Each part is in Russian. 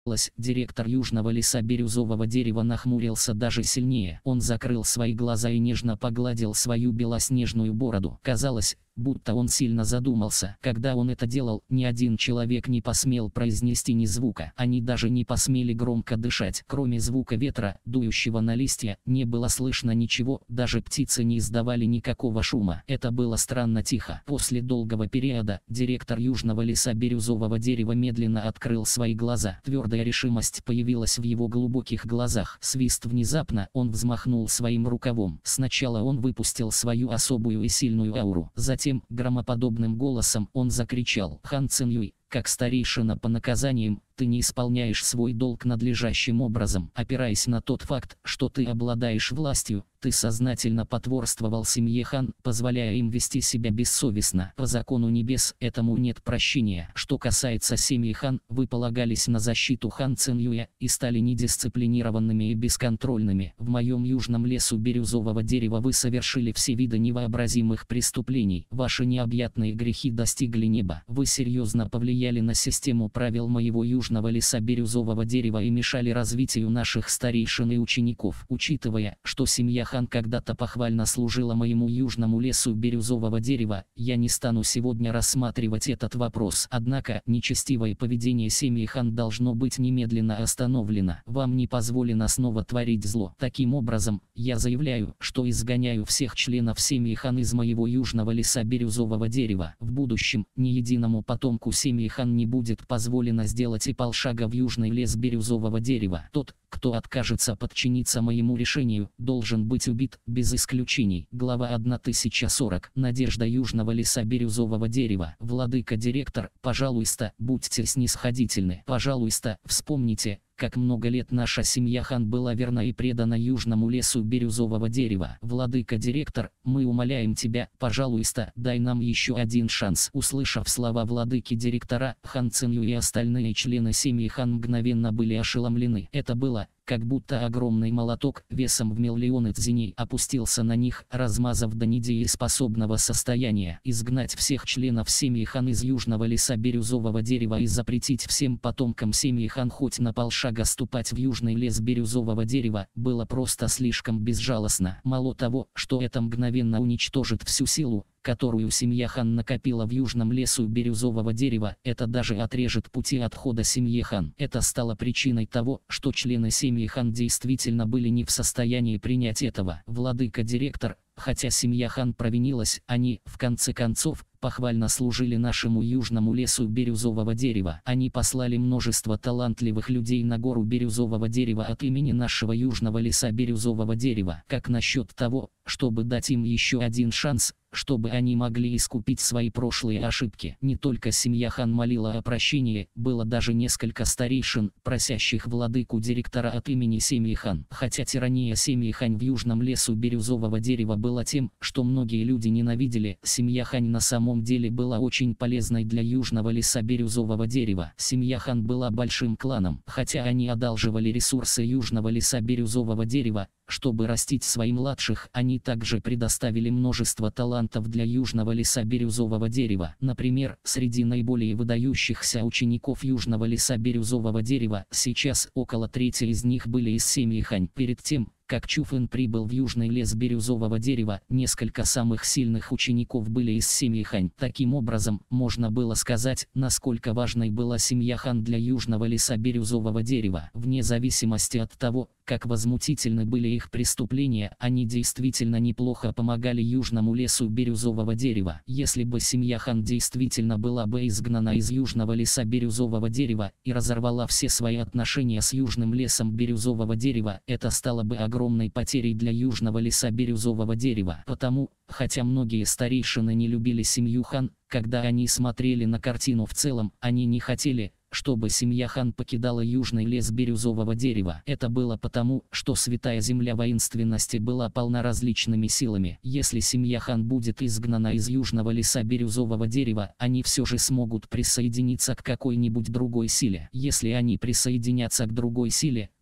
Директор южного леса бирюзового дерева нахмурился даже сильнее. Он закрыл свои глаза и нежно погладил свою белоснежную бороду. Казалось, будто он сильно задумался. Когда он это делал, ни один человек не посмел произнести ни звука. Они даже не посмели громко дышать. Кроме звука ветра, дующего на листья, не было слышно ничего, даже птицы не издавали никакого шума. Это было странно тихо. После долгого периода, директор южного леса бирюзового дерева медленно открыл свои глаза. Твердая решимость появилась в его глубоких глазах. Свист внезапно, он взмахнул своим рукавом. Сначала он выпустил свою особую и сильную ауру. Затем, громоподобным голосом, он закричал: «Хан Цинь-Юй, как старейшина по наказаниям, ты не исполняешь свой долг надлежащим образом. Опираясь на тот факт, что ты обладаешь властью, ты сознательно потворствовал семье Хан, позволяя им вести себя бессовестно. По закону небес этому нет прощения. Что касается семьи Хан, вы полагались на защиту Хан Цинь-Юя и стали недисциплинированными и бесконтрольными. В моем южном лесу бирюзового дерева вы совершили все виды невообразимых преступлений. Ваши необъятные грехи достигли неба. Вы серьезно повлияли на систему правил моего южного леса бирюзового дерева и мешали развитию наших старейшин и учеников. Учитывая, что семья Хан когда-то похвально служила моему южному лесу бирюзового дерева, я не стану сегодня рассматривать этот вопрос. Однако, нечестивое поведение семьи Хан должно быть немедленно остановлено. Вам не позволено снова творить зло. Таким образом, я заявляю, что изгоняю всех членов семьи Хан из моего южного леса бирюзового дерева. В будущем, ни единому потомку семьи Хан не будет позволено сделать и полшага в южный лес бирюзового дерева. Тот, кто откажется подчиниться моему решению, должен быть убит, без исключений. Глава 1040. Надежда южного леса бирюзового дерева. Владыка-директор, пожалуйста, будьте снисходительны. Пожалуйста, вспомните, как много лет наша семья Хан была верна и предана южному лесу бирюзового дерева. Владыка-директор, мы умоляем тебя, пожалуйста, дай нам еще один шанс. Услышав слова владыки-директора, Хан Цинь-Юй и остальные члены семьи Хан мгновенно были ошеломлены. Это было, как будто огромный молоток весом в миллионы цзиней опустился на них, размазав до недееспособного состояния. Изгнать всех членов семьи Хан из южного леса бирюзового дерева и запретить всем потомкам семьи Хан хоть на полшага ступать в южный лес бирюзового дерева было просто слишком безжалостно. Мало того, что это мгновенно уничтожит всю силу, которую семья Хан накопила в южном лесу бирюзового дерева, это даже отрежет пути отхода семьи Хан. Это стало причиной того, что члены семьи Хан действительно были не в состоянии принять этого. Владыка-директор, хотя семья Хан провинилась, они, в конце концов, похвально служили нашему южному лесу бирюзового дерева. Они послали множество талантливых людей на гору бирюзового дерева от имени нашего южного леса бирюзового дерева. Как насчет того, чтобы дать им еще один шанс, чтобы они могли искупить свои прошлые ошибки? Не только семья Хан молила о прощении, было даже несколько старейшин, просящих владыку-директора от имени семьи Хан. Хотя тирания семьи Хан в южном лесу бирюзового дерева была тем, что многие люди ненавидели, семья Хан на самом деле была очень полезной для южного леса бирюзового дерева. Семья Хан была большим кланом. Хотя они одалживали ресурсы южного леса бирюзового дерева, чтобы растить своих младших, они также предоставили множество талантов для южного леса бирюзового дерева. Например, среди наиболее выдающихся учеников южного леса бирюзового дерева, сейчас около трети из них были из семьи Хан. Перед тем, как Чуфэн прибыл в южный лес бирюзового дерева, несколько самых сильных учеников были из семьи Хан. Таким образом, можно было сказать, насколько важной была семья Хан для южного леса бирюзового дерева. Вне зависимости от того, как возмутительны были их преступления, они действительно неплохо помогали южному лесу бирюзового дерева. Если бы семья Хан действительно была бы изгнана из южного леса бирюзового дерева и разорвала все свои отношения с южным лесом бирюзового дерева, это стало бы огромной потерей для южного леса бирюзового дерева. Потому, хотя многие старейшины не любили семью Хан, когда они смотрели на картину в целом, они не хотели, чтобы семья Хан покидала южный лес бирюзового дерева. Это было потому, что святая земля воинственности была полна различными силами. Если семья Хан будет изгнана из южного леса бирюзового дерева, они все же смогут присоединиться к какой-нибудь другой силе. Если они присоединятся к другой силе,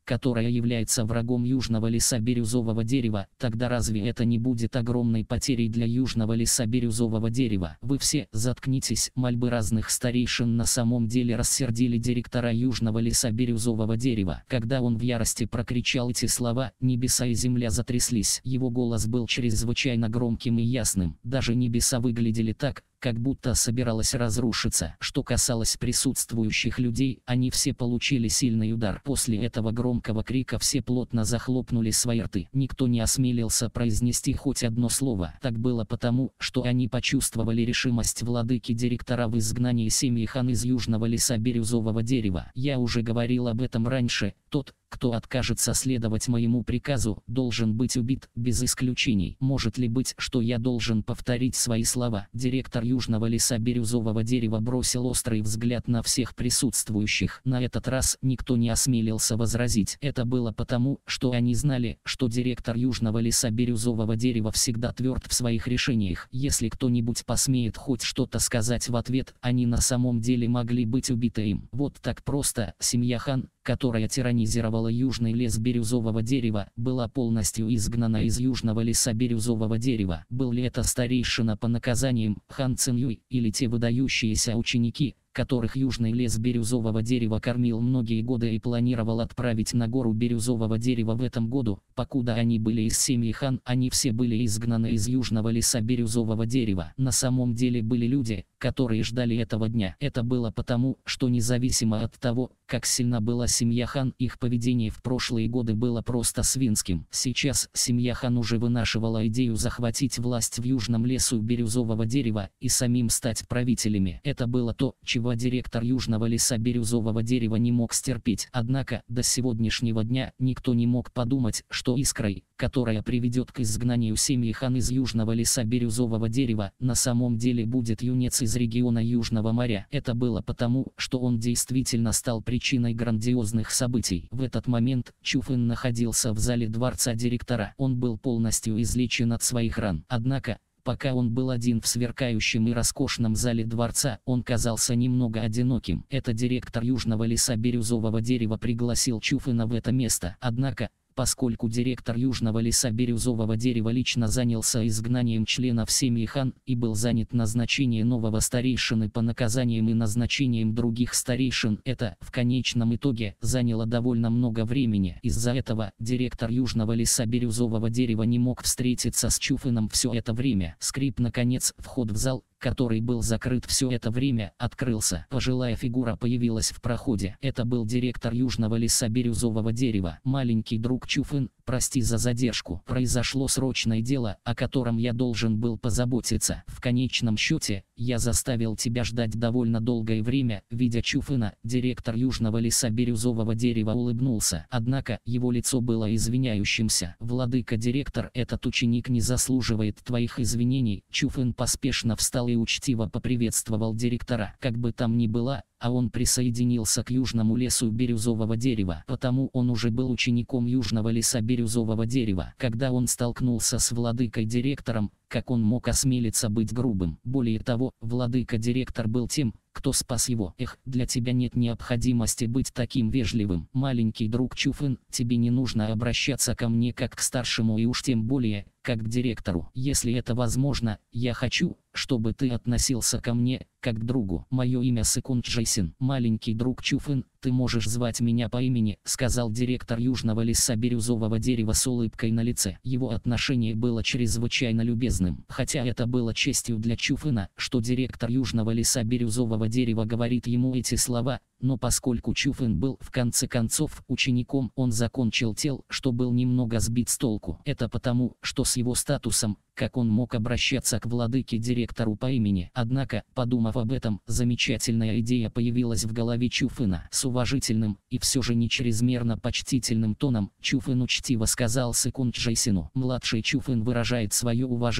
которая является врагом южного леса бирюзового дерева, тогда разве это не будет огромной потерей для южного леса бирюзового дерева? Вы все заткнитесь. Мольбы разных старейшин на самом деле рассердили директора южного леса бирюзового дерева. Когда он в ярости прокричал эти слова, небеса и земля затряслись. Его голос был чрезвычайно громким и ясным. Даже небеса выглядели так, как будто собиралась разрушиться. Что касалось присутствующих людей, они все получили сильный удар. После этого громкого крика все плотно захлопнули свои рты. Никто не осмелился произнести хоть одно слово. Так было потому, что они почувствовали решимость владыки директора в изгнании семьи Хан из южного леса бирюзового дерева. Я уже говорил об этом раньше. Тот, кто откажется следовать моему приказу, должен быть убит, без исключений. Может ли быть, что я должен повторить свои слова? Директор южного леса бирюзового дерева бросил острый взгляд на всех присутствующих. На этот раз никто не осмелился возразить. Это было потому, что они знали, что директор южного леса бирюзового дерева всегда тверд в своих решениях. Если кто-нибудь посмеет хоть что-то сказать в ответ, они на самом деле могли быть убиты им. Вот так просто. Семья Хан, которая тиранизировала южный лес бирюзового дерева, была полностью изгнана из южного леса бирюзового дерева. Был ли это старейшина по наказаниям Хан Цинюй или те выдающиеся ученики, которых южный лес бирюзового дерева кормил многие годы и планировал отправить на гору бирюзового дерева в этом году? Покуда они были из семьи Хан, они все были изгнаны из южного леса бирюзового дерева. На самом деле были люди, которые ждали этого дня. Это было потому, что независимо от того, как сильна была семья Хан, их поведение в прошлые годы было просто свинским. Сейчас семья Хан уже вынашивала идею захватить власть в южном лесу бирюзового дерева и самим стать правителями. Это было то, чего директор южного леса бирюзового дерева не мог стерпеть. Однако, до сегодняшнего дня никто не мог подумать, что искрой, которая приведет к изгнанию семьи Хан из южного леса бирюзового дерева, на самом деле будет юнец из региона Южного моря. Это было потому, что он действительно стал причиной грандиозных событий. В этот момент Чуфэн находился в зале дворца директора. Он был полностью излечен от своих ран. Однако, пока он был один в сверкающем и роскошном зале дворца, он казался немного одиноким. Это директор южного леса бирюзового дерева пригласил Чуфэна в это место. Однако, поскольку директор южного леса бирюзового дерева лично занялся изгнанием членов семьи Хан и был занят назначением нового старейшины по наказаниям и назначением других старейшин, это, в конечном итоге, заняло довольно много времени. Из-за этого, директор южного леса бирюзового дерева не мог встретиться с Чуфэном все это время. Скрип, наконец, вход в зал, который был закрыт все это время, открылся. Пожилая фигура появилась в проходе. Это был директор южного леса бирюзового дерева. Маленький друг Чуфэн, прости за задержку. Произошло срочное дело, о котором я должен был позаботиться. В конечном счете, я заставил тебя ждать довольно долгое время. Видя Чуфэна, директор южного леса бирюзового дерева улыбнулся. Однако, его лицо было извиняющимся. Владыка-директор, этот ученик не заслуживает твоих извинений. Чуфэн поспешно встал и учтиво поприветствовал директора. Как бы там ни было, а он присоединился к южному лесу бирюзового дерева, потому он уже был учеником южного леса бирюзового дерева. Когда он столкнулся с владыкой-директором, как он мог осмелиться быть грубым? Более того, владыка-директор был тем, кто спас его. Эх, для тебя нет необходимости быть таким вежливым. Маленький друг Чуфэн, тебе не нужно обращаться ко мне как к старшему и уж тем более, как к директору. Если это возможно, я хочу, чтобы ты относился ко мне, как к другу. Мое имя Секунд Джейсин. Маленький друг Чуфэн, ты можешь звать меня по имени, сказал директор южного леса бирюзового дерева с улыбкой на лице. Его отношение было чрезвычайно любезным. Хотя это было честью для Чуфэна, что директор южного леса бирюзового дерева говорит ему эти слова, но поскольку Чуфэн был, в конце концов, учеником, он закончил тем, что был немного сбит с толку. Это потому, что с его статусом, как он мог обращаться к владыке-директору по имени. Однако, подумав об этом, замечательная идея появилась в голове Чуфэна. С уважительным, и все же не чрезмерно почтительным тоном, Чуфэн учтиво сказал Секунд Джейсину. Младший Чуфэн выражает свое уважение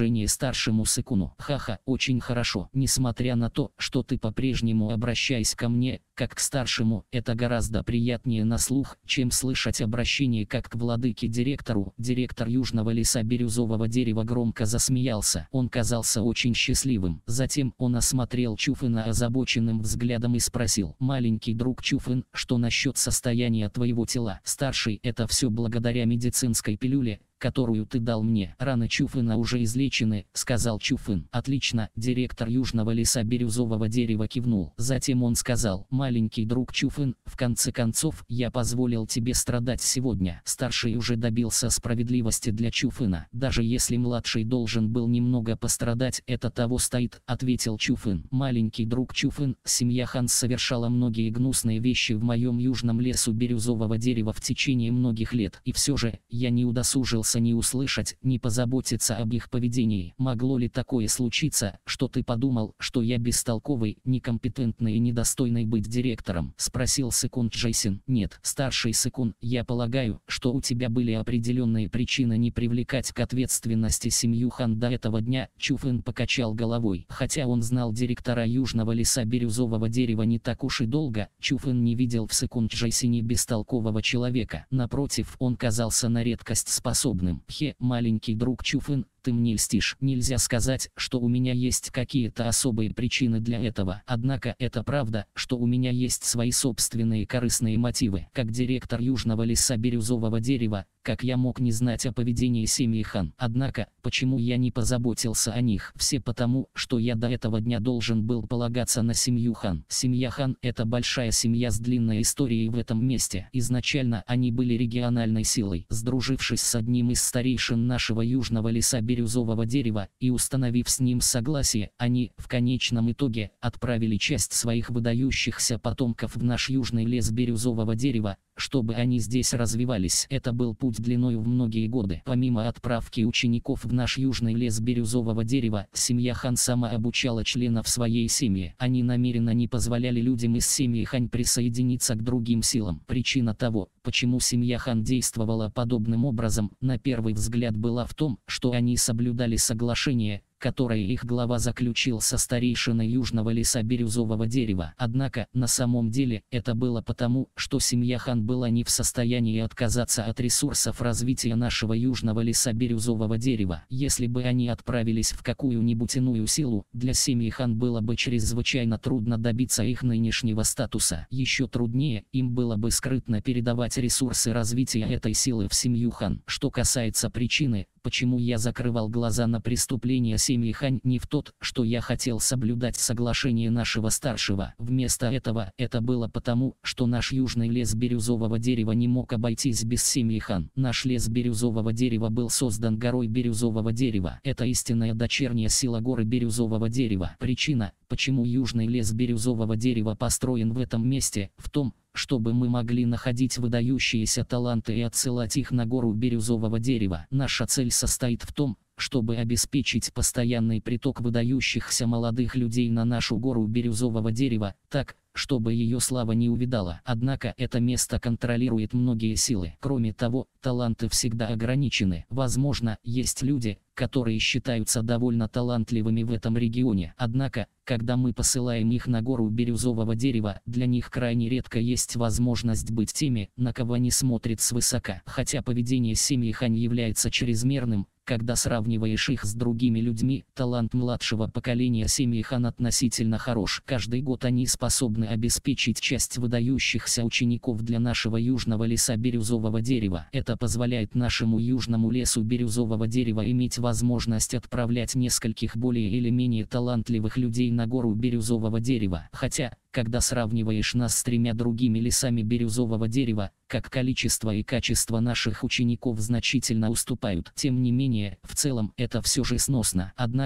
уважение старшему сыкуну. Ха-ха, очень хорошо. Несмотря на то, что ты по-прежнему обращайся ко мне, как к старшему, это гораздо приятнее на слух, чем слышать обращение как к владыке-директору. Директор Южного леса бирюзового дерева громко засмеялся. Он казался очень счастливым. Затем он осмотрел Чуфына озабоченным взглядом и спросил: «Маленький друг Чуфын, что насчет состояния твоего тела?» «Старший, это все благодаря медицинской пилюле, которую ты дал мне. Раны Чуфына уже излечены», — сказал Чуфын. «Отлично», — директор Южного леса бирюзового дерева кивнул. Затем он сказал: «Маленький друг Чуфын, в конце концов, я позволил тебе страдать сегодня». Старший уже добился справедливости для Чуфына. «Даже если младший должен был немного пострадать, это того стоит», — ответил Чуфын. «Маленький друг Чуфын, семья Хан совершала многие гнусные вещи в моем южном лесу бирюзового дерева в течение многих лет, и все же, я не удосужился ни услышать, ни позаботиться об их поведении. Могло ли такое случиться, что ты подумал, что я бестолковый, некомпетентный и недостойный быть директором?» — спросил Сэкун Джейсин. «Нет, старший Сэкун, я полагаю, что у тебя были определенные причины не привлекать к ответственности семью Хан до этого дня». Чуфын покачал головой. Хотя он знал директора Южного леса бирюзового дерева не так уж и долго, Чуфын не видел в Сэкун Джейсине бестолкового человека. Напротив, он казался на редкость способным. «Маленький друг Чуфын, ты мне льстишь. Нельзя сказать, что у меня есть какие-то особые причины для этого. Однако это правда, что у меня есть свои собственные корыстные мотивы. Как директор Южного леса бирюзового дерева, как я мог не знать о поведении семьи Хан? Однако, почему я не позаботился о них? Все потому, что я до этого дня должен был полагаться на семью Хан. Семья Хан – это большая семья с длинной историей в этом месте. Изначально они были региональной силой. Сдружившись с одним из старейшин нашего Южного леса бирюзового дерева и установив с ним согласие, они, в конечном итоге, отправили часть своих выдающихся потомков в наш южный лес бирюзового дерева, чтобы они здесь развивались. Это был путь длиною в многие годы. Помимо отправки учеников в наш южный лес бирюзового дерева, семья Хан сама обучала членов своей семьи. Они намеренно не позволяли людям из семьи Хань присоединиться к другим силам. Причина того, почему семья Хан действовала подобным образом, на первый взгляд была в том, что они соблюдали соглашение, которое их глава заключил со старейшиной Южного леса бирюзового дерева. Однако, на самом деле, это было потому, что семья Хан была не в состоянии отказаться от ресурсов развития нашего Южного леса бирюзового дерева. Если бы они отправились в какую-нибудь иную силу, для семьи Хан было бы чрезвычайно трудно добиться их нынешнего статуса. Еще труднее им было бы скрытно передавать ресурсы развития этой силы в семью Хан. Что касается причины, почему я закрывал глаза на преступления семьи Хань, не в тот, что я хотел соблюдать соглашение нашего старшего. Вместо этого, это было потому, что наш южный лес бирюзового дерева не мог обойтись без семьи Хан. Наш лес бирюзового дерева был создан горой бирюзового дерева. Это истинная дочерняя сила горы бирюзового дерева. Причина, почему южный лес бирюзового дерева построен в этом месте, в том, чтобы мы могли находить выдающиеся таланты и отсылать их на гору бирюзового дерева. Наша цель состоит в том, чтобы обеспечить постоянный приток выдающихся молодых людей на нашу гору бирюзового дерева, так, чтобы ее слава не увядала. Однако это место контролирует многие силы. Кроме того, таланты всегда ограничены. Возможно, есть люди, которые считаются довольно талантливыми в этом регионе. Однако, когда мы посылаем их на гору бирюзового дерева, для них крайне редко есть возможность быть теми, на кого они смотрят свысока. Хотя поведение семьи Хань является чрезмерным, когда сравниваешь их с другими людьми, талант младшего поколения семьи Хан относительно хорош. Каждый год они способны обеспечить часть выдающихся учеников для нашего южного леса бирюзового дерева. Это позволяет нашему южному лесу бирюзового дерева иметь возможность отправлять нескольких более или менее талантливых людей на гору бирюзового дерева. Хотя, когда сравниваешь нас с 3 другими лесами бирюзового дерева, как количество и качество наших учеников значительно уступают. Тем не менее, в целом это все же сносно. Однако,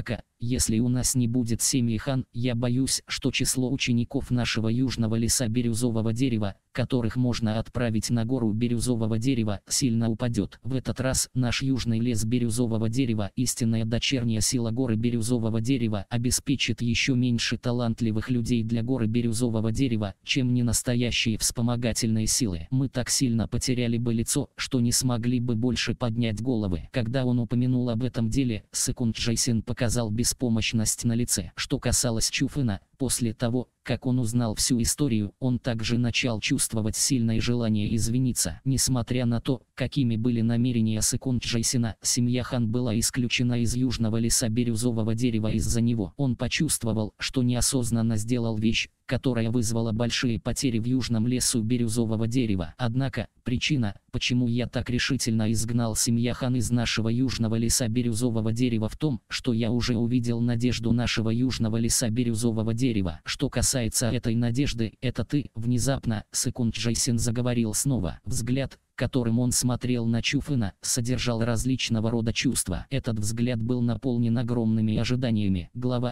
если у нас не будет семьи хан, я боюсь, что число учеников нашего южного леса бирюзового дерева, которых можно отправить на гору бирюзового дерева, сильно упадет. В этот раз наш южный лес бирюзового дерева, истинная дочерняя сила горы бирюзового дерева, обеспечит еще меньше талантливых людей для горы бирюзового дерева, чем ненастоящие вспомогательные силы. Мы так сильно потеряли бы лицо, что не смогли бы больше поднять головы. Когда он упомянул об этом деле, Секунд Джейсин показал беспомощность на лице. Что касалось Чуфена, после того, как он узнал всю историю, он также начал чувствовать сильное желание извиниться. Несмотря на то, какими были намерения Секунд Джейсина, семья хан была исключена из южного леса бирюзового дерева из-за него. Он почувствовал, что неосознанно сделал вещь, которая вызвала большие потери в южном лесу бирюзового дерева. Однако, причина, почему я так решительно изгнал семья хан из нашего южного леса бирюзового дерева, в том, что я уже увидел надежду нашего южного леса бирюзового дерева. Что касается этой надежды, это ты. Внезапно Секунд Джейсин заговорил снова. Взгляд, которым он смотрел на Чуфена, содержал различного рода чувства. Этот взгляд был наполнен огромными ожиданиями. Глава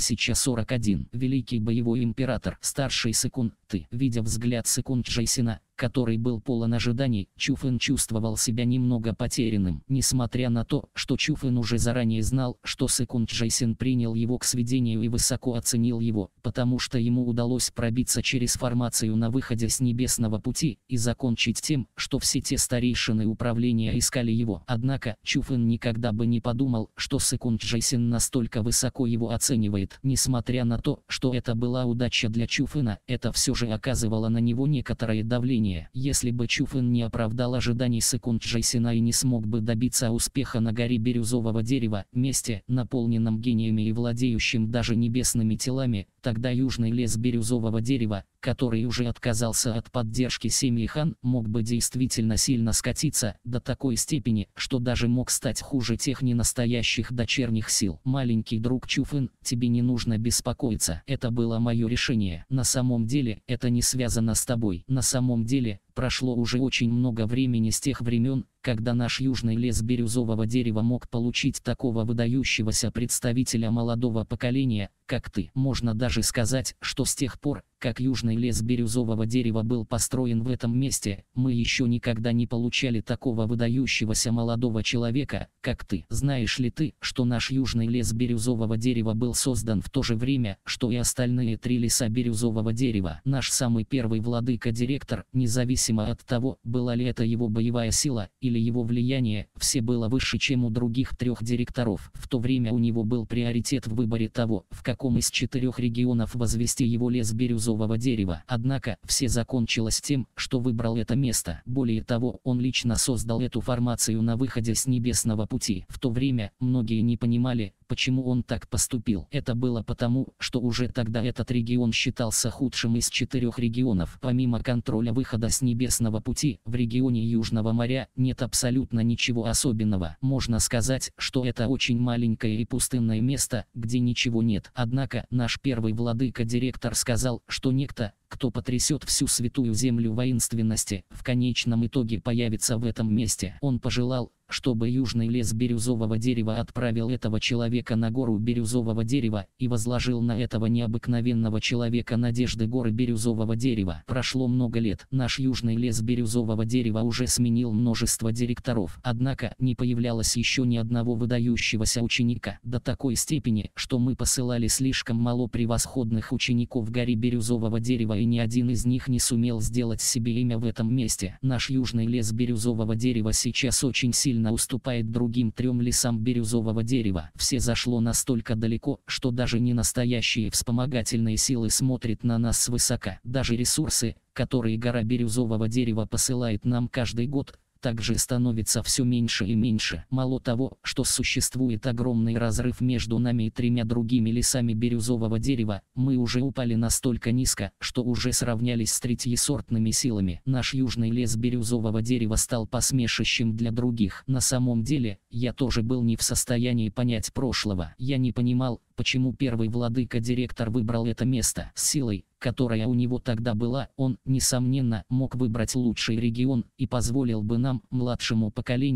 1041. Великий боевой император, старший Секунд, ты. Видя взгляд Секунд Джейсина, который был полон ожиданий, Чуфен чувствовал себя немного потерянным. Несмотря на то, что Чуфен уже заранее знал, что Секунд Джейсин принял его к сведению и высоко оценил его, потому что ему удалось пробиться через формацию на выходе с Небесного пути и закончить тем, что все те старейшины управления искали его. Однако, Чуфен никогда бы не подумал, что Секунд Джейсин настолько высоко его оценивает. Несмотря на то, что это была удача для Чуфена, это все же оказывало на него некоторое давление. Если бы Чуфен не оправдал ожиданий Секунд Джейсина и не смог бы добиться успеха на горе бирюзового дерева, месте, наполненном гениями и владеющим даже небесными телами, тогда южный лес бирюзового дерева, который уже отказался от поддержки семьи хан, мог бы действительно сильно скатиться до такой степени, что даже мог стать хуже тех ненастоящих дочерних сил. Маленький друг Чуфен, тебе не нужно беспокоиться. Это было мое решение. На самом деле, это не связано с тобой. На самом деле, прошло уже очень много времени с тех времен, когда наш южный лес бирюзового дерева мог получить такого выдающегося представителя молодого поколения, как ты. Можно даже сказать, что с тех пор, как южный лес бирюзового дерева был построен в этом месте, мы еще никогда не получали такого выдающегося молодого человека, как ты. Знаешь ли ты, что наш южный лес бирюзового дерева был создан в то же время, что и остальные 3 леса бирюзового дерева? Наш самый первый владыка-директор, независимо от того, была ли это его боевая сила или его влияние, все было выше, чем у других 3 директоров. В то время у него был приоритет в выборе того, в каком из 4 регионов возвести его лес бирюзового дерева. Однако, все закончилось тем, что выбрал это место. Более того, он лично создал эту формацию на выходе с Небесного пути. В то время, многие не понимали, почему он так поступил. Это было потому, что уже тогда этот регион считался худшим из 4 регионов. Помимо контроля выхода с Небесного пути, в регионе Южного моря нет абсолютно ничего особенного. Можно сказать, что это очень маленькое и пустынное место, где ничего нет. Однако, наш первый владыка-директор сказал, что некто, кто потрясет всю святую землю воинственности, в конечном итоге появится в этом месте. Он пожелал, чтобы южный лес бирюзового дерева отправил этого человека на гору бирюзового дерева и возложил на этого необыкновенного человека надежды горы бирюзового дерева. Прошло много лет. Наш южный лес бирюзового дерева уже сменил множество директоров. Однако, не появлялось еще ни одного выдающегося ученика. До такой степени, что мы посылали слишком мало превосходных учеников в горе бирюзового дерева, и ни один из них не сумел сделать себе имя в этом месте. Наш южный лес бирюзового дерева сейчас очень сильно уступает другим 3 лесам бирюзового дерева. Все зашло настолько далеко, что даже не настоящие вспомогательные силы смотрят на нас свысока. Даже ресурсы, которые гора бирюзового дерева посылает нам каждый год, также становится все меньше и меньше. Мало того, что существует огромный разрыв между нами и 3 другими лесами бирюзового дерева, мы уже упали настолько низко, что уже сравнялись с 3-сортными силами. Наш южный лес бирюзового дерева стал посмешищем для других. На самом деле, я тоже был не в состоянии понять прошлого. Я не понимал, почему первый владыка-директор выбрал это место. С силой, которая у него тогда была, он, несомненно, мог выбрать лучший регион и позволил бы нам, младшему поколению,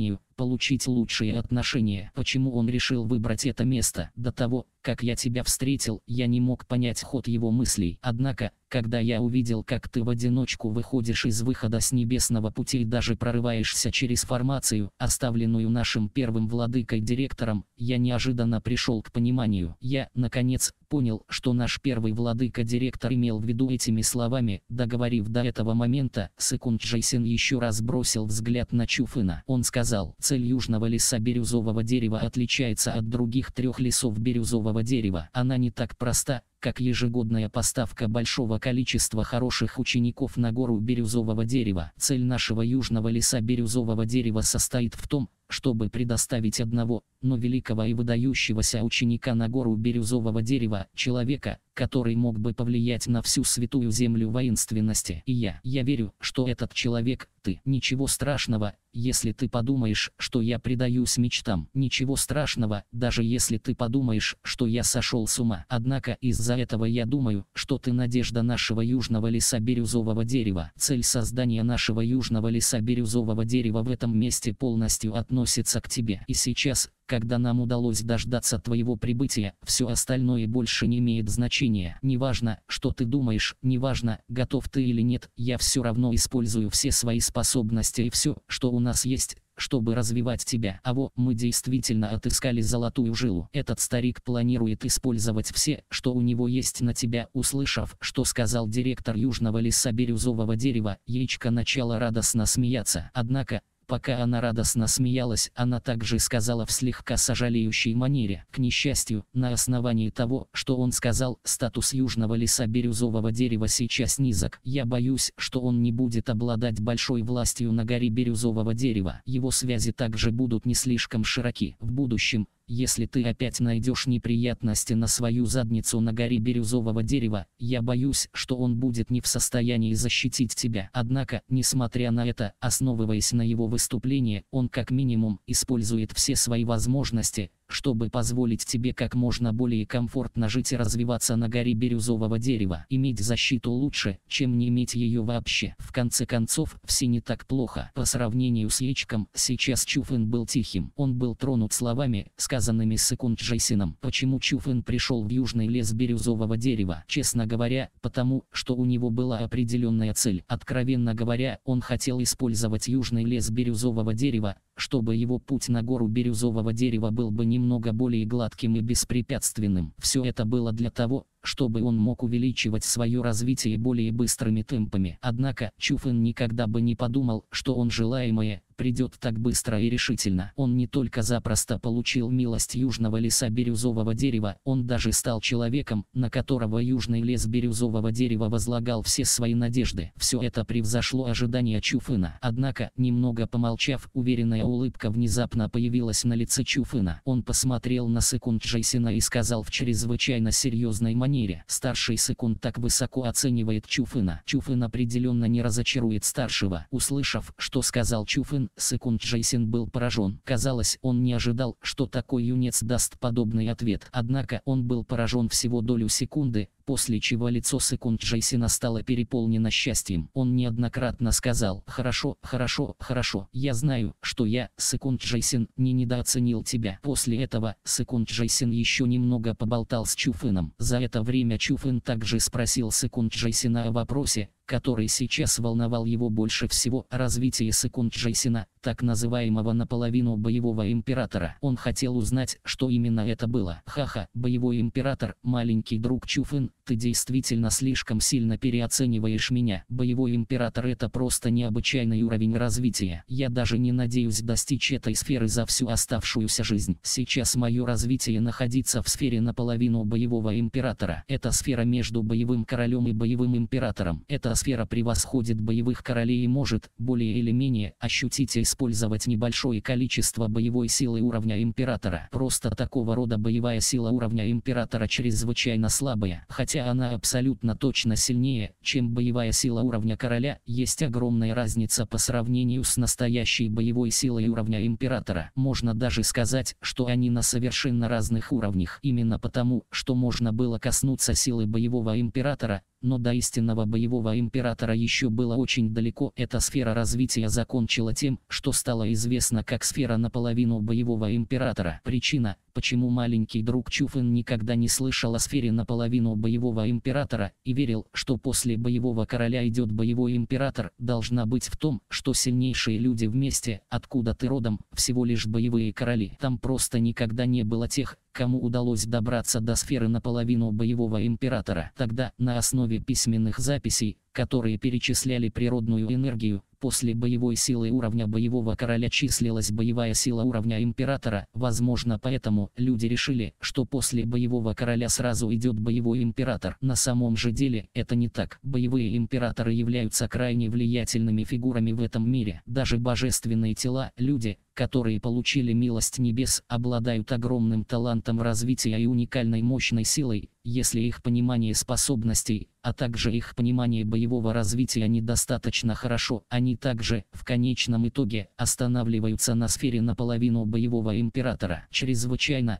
получить лучшие отношения. Почему он решил выбрать это место? До того, как я тебя встретил, я не мог понять ход его мыслей. Однако, когда я увидел, как ты в одиночку выходишь из выхода с небесного пути и даже прорываешься через формацию, оставленную нашим первым владыкой-директором, я неожиданно пришел к пониманию. Я, наконец, понял, что наш первый владыка-директор имел в виду этими словами. Договорив до этого момента, Секунд Джейсин еще раз бросил взгляд на Чуфына. Он сказал: цель южного леса бирюзового дерева отличается от других 3 лесов бирюзового дерева. Она не так проста, как ежегодная поставка большого количества хороших учеников на гору бирюзового дерева. Цель нашего южного леса бирюзового дерева состоит в том, чтобы предоставить одного, но великого и выдающегося ученика на гору бирюзового дерева, человека, который мог бы повлиять на всю святую землю воинственности. И я верю, что этот человек — ты. Ничего страшного, если ты подумаешь, что я предаюсь мечтам. Ничего страшного, даже если ты подумаешь, что я сошел с ума. Однако из-за этого я думаю, что ты надежда нашего южного леса бирюзового дерева. Цель создания нашего южного леса бирюзового дерева в этом месте полностью относится к тебе. И сейчас, когда нам удалось дождаться твоего прибытия, все остальное больше не имеет значения. Неважно, что ты думаешь, неважно, готов ты или нет, я все равно использую все свои способности и все, что у нас есть, чтобы развивать тебя. Мы действительно отыскали золотую жилу. Этот старик планирует использовать все, что у него есть на тебя. Услышав, что сказал директор южного леса бирюзового дерева, яичко начала радостно смеяться. Однако, пока она радостно смеялась, она также сказала в слегка сожалеющей манере: к несчастью, на основании того, что он сказал, статус южного леса бирюзового дерева сейчас низок. Я боюсь, что он не будет обладать большой властью на горе бирюзового дерева. Его связи также будут не слишком широки. В будущем, если ты опять найдешь неприятности на свою задницу на горе бирюзового дерева, я боюсь, что он будет не в состоянии защитить тебя. Однако, несмотря на это, основываясь на его выступлении, он как минимум использует все свои возможности, чтобы позволить тебе как можно более комфортно жить и развиваться на горе бирюзового дерева. Иметь защиту лучше, чем не иметь ее вообще. В конце концов, все не так плохо. По сравнению с яичком, сейчас Чуфын был тихим. Он был тронут словами, сказанными Секунд Джейсином. Почему Чуфын пришел в южный лес бирюзового дерева? Честно говоря, потому, что у него была определенная цель. Откровенно говоря, он хотел использовать южный лес бирюзового дерева, чтобы его путь на гору бирюзового дерева был бы немного более гладким и беспрепятственным. Все это было для того, чтобы он мог увеличивать свое развитие более быстрыми темпами. Однако, Чуфын никогда бы не подумал, что он желаемое придет так быстро и решительно. Он не только запросто получил милость южного леса бирюзового дерева, он даже стал человеком, на которого южный лес бирюзового дерева возлагал все свои надежды. Все это превзошло ожидания Чуфына. Однако, немного помолчав, уверенная улыбка внезапно появилась на лице Чуфына. Он посмотрел на Секунд Джейсина и сказал в чрезвычайно серьезной манере: старший Секунд так высоко оценивает Чуфына. Чуфын определенно не разочарует старшего. Услышав, что сказал Чуфын, Секунд Джейсин был поражен. Казалось, он не ожидал, что такой юнец даст подобный ответ. Однако, он был поражен всего долю секунды, после чего лицо Секунд Джейсина стало переполнено счастьем. Он неоднократно сказал: «Хорошо, хорошо, хорошо. Я знаю, что я, Секунд Джейсин, не недооценил тебя». После этого, Секунд Джейсин еще немного поболтал с Чуфыном. За это время Чуфын также спросил Секунд Джейсина о вопросе, который сейчас волновал его больше всего: развитие Секунд Джейсина, так называемого наполовину боевого императора. Он хотел узнать, что именно это было. «Ха-ха, боевой император, маленький друг Чуфын, ты действительно слишком сильно переоцениваешь меня. Боевой император — это просто необычайный уровень развития. Я даже не надеюсь достичь этой сферы за всю оставшуюся жизнь. Сейчас мое развитие находится в сфере наполовину боевого императора. Это сфера между боевым королем и боевым императором. Эта сфера превосходит боевых королей и может, более или менее, ощутить и использовать небольшое количество боевой силы уровня императора. Просто такого рода боевая сила уровня императора чрезвычайно слабая. Хотя она абсолютно точно сильнее, чем боевая сила уровня короля, есть огромная разница по сравнению с настоящей боевой силой уровня императора. Можно даже сказать, что они на совершенно разных уровнях. Именно потому, что можно было коснуться силы боевого императора, но до истинного боевого императора еще было очень далеко. Эта сфера развития закончила тем, что стало известно как сфера наполовину боевого императора. Причина, почему маленький друг Чуфэн никогда не слышал о сфере наполовину боевого императора и верил, что после боевого короля идет боевой император, должна быть в том, что сильнейшие люди вместе, откуда ты родом, всего лишь боевые короли. Там просто никогда не было тех, кому удалось добраться до сферы наполовину боевого императора. Тогда, на основе письменных записей, которые перечисляли природную энергию, после боевой силы уровня боевого короля числилась боевая сила уровня императора. Возможно, поэтому люди решили, что после боевого короля сразу идет боевой император. На самом же деле это не так. Боевые императоры являются крайне влиятельными фигурами в этом мире. Даже божественные тела, люди, которые получили милость небес, обладают огромным талантом развития и уникальной мощной силой, если их понимание способностей, а также их понимание боевого развития недостаточно хорошо, они также, в конечном итоге, останавливаются на сфере наполовину боевого императора. Чрезвычайно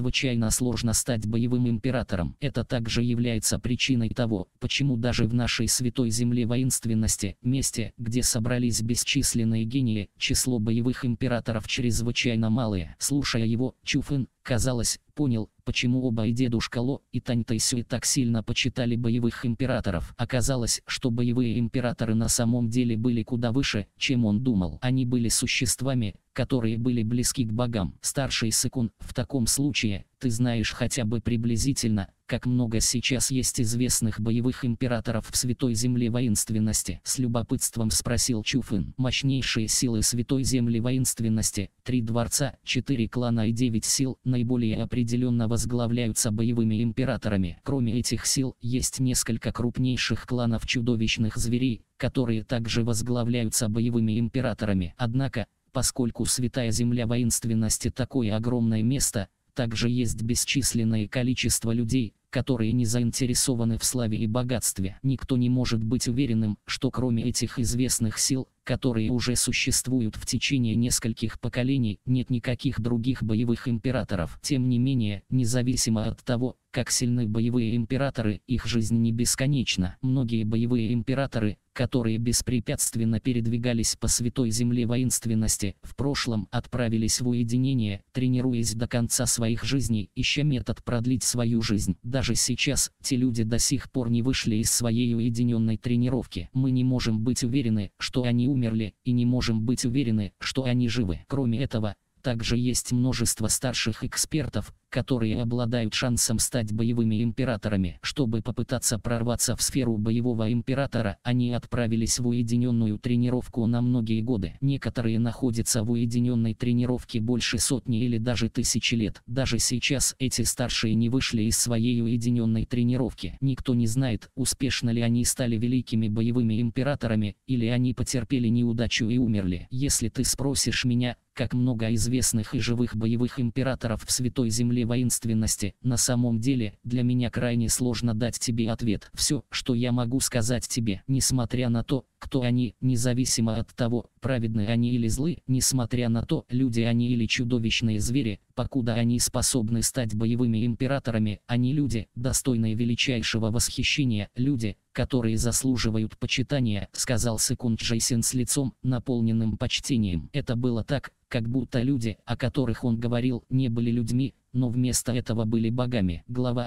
сложно стать боевым императором. Это также является причиной того, почему даже в нашей святой земле воинственности, месте, где собрались бесчисленные гении, число боевых императоров чрезвычайно малое. Слушая его, Чуфэн, казалось, понял, почему оба и дедушка Ло, и Тань Тайсюй так сильно почитали боевых императоров. Оказалось, что боевые императоры на самом деле были куда выше, чем он думал. Они были существами, которые были близки к богам. Старший Сэкун, в таком случае, ты знаешь хотя бы приблизительно, как много сейчас есть известных боевых императоров в Святой Земле воинственности? С любопытством спросил Чуфэн. Мощнейшие силы Святой Земли воинственности, 3 дворца, 4 клана и 9 сил, наиболее определенно возглавляются боевыми императорами. Кроме этих сил, есть несколько крупнейших кланов чудовищных зверей, которые также возглавляются боевыми императорами. Однако, поскольку Святая Земля воинственности такое огромное место, также есть бесчисленное количество людей, которые не заинтересованы в славе и богатстве. Никто не может быть уверенным, что кроме этих известных сил, которые уже существуют в течение нескольких поколений, нет никаких других боевых императоров. Тем не менее, независимо от того, как сильны боевые императоры, их жизнь не бесконечна. Многие боевые императоры, которые беспрепятственно передвигались по Святой Земле воинственности, в прошлом отправились в уединение, тренируясь до конца своих жизней, ища метод продлить свою жизнь. Даже сейчас, те люди до сих пор не вышли из своей уединенной тренировки. Мы не можем быть уверены, что они умерли, и не можем быть уверены, что они живы. Кроме этого, также есть множество старших экспертов, которые обладают шансом стать боевыми императорами. Чтобы попытаться прорваться в сферу боевого императора, они отправились в уединенную тренировку на многие годы. Некоторые находятся в уединенной тренировке больше сотни или даже 1000 лет. Даже сейчас эти старшие не вышли из своей уединенной тренировки. Никто не знает, успешно ли они стали великими боевыми императорами, или они потерпели неудачу и умерли. Если ты спросишь меня, как много известных и живых боевых императоров в Святой Земле воинственности, на самом деле, для меня крайне сложно дать тебе ответ. Все, что я могу сказать тебе, несмотря на то, кто они, независимо от того, праведны они или злы, несмотря на то, люди они или чудовищные звери, покуда они способны стать боевыми императорами, они люди, достойные величайшего восхищения, люди, которые заслуживают почитания, сказал Сэкун Джейсин с лицом, наполненным почтением. Это было так, как будто люди, о которых он говорил, не были людьми, но вместо этого были богами. Глава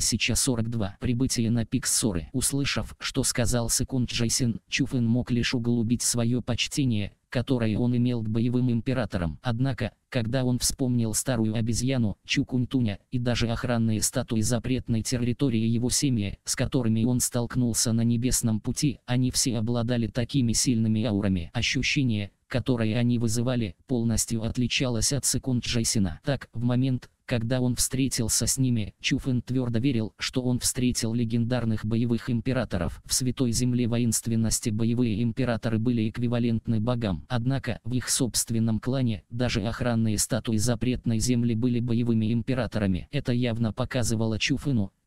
1042. Прибытие на пик ссоры. Услышав, что сказал Сэкун Джейсин, Чуфэн мог лишь углубить свое почтение, которое он имел к боевым императорам. Однако, когда он вспомнил старую обезьяну, Чукунтуня, и даже охранные статуи запретной территории его семьи, с которыми он столкнулся на небесном пути, они все обладали такими сильными аурами. Ощущение, которое они вызывали, полностью отличалось от Сэкун Джейсина. Так, в момент, когда он встретился с ними, Чуфэн твердо верил, что он встретил легендарных боевых императоров. В Святой Земле воинственности боевые императоры были эквивалентны богам. Однако, в их собственном клане, даже охранные статуи запретной земли были боевыми императорами. Это явно показывало Чуфэну,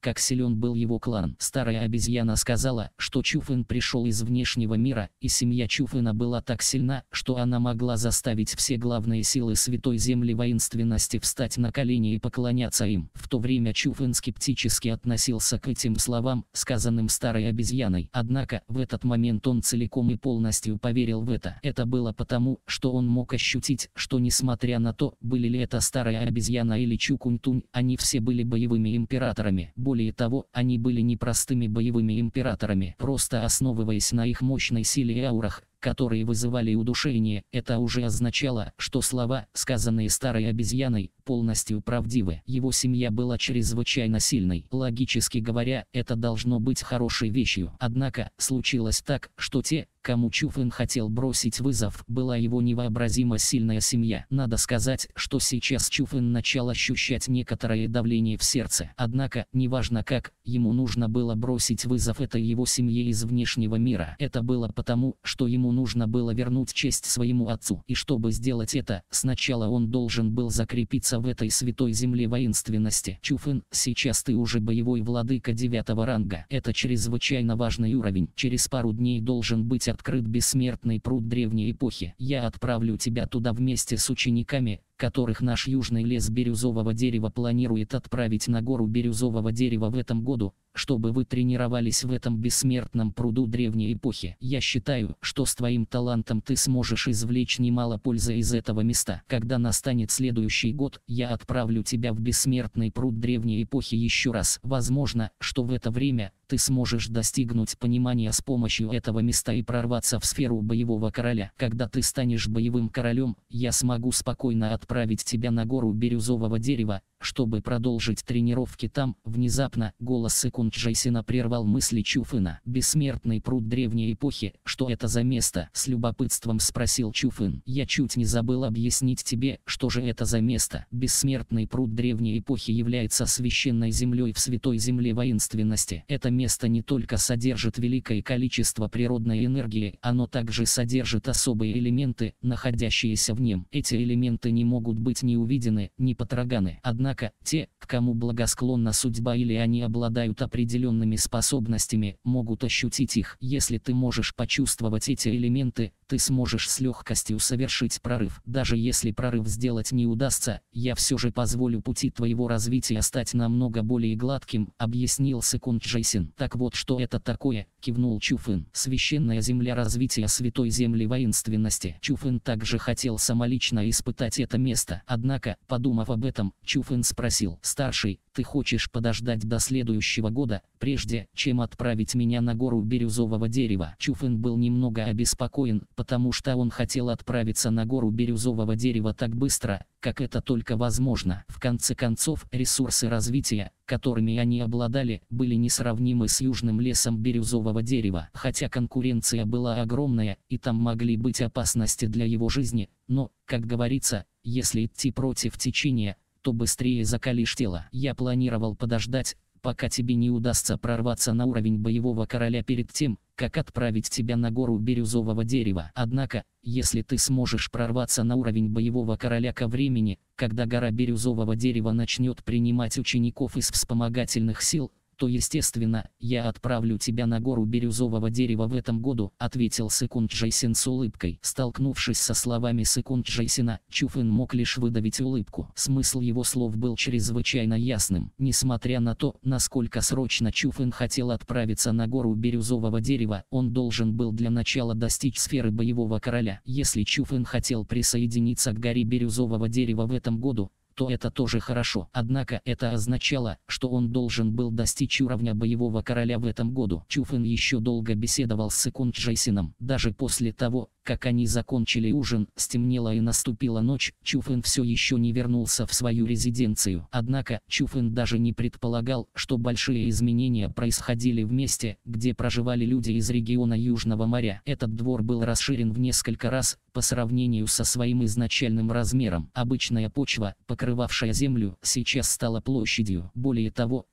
как силен был его клан. Старая обезьяна сказала, что Чуфэн пришел из внешнего мира, и семья Чуфэна была так сильна, что она могла заставить все главные силы Святой Земли воинственности встать на колени и поклоняться им. В то время Чуфэн скептически относился к этим словам, сказанным старой обезьяной. Однако, в этот момент он целиком и полностью поверил в это. Это было потому, что он мог ощутить, что несмотря на то, были ли это старая обезьяна или Чукунтунь, они все были боевыми императорами. Более того, они были не простыми боевыми императорами, просто основываясь на их мощной силе и аурах, которые вызывали удушение. Это уже означало, что слова, сказанные старой обезьяной, полностью правдивы. Его семья была чрезвычайно сильной. Логически говоря, это должно быть хорошей вещью. Однако, случилось так, что те, кому Чуфэн хотел бросить вызов, была его невообразимо сильная семья. Надо сказать, что сейчас Чуфэн начал ощущать некоторое давление в сердце. Однако, неважно как, ему нужно было бросить вызов этой его семье из внешнего мира. Это было потому, что ему нужно было вернуть честь своему отцу. И чтобы сделать это, сначала он должен был закрепиться в этой святой земле воинственности. Чуфэн, сейчас ты уже боевой владыка 9-го ранга. Это чрезвычайно важный уровень. Через пару дней должен быть открыт бессмертный пруд древней эпохи. Я отправлю тебя туда вместе с учениками, которых наш южный лес бирюзового дерева планирует отправить на гору бирюзового дерева в этом году, чтобы вы тренировались в этом бессмертном пруду древней эпохи. Я считаю, что с твоим талантом ты сможешь извлечь немало пользы из этого места. Когда настанет следующий год, я отправлю тебя в бессмертный пруд древней эпохи еще раз. Возможно, что в это время ты сможешь достигнуть понимания с помощью этого места и прорваться в сферу боевого короля. Когда ты станешь боевым королем, я смогу спокойно отправить тебя на гору бирюзового дерева, чтобы продолжить тренировки там. Внезапно голос Секунд Джейсина прервал мысли Чуфэна. Бессмертный пруд древней эпохи, что это за место? С любопытством спросил Чуфэн. Я чуть не забыл объяснить тебе, что же это за место. Бессмертный пруд древней эпохи является священной землей в святой земле воинственности. Это место не только содержит великое количество природной энергии, оно также содержит особые элементы, находящиеся в нем. Эти элементы не могут быть ни увидены, ни потроганы. Однако, те, к кому благосклонна судьба или они обладают определенными способностями, могут ощутить их. Если ты можешь почувствовать эти элементы, ты сможешь с легкостью совершить прорыв. Даже если прорыв сделать не удастся, я все же позволю пути твоего развития стать намного более гладким, объяснил Секунд Джейсин. Так вот, что это такое, кивнул Чуфэн. Священная земля развития святой земли воинственности. Чуфэн также хотел самолично испытать это место. Однако, подумав об этом, Чуфэн спросил: «Старший, ты хочешь подождать до следующего года, прежде чем отправить меня на гору бирюзового дерева?» Чуфэн был немного обеспокоен, потому что он хотел отправиться на гору бирюзового дерева так быстро, как это только возможно. В конце концов, ресурсы развития, которыми они обладали, были несравнимы с южным лесом бирюзового дерева. Хотя конкуренция была огромная, и там могли быть опасности для его жизни, но, как говорится, если идти против течения, то быстрее закалишь тело. Я планировал подождать, пока тебе не удастся прорваться на уровень боевого короля перед тем, как отправить тебя на гору бирюзового дерева. Однако, если ты сможешь прорваться на уровень боевого короля ко времени, когда гора бирюзового дерева начнет принимать учеников из вспомогательных сил, то, естественно, я отправлю тебя на гору бирюзового дерева в этом году, ответил Секунд Джейсин с улыбкой. Столкнувшись со словами Секунд Джейсина, Чуфэн мог лишь выдавить улыбку. Смысл его слов был чрезвычайно ясным. Несмотря на то, насколько срочно Чуфэн хотел отправиться на гору бирюзового дерева, он должен был для начала достичь сферы боевого короля. Если Чуфэн хотел присоединиться к горе бирюзового дерева в этом году, то это тоже хорошо. Однако это означало, что он должен был достичь уровня боевого короля в этом году. Чуфэн еще долго беседовал с Секунд Джейсином. Даже после того, как они закончили ужин, стемнело и наступила ночь, Чуфэн все еще не вернулся в свою резиденцию. Однако, Чуфэн даже не предполагал, что большие изменения происходили в месте, где проживали люди из региона Южного моря. Этот двор был расширен в несколько раз, по сравнению со своим изначальным размером. Обычная почва, покрывавшая землю, сейчас стала площадью. Более того,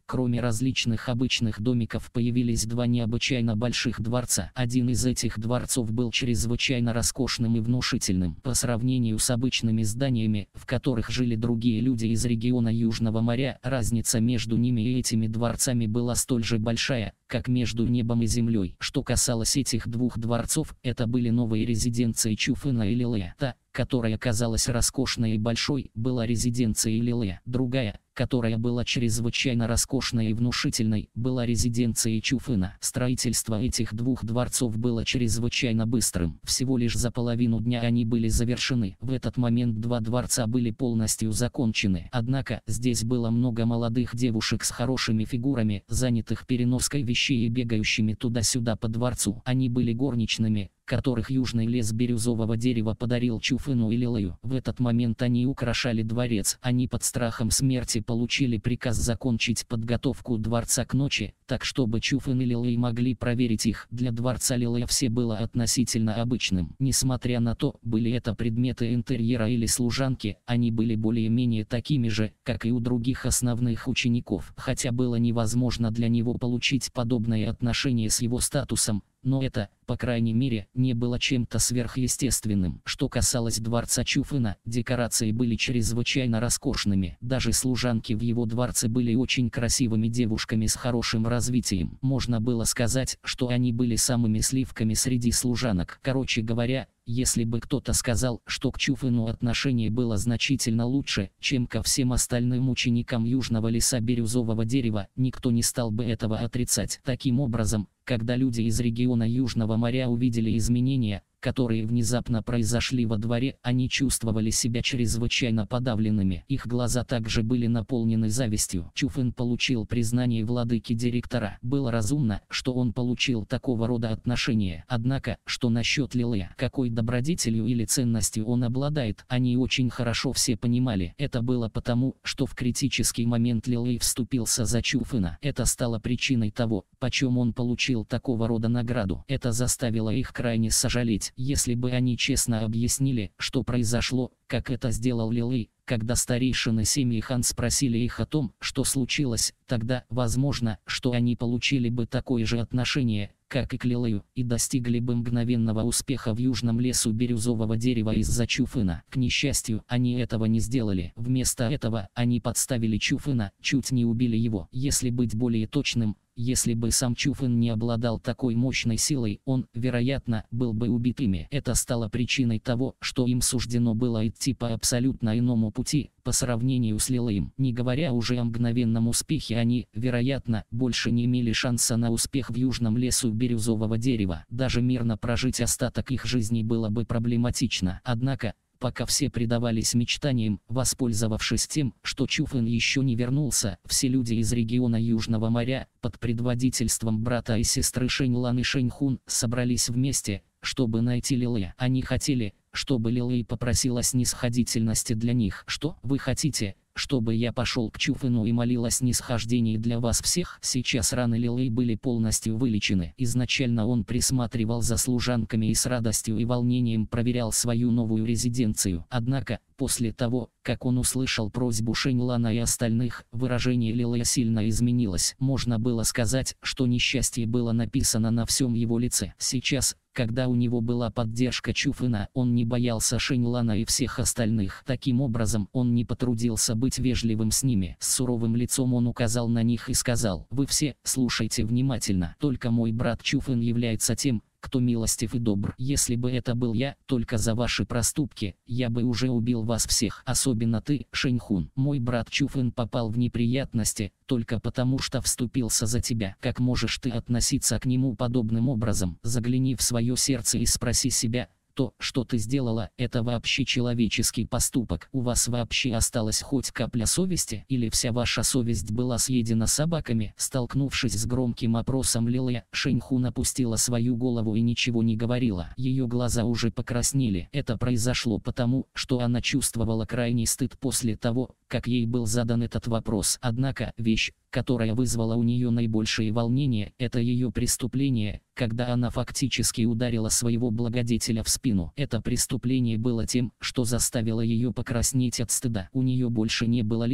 Кроме различных обычных домиков появились два необычайно больших дворца. Один из этих дворцов был чрезвычайно роскошным и внушительным. По сравнению с обычными зданиями, в которых жили другие люди из региона Южного моря, разница между ними и этими дворцами была столь же большая, как между небом и землей. Что касалось этих двух дворцов, это были новые резиденции Чуфена и Лилея. Та, которая казалась роскошной и большой, была резиденцией Лилея. Другая, которая была чрезвычайно роскошной и внушительной, была резиденцией Чуфена. Строительство этих двух дворцов было чрезвычайно быстрым. Всего лишь за половину дня они были завершены. В этот момент два дворца были полностью закончены. Однако, здесь было много молодых девушек с хорошими фигурами, занятых переноской вещей и бегающими туда-сюда по дворцу. Они были горничными, которых южный лес бирюзового дерева подарил Чуфену и Лилею. В этот момент они украшали дворец. Они под страхом смерти получили приказ закончить подготовку дворца к ночи, так чтобы Чуфен и Лилей могли проверить их. Для дворца Лилея все было относительно обычным. Несмотря на то, были это предметы интерьера или служанки, они были более-менее такими же, как и у других основных учеников. Хотя было невозможно для него получить подобное отношение с его статусом, но это, по крайней мере, не было чем-то сверхъестественным. Что касалось дворца Чуфена, декорации были чрезвычайно роскошными. Даже служанки в его дворце были очень красивыми девушками с хорошим развитием. Можно было сказать, что они были самыми сливками среди служанок. Короче говоря, если бы кто-то сказал, что к Чуфену отношение было значительно лучше, чем ко всем остальным ученикам Южного леса бирюзового дерева, никто не стал бы этого отрицать. Таким образом, когда люди из региона Южного моря увидели изменения, которые внезапно произошли во дворе, они чувствовали себя чрезвычайно подавленными. Их глаза также были наполнены завистью. Чуфен получил признание владыки директора. Было разумно, что он получил такого рода отношения. Однако, что насчет Лилея? Какой добродетелью или ценностью он обладает, они очень хорошо все понимали. Это было потому, что в критический момент Лилей вступился за Чуфена. Это стало причиной того, почем он получил такого рода награду. Это заставило их крайне сожалеть. Если бы они честно объяснили, что произошло, как это сделал Лилей, когда старейшины семьи Хан спросили их о том, что случилось, тогда, возможно, что они получили бы такое же отношение, как и к Лилею, и достигли бы мгновенного успеха в южном лесу бирюзового дерева из-за Чуфена. К несчастью, они этого не сделали. Вместо этого, они подставили Чуфена, чуть не убили его. Если быть более точным, если бы сам Чуфен не обладал такой мощной силой, он, вероятно, был бы убит ими. Это стало причиной того, что им суждено было идти по абсолютно иному пути, по сравнению с Лилеем. Не говоря уже о мгновенном успехе, они, вероятно, больше не имели шанса на успех в южном лесу бирюзового дерева. Даже мирно прожить остаток их жизни было бы проблематично. Однако, пока все предавались мечтаниям, воспользовавшись тем, что Чуфен еще не вернулся, все люди из региона Южного моря, под предводительством брата и сестры Шэньлан и Шэньхун, собрались вместе, чтобы найти Лилея. Они хотели, чтобы Лилей попросил о снисходительности для них. Что вы хотите, чтобы я пошел к Чуфену и молил о снисхождении для вас всех? Сейчас раны Лилей были полностью вылечены. Изначально он присматривал за служанками и с радостью и волнением проверял свою новую резиденцию. Однако, после того, как он услышал просьбу Шэньлана и остальных, выражение Лилея сильно изменилось. Можно было сказать, что несчастье было написано на всем его лице. Сейчас, когда у него была поддержка Чуфена, он не боялся Шэньлана и всех остальных. Таким образом, он не потрудился быть вежливым с ними. С суровым лицом он указал на них и сказал: «Вы все, слушайте внимательно. Только мой брат Чуфен является тем, кто милостив и добр. Если бы это был я, только за ваши проступки, я бы уже убил вас всех. Особенно ты, Шэньхун. Мой брат Чуфен попал в неприятности, только потому что вступился за тебя. Как можешь ты относиться к нему подобным образом? Загляни в свое сердце и спроси себя, то, что ты сделала, это вообще человеческий поступок? У вас вообще осталась хоть капля совести? Или вся ваша совесть была съедена собаками?» Столкнувшись с громким опросом Лилея, Шэньхун опустила свою голову и ничего не говорила. Ее глаза уже покраснели. Это произошло потому, что она чувствовала крайний стыд после того, как ей был задан этот вопрос. Однако, вещь, которая вызвала у нее наибольшее волнение, это ее преступление, когда она фактически ударила своего благодетеля в спину. Это преступление было тем, что заставило ее покраснеть от стыда. У нее больше не было лица,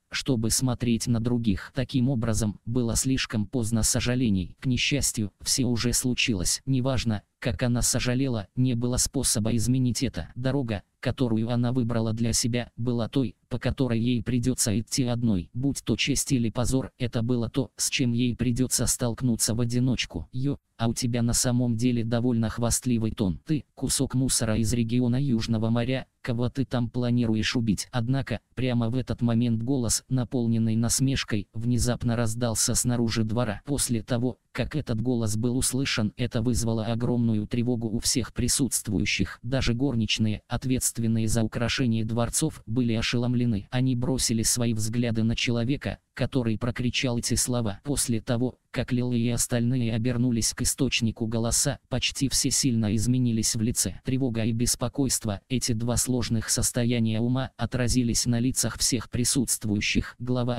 чтобы смотреть на других. Таким образом, было слишком поздно сожалений. К несчастью, все уже случилось. Неважно, как она сожалела, не было способа изменить это. Дорога, которую она выбрала для себя, была той, по которой ей придется идти одной. Будь то честь или позор, это было то, с чем ей придется столкнуться в одиночку. А у тебя на самом деле довольно хвастливый тон. Ты – кусок мусора из региона Южного моря, кого ты там планируешь убить. Однако, прямо в этот момент голос, наполненный насмешкой, внезапно раздался снаружи двора. После того, как этот голос был услышан, это вызвало огромную тревогу у всех присутствующих. Даже горничные, ответственные за украшение дворцов, были ошеломлены. Они бросили свои взгляды на человека, который прокричал эти слова. После того, как Лила и остальные обернулись к источнику голоса, почти все сильно изменились в лице. Тревога и беспокойство, эти два сложных состояния ума, отразились на лицах всех присутствующих. Глава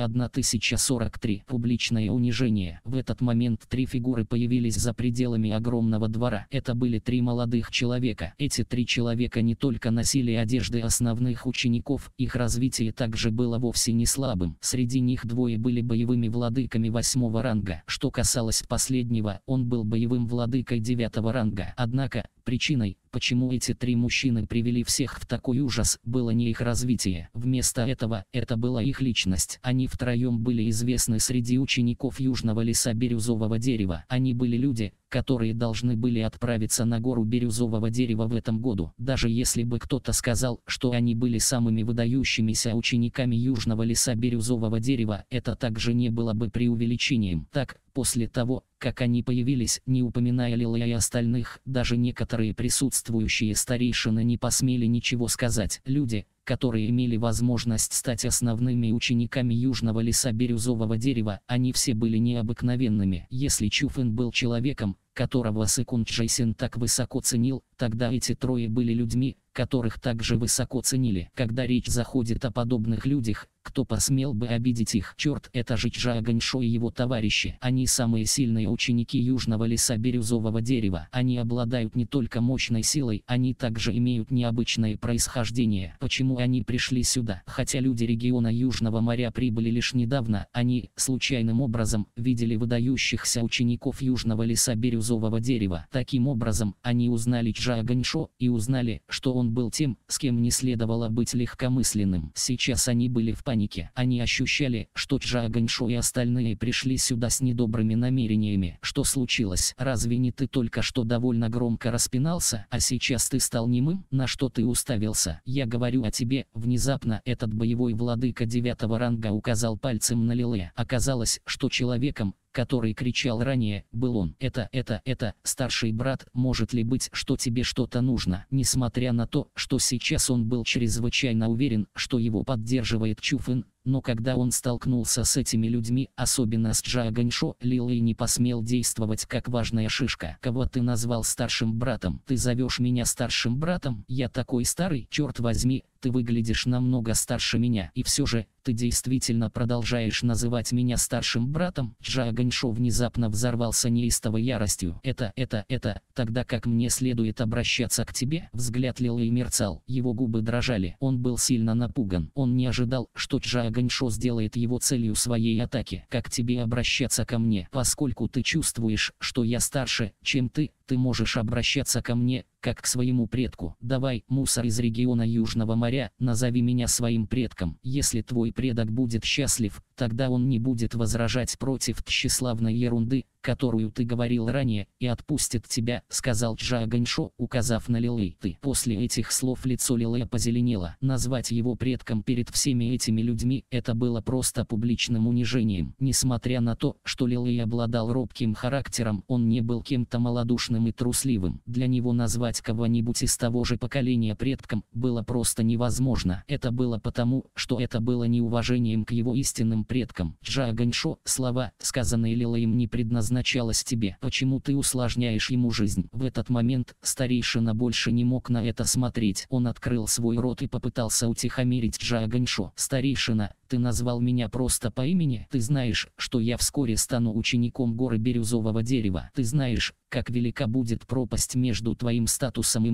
1043. Публичное унижение. В этот момент три фигуры появились за пределами огромного двора. Это были три молодых человека. Эти три человека не только носили одежды основных учеников, их развитие также было вовсе не слабым. Среди них двое были боевыми владыками 8-го ранга. Что касалось последнего, он был боевым владыкой 9-го ранга. Однако, причиной, почему эти три мужчины привели всех в такой ужас, было не их развитие. Вместо этого, это была их личность. Они втроем были известны среди учеников Южного леса Бирюзового дерева. Они были люди, которые должны были отправиться на гору Бирюзового дерева в этом году. Даже если бы кто-то сказал, что они были самыми выдающимися учениками Южного леса Бирюзового дерева, это также не было бы преувеличением. Так, после того, как они появились, не упоминая Лила и остальных, даже некоторые присутствующие старейшины не посмели ничего сказать. Люди, которые имели возможность стать основными учениками Южного леса Бирюзового дерева, они все были необыкновенными. Если Чуфэн был человеком, которого Секунд Джейсин так высоко ценил, тогда эти трое были людьми, которых также высоко ценили. Когда речь заходит о подобных людях, кто посмел бы обидеть их? Черт, это же Чжао Ганьшо и его товарищи. Они самые сильные ученики Южного леса Бирюзового дерева. Они обладают не только мощной силой, они также имеют необычное происхождение. Почему они пришли сюда? Хотя люди региона Южного моря прибыли лишь недавно, они, случайным образом, видели выдающихся учеников Южного леса Бирюзового дерева. Таким образом, они узнали Чжао Ганьшо и узнали, что он был тем, с кем не следовало быть легкомысленным. Сейчас они были в панике. Они ощущали, что Чжао Ганьшо и остальные пришли сюда с недобрыми намерениями. Что случилось? Разве не ты только что довольно громко распинался, а сейчас ты стал немым? На что ты уставился? Я говорю о тебе. Внезапно этот боевой владыка 9-го ранга указал пальцем на Лиле. Оказалось, что человеком, который кричал ранее, был он. Это, старший брат, может ли быть, что тебе что-то нужно? Несмотря на то, что сейчас он был чрезвычайно уверен, что его поддерживает Чуфэн, но когда он столкнулся с этими людьми, особенно с Чжао Ганьшо, Лилэй не посмел действовать как важная шишка. Кого ты назвал старшим братом? Ты зовешь меня старшим братом? Я такой старый? Черт возьми, ты выглядишь намного старше меня. И все же, ты действительно продолжаешь называть меня старшим братом? Чжао Ганьшо внезапно взорвался неистовой яростью. Тогда как мне следует обращаться к тебе? Взгляд Лилэй мерцал, его губы дрожали. Он был сильно напуган. Он не ожидал, что Чжао Ганьшо сделает его целью своей атаки. Как тебе обращаться ко мне? Поскольку ты чувствуешь, что я старше, чем ты можешь обращаться ко мне, как к своему предку. Давай, мусор из региона Южного моря, назови меня своим предком. Если твой предок будет счастлив, тогда он не будет возражать против тщеславной ерунды, которую ты говорил ранее, и отпустит тебя, сказал Чжао Ганьшо, указав на Лилэй. После этих слов лицо Лилэя позеленело. Назвать его предком перед всеми этими людьми, это было просто публичным унижением. Несмотря на то, что Лилэй обладал робким характером, он не был кем-то малодушным и трусливым. Для него назвать кого-нибудь из того же поколения предком было просто невозможно. Это было потому, что это было неуважением к его истинным предкам. Чжао Ганьшо, слова, сказанные Лилэем, не предназначалось тебе. Почему ты усложняешь ему жизнь? В этот момент старейшина больше не мог на это смотреть. Он открыл свой рот и попытался утихомирить Чжао Ганьшо. Старейшина, ты назвал меня просто по имени? Ты знаешь, что я вскоре стану учеником горы Бирюзового дерева. Ты знаешь, как велика будет пропасть между твоим статусом и моим.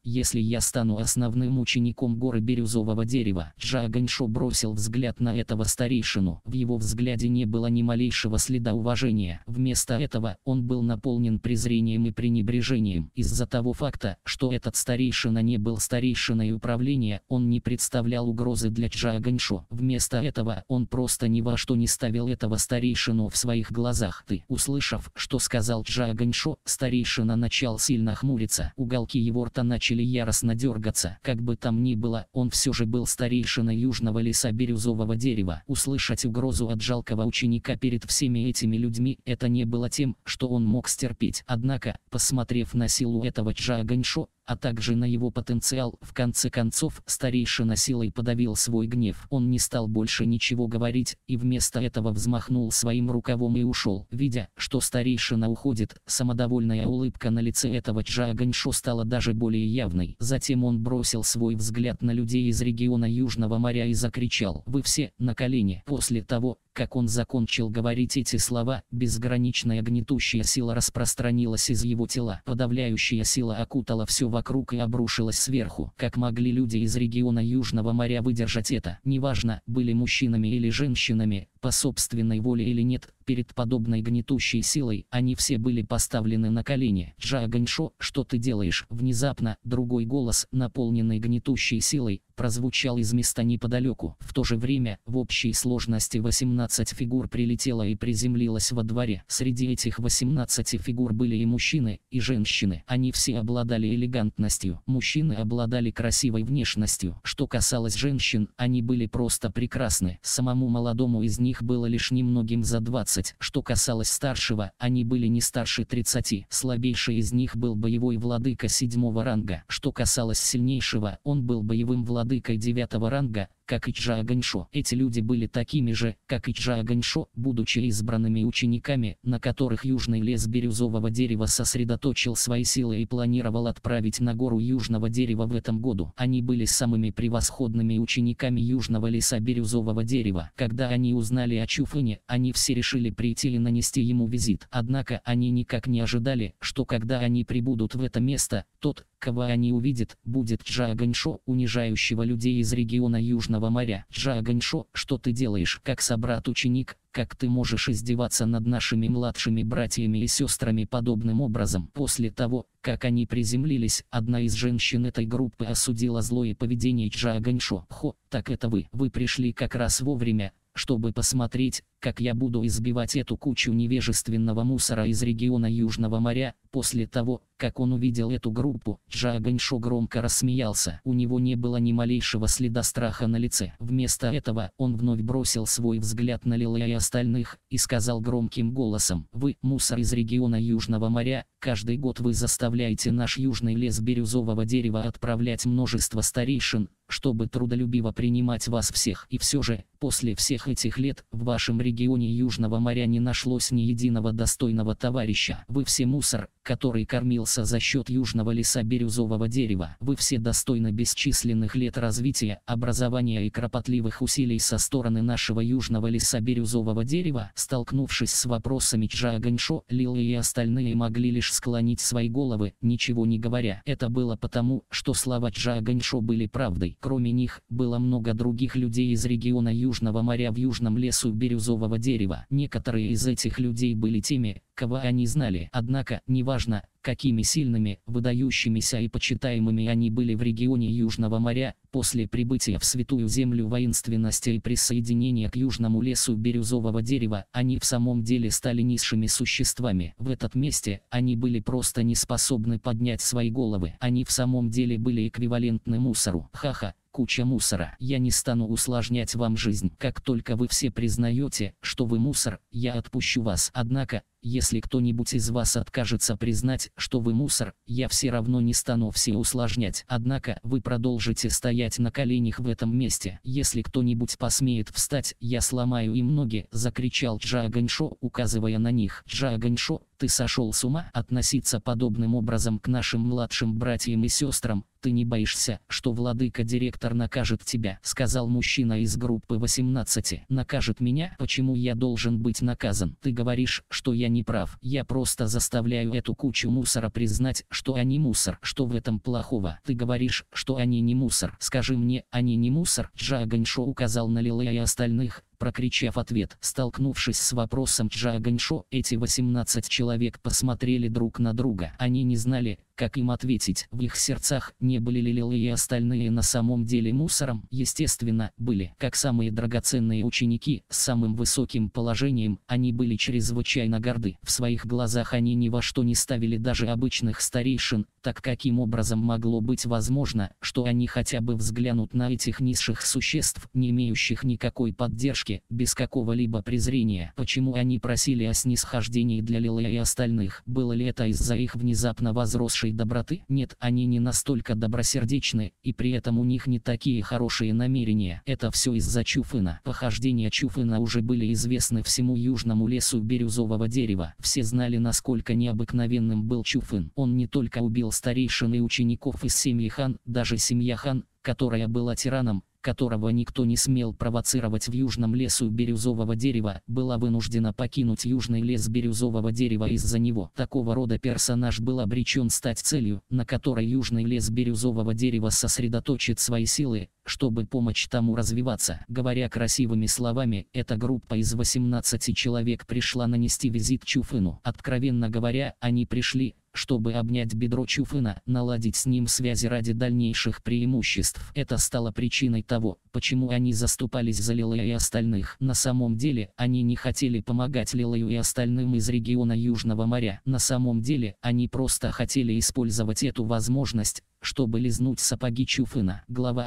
если я стану основным учеником горы бирюзового дерева. Чжао Ганьшо бросил взгляд на этого старейшину. В его взгляде не было ни малейшего следа уважения. Вместо этого он был наполнен презрением и пренебрежением. Из-за того факта, что этот старейшина не был старейшиной управления, он не представлял угрозы для Чжао Ганьшо. Вместо этого он просто ни во что не ставил этого старейшину в своих глазах. Услышав, что сказал Чжао Ганьшо, старейшина начал сильно хмуриться. Уголки его рта начали яростно дергаться. Как бы там ни было, он все же был старейшиной южного леса бирюзового дерева. Услышать угрозу от жалкого ученика перед всеми этими людьми — это не было тем, что он мог стерпеть. Однако, посмотрев на силу этого Чжао Ганьшо, а также на его потенциал, в конце концов, старейшина силой подавил свой гнев. Он не стал больше ничего говорить, и вместо этого взмахнул своим рукавом и ушел. Видя, что старейшина уходит, самодовольная улыбка на лице этого Чжао Ганьшо стала даже более явной. Затем он бросил свой взгляд на людей из региона Южного моря и закричал: «Вы все на колени!» После того, как он закончил говорить эти слова, безграничная гнетущая сила распространилась из его тела. Подавляющая сила окутала все вокруг и обрушилась сверху. Как могли люди из региона Южного моря выдержать это? Неважно, были мужчинами или женщинами, по собственной воле или нет, перед подобной гнетущей силой они все были поставлены на колени. «Чжао Ганьшо, что ты делаешь?» Внезапно, другой голос, наполненный гнетущей силой, прозвучал из места неподалеку. В то же время, в общей сложности 18 фигур прилетело и приземлилось во дворе. Среди этих 18 фигур были и мужчины, и женщины. Они все обладали элегантностью. Мужчины обладали красивой внешностью. Что касалось женщин, они были просто прекрасны. Самому молодому из них было лишь немногим за 20. Что касалось старшего, они были не старше 30. Слабейший из них был боевой владыка 7-го ранга. Что касалось сильнейшего, он был боевым владыкой 9-го ранга, как и Чжао Ганьшо. Эти люди были такими же, как и Чжао Ганьшо, будучи избранными учениками, на которых южный лес бирюзового дерева сосредоточил свои силы и планировал отправить на гору южного дерева в этом году. Они были самыми превосходными учениками южного леса бирюзового дерева. Когда они узнали о Чуфэне, они все решили прийти и нанести ему визит. Однако они никак не ожидали, что когда они прибудут в это место, тот, кого они увидят, будет Чжао Ганьшо, унижающего людей из региона Южного моря. «Чжао Ганьшо, что ты делаешь? Как собрат-ученик, как ты можешь издеваться над нашими младшими братьями и сестрами подобным образом?» После того, как они приземлились, одна из женщин этой группы осудила злое поведение Чжао Ганьшо. «Хо, так это вы пришли как раз вовремя, чтобы посмотреть, как я буду избивать эту кучу невежественного мусора из региона Южного моря». После того, как он увидел эту группу, Чжао Ганьшо громко рассмеялся. У него не было ни малейшего следа страха на лице. Вместо этого, он вновь бросил свой взгляд на Лилу и остальных, и сказал громким голосом: «Вы, мусор из региона Южного моря, каждый год вы заставляете наш южный лес бирюзового дерева отправлять множество старейшин, чтобы трудолюбиво принимать вас всех. И все же, после всех этих лет, в вашем регионе Южного моря не нашлось ни единого достойного товарища. Вы все мусор, который кормился за счет южного леса бирюзового дерева. Вы все достойны бесчисленных лет развития, образования и кропотливых усилий со стороны нашего южного леса бирюзового дерева». Столкнувшись с вопросами Чжао Ганьшо, Лила и остальные могли лишь склонить свои головы, ничего не говоря. Это было потому, что слова Чжао Ганьшо были правдой. Кроме них, было много других людей из региона Южного моря в южном лесу бирюзового дерева. Некоторые из этих людей были теми, кого они знали. Однако, неважно, какими сильными, выдающимися и почитаемыми они были в регионе Южного моря, после прибытия в Святую Землю воинственности и присоединения к южному лесу бирюзового дерева, они в самом деле стали низшими существами. В этом месте они были просто не способны поднять свои головы. Они в самом деле были эквивалентны мусору. Ха-ха. Куча мусора. Я не стану усложнять вам жизнь. Как только вы все признаете, что вы мусор, я отпущу вас. Однако, если кто-нибудь из вас откажется признать, что вы мусор, я все равно не стану все усложнять. Однако, вы продолжите стоять на коленях в этом месте. Если кто-нибудь посмеет встать, я сломаю им ноги, закричал Чжао Ганьшо, указывая на них. «Чжао Ганьшо, Ты сошел с ума относиться подобным образом к нашим младшим братьям и сестрам? Ты не боишься, что владыка-директор накажет тебя?» — сказал мужчина из группы 18. «Накажет меня? Почему я должен быть наказан? Ты говоришь, что я не прав. Я просто заставляю эту кучу мусора признать, что они мусор. Что в этом плохого? Ты говоришь, что они не мусор. Скажи мне, они не мусор?» Джа Ганьшо указал на Лилея и остальных, прокричав ответ. Столкнувшись с вопросом Джа Ганьшо, эти 18 человек посмотрели друг на друга. Они не знали, как им ответить. В их сердцах не были ли Лилей и остальные на самом деле мусором? Естественно, были. Как самые драгоценные ученики, с самым высоким положением, они были чрезвычайно горды. В своих глазах они ни во что не ставили даже обычных старейшин. Так каким образом могло быть возможно, что они хотя бы взглянут на этих низших существ, не имеющих никакой поддержки, без какого-либо презрения? Почему они просили о снисхождении для Лилея и остальных? Было ли это из-за их внезапно возросшей доброты? Нет, они не настолько добросердечны, и при этом у них не такие хорошие намерения. Это все из-за Чуфына. Похождения Чуфына уже были известны всему южному лесу бирюзового дерева. Все знали, насколько необыкновенным был Чуфын. Он не только убил старейшин и учеников из семьи Хан, даже семья Хан, которая была тираном, которого никто не смел провоцировать в южном лесу бирюзового дерева, была вынуждена покинуть южный лес бирюзового дерева из-за него. Такого рода персонаж был обречен стать целью, на которой южный лес бирюзового дерева сосредоточит свои силы, чтобы помочь тому развиваться. Говоря красивыми словами, эта группа из 18 человек пришла нанести визит Чуфыну. Откровенно говоря, они пришли, чтобы обнять бедро Чуфына, наладить с ним связи ради дальнейших преимуществ. Это стало причиной того, почему они заступались за Лилея и остальных. На самом деле, они не хотели помогать Лилею и остальным из региона Южного моря. На самом деле, они просто хотели использовать эту возможность, чтобы лизнуть сапоги Чуфына. Глава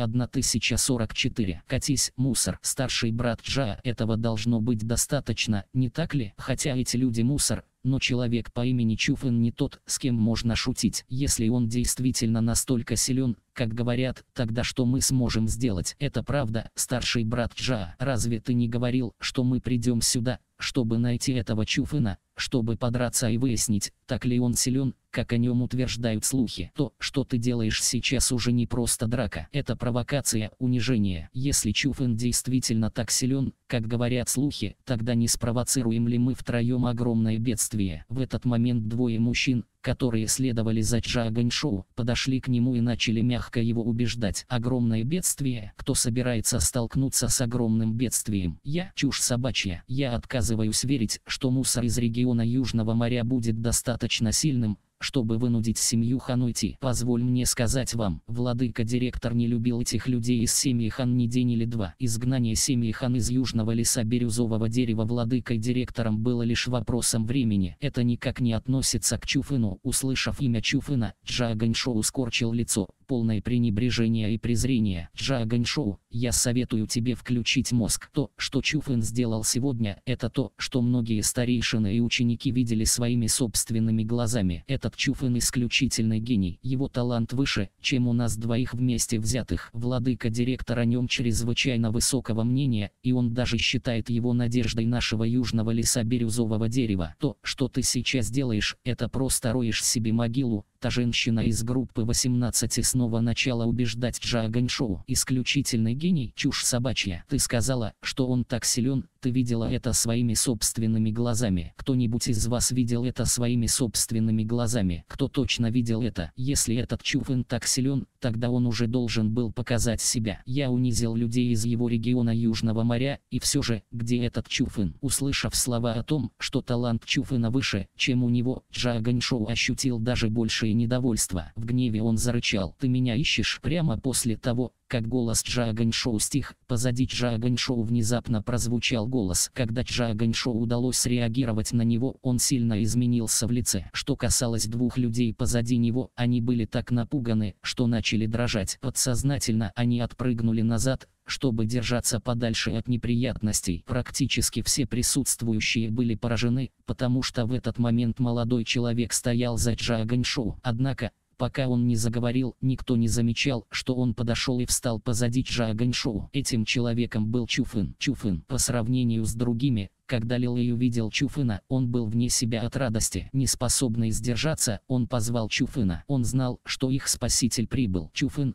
1044. «Катись, мусор!» Старший брат Джа, этого должно быть достаточно, не так ли? Хотя эти люди мусор, но человек по имени Чуфын не тот, с кем можно шутить. Если он действительно настолько силен, как говорят, тогда что мы сможем сделать? Это правда, старший брат Джа. Разве ты не говорил, что мы придем сюда, чтобы найти этого Чуфына, чтобы подраться и выяснить, так ли он силен, как о нем утверждают слухи? То, что ты делаешь сейчас, уже не просто драка. Это провокация, унижение. Если Чуфын действительно так силен, как говорят слухи, тогда не спровоцируем ли мы втроем огромное бедствие? В этот момент двое мужчин, которые следовали за Джа Ганьшоу, подошли к нему и начали мягко его убеждать. Огромное бедствие? Кто собирается столкнуться с огромным бедствием? Я? Чушь собачья. Я отказываюсь верить, что мусор из региона Южного моря будет достаточно сильным, чтобы вынудить семью Хан уйти. Позволь мне сказать вам, владыка-директор не любил этих людей из семьи Хан ни день или два. Изгнание семьи Хан из южного леса бирюзового дерева владыкой-директором было лишь вопросом времени. Это никак не относится к Чуфыну. Услышав имя Чуфына, Джа Ганьшоу скорчил лицо, полное пренебрежения и презрения. Джа Ганьшоу, я советую тебе включить мозг. То, что Чуфын сделал сегодня, это то, что многие старейшины и ученики видели своими собственными глазами. Этот Чуфын исключительный гений. Его талант выше, чем у нас двоих вместе взятых. Владыка-директор о нем чрезвычайно высокого мнения, и он даже считает его надеждой нашего южного леса бирюзового дерева. То, что ты сейчас делаешь, это просто роешь себе могилу. Та женщина из группы 18 снова начала убеждать Джа Ганьшоу. Исключительный гений? Чушь собачья. Ты сказала, что он так силен, ты видела это своими собственными глазами. Кто-нибудь из вас видел это своими собственными глазами? Кто точно видел это? Если этот Чуфын так силен, тогда он уже должен был показать себя. Я унизил людей из его региона Южного моря, и все же, где этот Чуфын? Услышав слова о том, что талант Чуфына выше, чем у него, Джа Ганьшоу ощутил даже большее недовольство. В гневе он зарычал. Ты меня ищешь? Прямо после того, как голос Джа Ганьшоу стих, позади Джа Ганьшоу внезапно прозвучал голос. Когда Джа Ганьшоу удалось среагировать на него, он сильно изменился в лице. Что касалось двух людей позади него, они были так напуганы, что начали дрожать. Подсознательно они отпрыгнули назад, чтобы держаться подальше от неприятностей. Практически все присутствующие были поражены, потому что в этот момент молодой человек стоял за Джа Ганьшоу. Однако, Пока он не заговорил, никто не замечал, что он подошел и встал позади Чжао Ганьшоу. Этим человеком был Чуфэн. Чуфэн, по сравнению с другими, когда Лилэй увидел Чуфэна, он был вне себя от радости. Не способный сдержаться, он позвал Чуфэна. Он знал, что их спаситель прибыл. Чуфэн,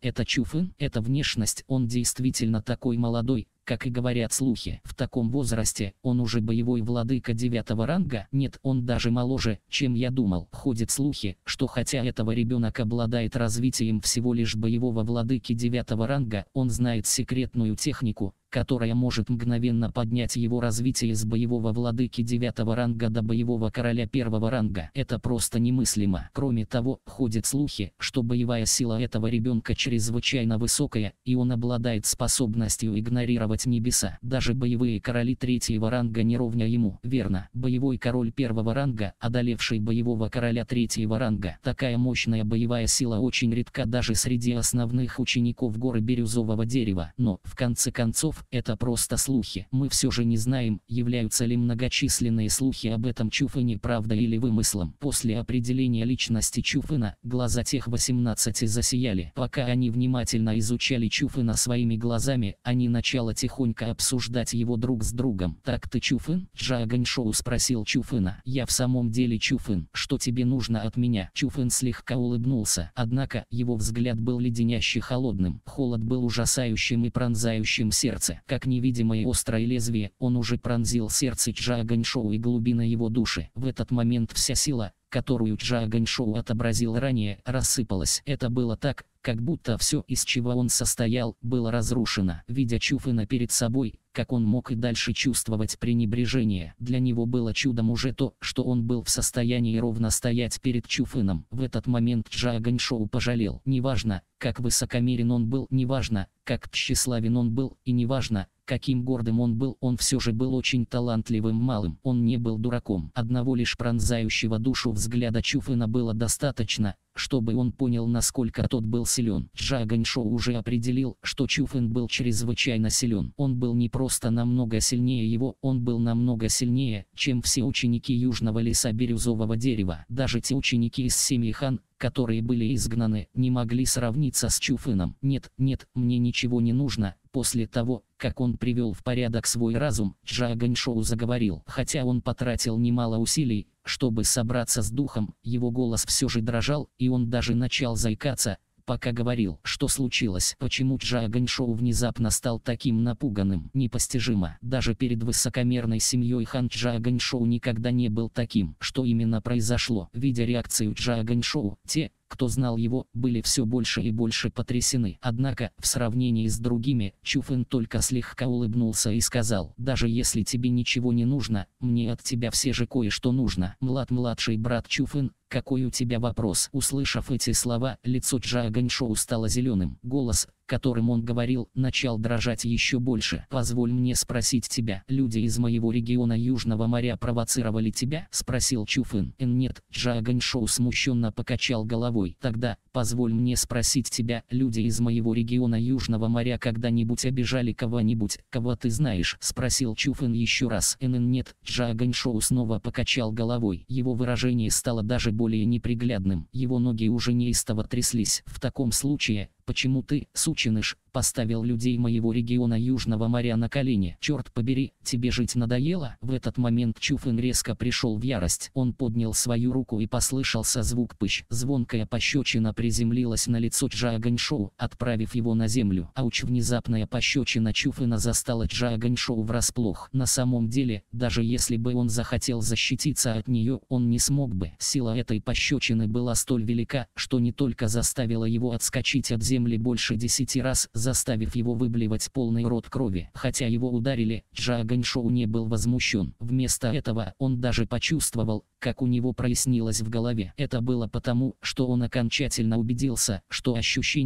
это внешность, он действительно такой молодой, как и говорят слухи. В таком возрасте он уже боевой владыка 9-го ранга. Нет, он даже моложе, чем я думал. Ходят слухи, что хотя этого ребенок обладает развитием всего лишь боевого владыки 9-го ранга, он знает секретную технику, которая может мгновенно поднять его развитие с боевого владыки 9-го ранга до боевого короля 1-го ранга. Это просто немыслимо. Кроме того, ходят слухи, что боевая сила этого ребенка чрезвычайно высокая, и он обладает способностью игнорировать небеса. Даже боевые короли 3-го ранга не ровня ему. Верно, боевой король 1-го ранга, одолевший боевого короля 3-го ранга. Такая мощная боевая сила очень редка даже среди основных учеников горы Бирюзового дерева. Но, в конце концов, это просто слухи. Мы все же не знаем, являются ли многочисленные слухи об этом Чуфэне правдой или вымыслом. После определения личности Чуфэна, глаза тех 18 засияли. Пока они внимательно изучали Чуфэна своими глазами, они начали тихонько обсуждать его друг с другом. «Так ты Чуфэн?» Чжао Ганьшоу спросил Чуфэна. «Я в самом деле Чуфэн. Что тебе нужно от меня?» Чуфэн слегка улыбнулся, однако его взгляд был леденяще холодным. Холод был ужасающим и пронзающим сердце. Как невидимое острое лезвие, он уже пронзил сердце Чжао Ганьшоу и глубины его души. В этот момент вся сила, которую Чжао Ганьшоу отобразил ранее, рассыпалась. Это было так, как будто все, из чего он состоял, было разрушено. Видя Чуфэна перед собой, как он мог и дальше чувствовать пренебрежение? Для него было чудом уже то, что он был в состоянии ровно стоять перед Чуфэном. В этот момент Чжао Ганьшоу пожалел. Неважно, как высокомерен он был, неважно, как тщеславен он был, и неважно, каким гордым он был, он все же был очень талантливым малым. Он не был дураком. Одного лишь пронзающего душу взгляда Чуфэна было достаточно, чтобы он понял, насколько тот был силен. Чжао Ганьшоу уже определил, что Чуфэн был чрезвычайно силен. Он был не просто намного сильнее его, он был намного сильнее, чем все ученики Южного леса Бирюзового дерева. Даже те ученики из семьи Хан, которые были изгнаны, не могли сравниться с Чуфэном. «Нет, мне ничего не нужно». После того, как он привел в порядок свой разум, Чжао Ганьшоу заговорил. Хотя он потратил немало усилий, чтобы собраться с духом, его голос все же дрожал, и он даже начал заикаться, пока говорил. Что случилось? Почему Чжао Ганьшоу внезапно стал таким напуганным? Непостижимо. Даже перед высокомерной семьей Хан Чжао Ганьшоу никогда не был таким. Что именно произошло? Видя реакцию Чжао Ганьшоу, те, кто знал его, были все больше и больше потрясены. Однако, в сравнении с другими, Чуфэн только слегка улыбнулся и сказал: «Даже если тебе ничего не нужно, мне от тебя все же кое-что нужно». «Младший брат Чуфэн, какой у тебя вопрос?» Услышав эти слова, лицо Чжао Ганьшоу стало зеленым. Голос, которым он говорил, начал дрожать еще больше. «Позволь мне спросить тебя, люди из моего региона Южного моря провоцировали тебя?» — спросил Чуфэн. «Нет», — Чжао Ганьшоу смущенно покачал головой. «Тогда, позволь мне спросить тебя, люди из моего региона Южного моря когда-нибудь обижали кого-нибудь, кого ты знаешь?» — спросил Чуфэн еще раз. «Нет», — Чжао Ганьшоу снова покачал головой. Его выражение стало даже более неприглядным. Его ноги уже неистово тряслись. «В таком случае, почему ты, сученыш, поставил людей моего региона Южного моря на колени? Черт побери, тебе жить надоело?» В этот момент Чуфэн резко пришел в ярость. Он поднял свою руку и послышался звук пыщ. Звонкая пощечина приземлилась на лицо Чжао Ганьшоу, отправив его на землю. Ауч! Внезапная пощечина Чуфэна застала Чжао Ганьшоу врасплох. На самом деле, даже если бы он захотел защититься от нее, он не смог бы. Сила этой пощечины была столь велика, что не только заставила его отскочить от земли больше 10 раз, заставив его выблевать полный рот крови. Хотя его ударили, Чжао Ганьшоу не был возмущен. Вместо этого, он даже почувствовал, как у него прояснилось в голове. Это было потому, что он окончательно убедился, что ощущения,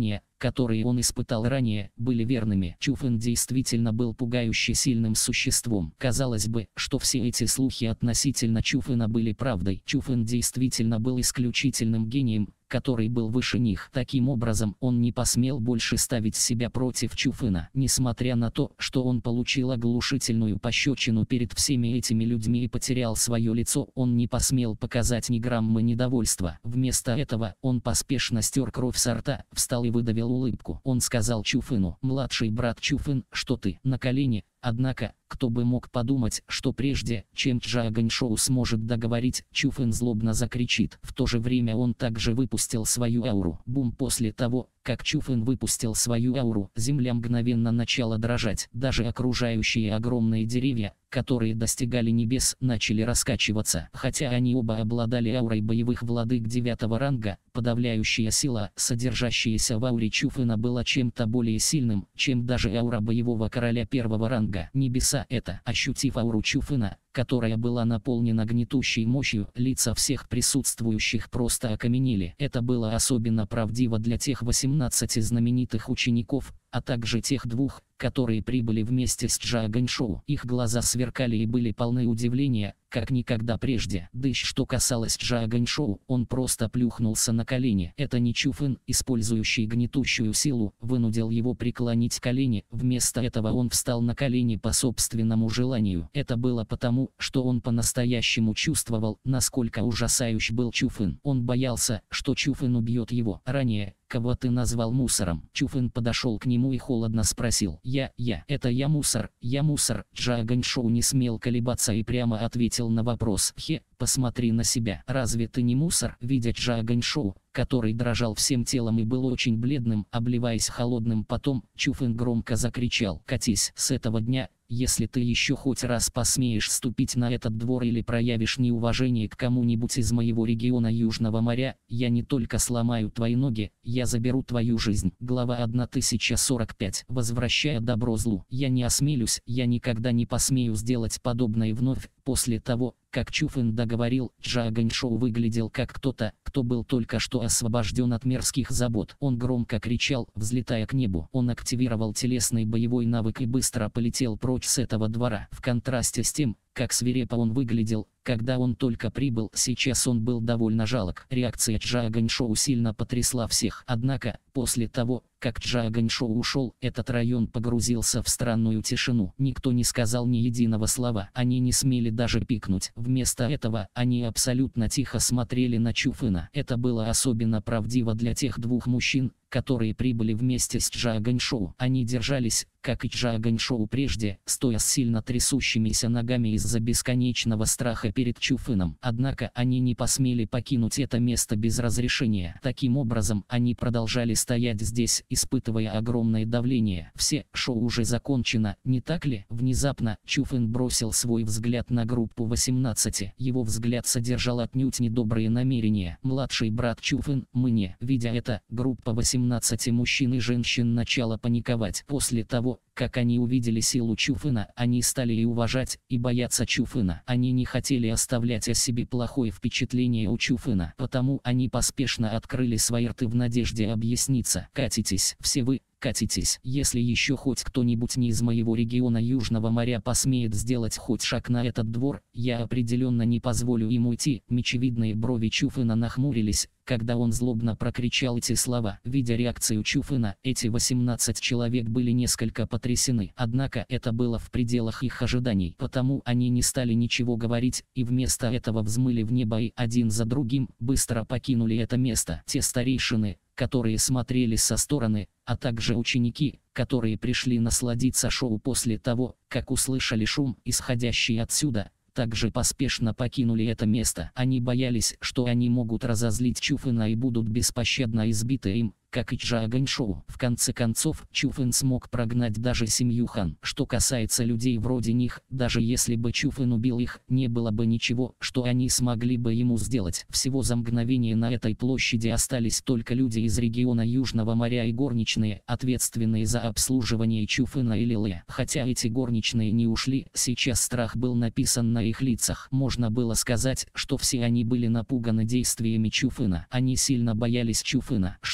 которые он испытал ранее, были верными. Чуфэн действительно был пугающе сильным существом. Казалось бы, что все эти слухи относительно Чуфэна были правдой. Чуфэн действительно был исключительным гением, который был выше них. Таким образом, он не посмел больше ставить себя против Чуфэна. Несмотря на то, что он получил оглушительную пощечину перед всеми этими людьми и потерял свое лицо, он не посмел показать ни грамма недовольства. Вместо этого, он поспешно стер кровь со рта, встал и выдавил улыбку. Он сказал Чуфэну: «Младший брат Чуфэн, что ты на колени?» Однако, кто бы мог подумать, что прежде, чем Чжао Ганьшоу сможет договорить, Чуфэн злобно закричит. В то же время он также выпустил свою ауру. Бум! После того, как Чуфэн выпустил свою ауру, земля мгновенно начала дрожать. Даже окружающие огромные деревья, которые достигали небес, начали раскачиваться. Хотя они оба обладали аурой боевых владык 9-го ранга, подавляющая сила, содержащаяся в ауре Чуфэна, была чем-то более сильным, чем даже аура боевого короля 1-го ранга. Небеса это, ощутив ауру Чуфэна, которая была наполнена гнетущей мощью, лица всех присутствующих просто окаменели. Это было особенно правдиво для тех 18 знаменитых учеников, а также тех двух, которые прибыли вместе с Чжао Ганьшоу. Их глаза сверкали и были полны удивления, как никогда прежде. Что касалось Чжао Ганьшоу, он просто плюхнулся на колени. Это не Чуфэн, использующий гнетущую силу, вынудил его преклонить колени. Вместо этого он встал на колени по собственному желанию. Это было потому, что он по-настоящему чувствовал, насколько ужасающий был Чуфэн. Он боялся, что Чуфэн убьет его. Ранее, кого ты назвал мусором? Чуфэн подошел к нему и холодно спросил. Это я мусор, я мусор. Чжао Ганьшоу не смел колебаться и прямо ответил на вопрос. Посмотри на себя. Разве ты не мусор? Видя Чжао Ганьшоу, который дрожал всем телом и был очень бледным, обливаясь холодным потом, Чуфэн громко закричал. Катись. С этого дня, если ты еще хоть раз посмеешь ступить на этот двор или проявишь неуважение к кому-нибудь из моего региона Южного моря, я не только сломаю твои ноги, я заберу твою жизнь. Глава 1045. Возвращая добро злу. Я не осмелюсь, я никогда не посмею сделать подобное вновь. После того, как Чуфэн договорил, Чжао Ганьшоу выглядел как кто-то, кто был только что освобожден от мерзких забот. Он громко кричал, взлетая к небу. Он активировал телесный боевой навык и быстро полетел прочь с этого двора. В контрасте с тем, как свирепо он выглядел, когда он только прибыл, сейчас он был довольно жалок. Реакция Чжао Ганьшоу сильно потрясла всех. Однако, после того, как Чжао Ганьшоу ушел, этот район погрузился в странную тишину. Никто не сказал ни единого слова. Они не смели даже пикнуть. Вместо этого, они абсолютно тихо смотрели на Чуфэна. Это было особенно правдиво для тех двух мужчин, которые прибыли вместе с Чжао Ганьшоу. Они держались, как и Чжао Ганьшоу прежде, стоя с сильно трясущимися ногами из-за бесконечного страха перед Чуфэном. Однако они не посмели покинуть это место без разрешения. Таким образом, они продолжали стоять здесь, испытывая огромное давление. Шоу уже закончено, не так ли? Внезапно, Чуфэн бросил свой взгляд на группу 18. Его взгляд содержал отнюдь недобрые намерения. Младший брат Чуфэн, видя это, группа 18 мужчин и женщин начала паниковать. После того, как они увидели силу Чуфэна, они стали и уважать, и бояться Чуфэна. Они не хотели оставлять о себе плохое впечатление у Чуфэна, потому они поспешно открыли свои рты в надежде объясниться. Катитесь, все вы, катитесь. Если еще хоть кто-нибудь не из моего региона Южного моря посмеет сделать хоть шаг на этот двор, я определенно не позволю ему идти. Мечевидные брови Чуфэна нахмурились, когда он злобно прокричал эти слова. Видя реакцию Чуфэна, эти 18 человек были несколько потрясены. Однако это было в пределах их ожиданий, потому они не стали ничего говорить, и вместо этого взмыли в небо и один за другим быстро покинули это место. Те старейшины, которые смотрели со стороны, а также ученики, которые пришли насладиться шоу после того, как услышали шум, исходящий отсюда, также поспешно покинули это место. Они боялись, что они могут разозлить Чуфэна и будут беспощадно избиты им, как и Чжао Ганьшоу. В конце концов, Чуфэн смог прогнать даже семью Хан. Что касается людей вроде них, даже если бы Чуфэн убил их, не было бы ничего, что они смогли бы ему сделать. Всего за мгновение на этой площади остались только люди из региона Южного моря и горничные, ответственные за обслуживание Чуфэна и Лиле. Хотя эти горничные не ушли, сейчас страх был написан на их лицах. Можно было сказать, что все они были напуганы действиями Чуфэна. Они сильно боялись Чуфэна. Что, вы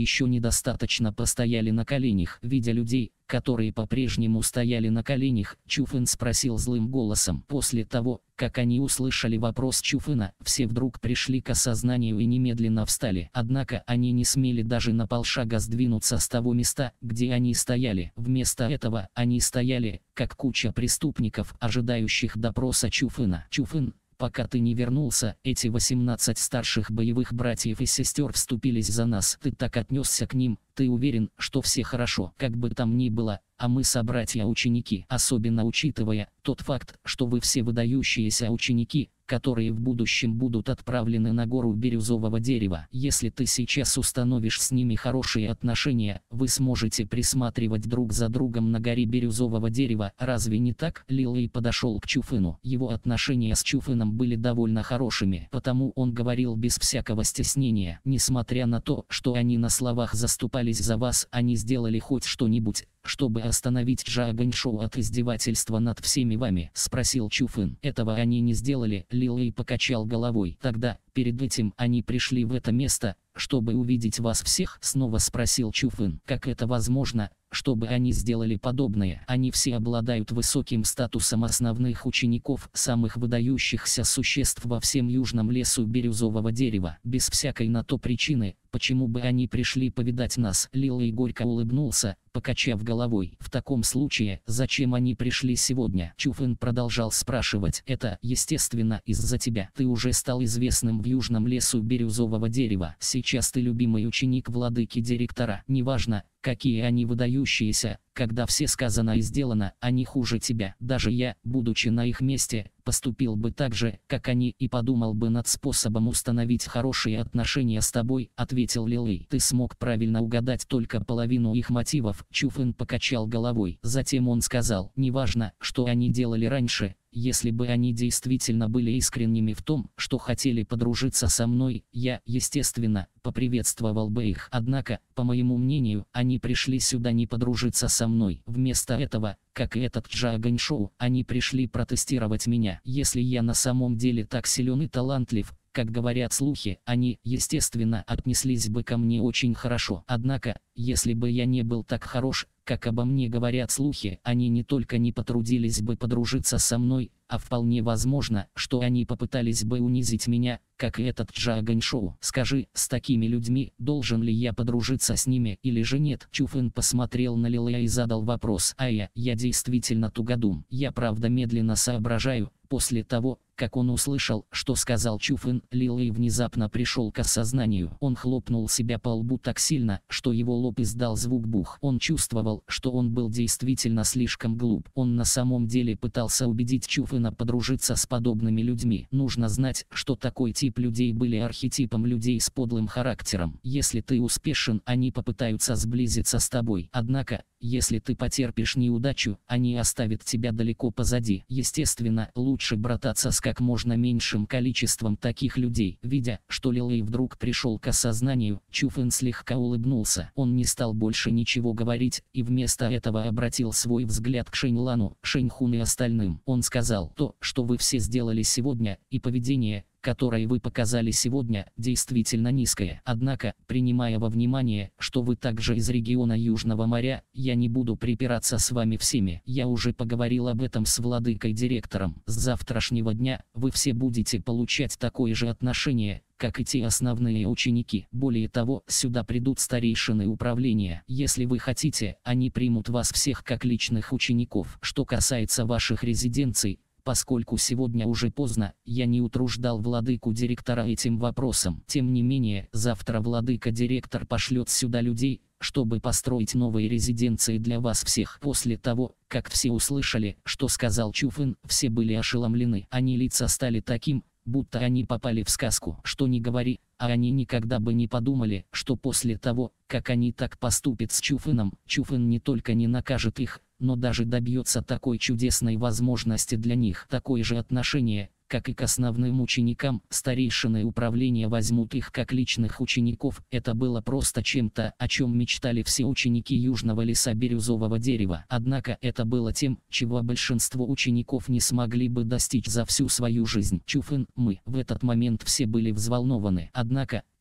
еще недостаточно постояли на коленях. Видя людей, которые по-прежнему стояли на коленях, Чуфэн спросил злым голосом. После того, как они услышали вопрос Чуфэна, все вдруг пришли к осознанию и немедленно встали. Однако они не смели даже на полшага сдвинуться с того места, где они стояли. Вместо этого они стояли, как куча преступников, ожидающих допроса Чуфэна. «Чуфэн, пока ты не вернулся, эти 18 старших боевых братьев и сестер вступились за нас. Ты так отнесся к ним, ты уверен, что все хорошо. Как бы там ни было, а мы собратья-ученики, особенно учитывая тот факт, что вы все выдающиеся ученики, которые в будущем будут отправлены на гору бирюзового дерева. Если ты сейчас установишь с ними хорошие отношения, вы сможете присматривать друг за другом на горе бирюзового дерева. Разве не так?» Лилэй подошел к Чуфэну. Его отношения с Чуфэном были довольно хорошими, потому он говорил без всякого стеснения. «Несмотря на то, что они на словах заступались за вас, они сделали хоть что-нибудь, чтобы остановить Джа Ганьшоу от издевательства над всеми вами?» — спросил Чуфэн. «Этого они не сделали», — Лилэй покачал головой. «Тогда, перед этим они пришли в это место, чтобы увидеть вас всех?» — снова спросил Чуфэн. «Как это возможно, чтобы они сделали подобное? Они все обладают высоким статусом основных учеников, самых выдающихся существ во всем южном лесу бирюзового дерева. Без всякой на то причины, почему бы они пришли повидать нас?» Лилэй горько улыбнулся, покачав головой. «В таком случае, зачем они пришли сегодня?» Чуфэн продолжал спрашивать. «Это, естественно, из-за тебя. Ты уже стал известным в южном лесу бирюзового дерева. Сейчас ты любимый ученик владыки директора. Неважно, какие они выдающиеся, когда все сказано и сделано, они хуже тебя. Даже я, будучи на их месте, поступил бы так же, как они, и подумал бы над способом установить хорошие отношения с тобой», — ответил Лилэй. «Ты смог правильно угадать только половину их мотивов». Чуфэн покачал головой. Затем он сказал: «Неважно, что они делали раньше, если бы они действительно были искренними в том, что хотели подружиться со мной, я, естественно, поприветствовал бы их. Однако, по моему мнению, они пришли сюда не подружиться со мной. Вместо этого, как и этот Джа Ганьшоу, они пришли протестировать меня. Если я на самом деле так силен и талантлив, как говорят слухи, они, естественно, отнеслись бы ко мне очень хорошо. Однако, если бы я не был так хорош, как обо мне говорят слухи, они не только не потрудились бы подружиться со мной, а вполне возможно, что они попытались бы унизить меня, как и этот Джа Ганьшоу. Скажи, с такими людьми, должен ли я подружиться с ними или же нет?» Чуфэн посмотрел на Лилэя и задал вопрос. «Я действительно тугодум. Я правда медленно соображаю». После того, как он услышал, что сказал Чуфэн, Лилэй внезапно пришел к осознанию. Он хлопнул себя по лбу так сильно, что его лоб издал звук бух. Он чувствовал, что он был действительно слишком глуп. Он на самом деле пытался убедить Чуфэна подружиться с подобными людьми. Нужно знать, что такой тип людей были архетипом людей с подлым характером. Если ты успешен, они попытаются сблизиться с тобой. Однако, если ты потерпишь неудачу, они оставят тебя далеко позади. Естественно, лучше брататься с как можно меньшим количеством таких людей. Видя, что Лилэй вдруг пришел к осознанию, Чуфэн слегка улыбнулся. Он не стал больше ничего говорить, и вместо этого обратил свой взгляд к Шэньлану, Шэньхун и остальным. Он сказал: «То, что вы все сделали сегодня, и поведение, которое вы показали сегодня, действительно низкое. Однако, принимая во внимание, что вы также из региона Южного моря, я не буду припираться с вами всеми. Я уже поговорил об этом с владыкой-директором. С завтрашнего дня вы все будете получать такое же отношение, как и те основные ученики. Более того, сюда придут старейшины управления. Если вы хотите, они примут вас всех как личных учеников. Что касается ваших резиденций, поскольку сегодня уже поздно, я не утруждал владыку-директора этим вопросом. Тем не менее, завтра владыка-директор пошлет сюда людей, чтобы построить новые резиденции для вас всех». После того, как все услышали, что сказал Чуфэн, все были ошеломлены. Они лица стали таким, будто они попали в сказку. Что ни говори, а они никогда бы не подумали, что после того, как они так поступят с Чуфэном, Чуфэн не только не накажет их, но даже добьется такой чудесной возможности для них. Такое же отношение, как и к основным ученикам, старейшины управления возьмут их как личных учеников. Это было просто чем-то, о чем мечтали все ученики Южного леса бирюзового дерева. Однако это было тем, чего большинство учеников не смогли бы достичь за всю свою жизнь. Чуфэн, мы. В этот момент все были взволнованы. Однако,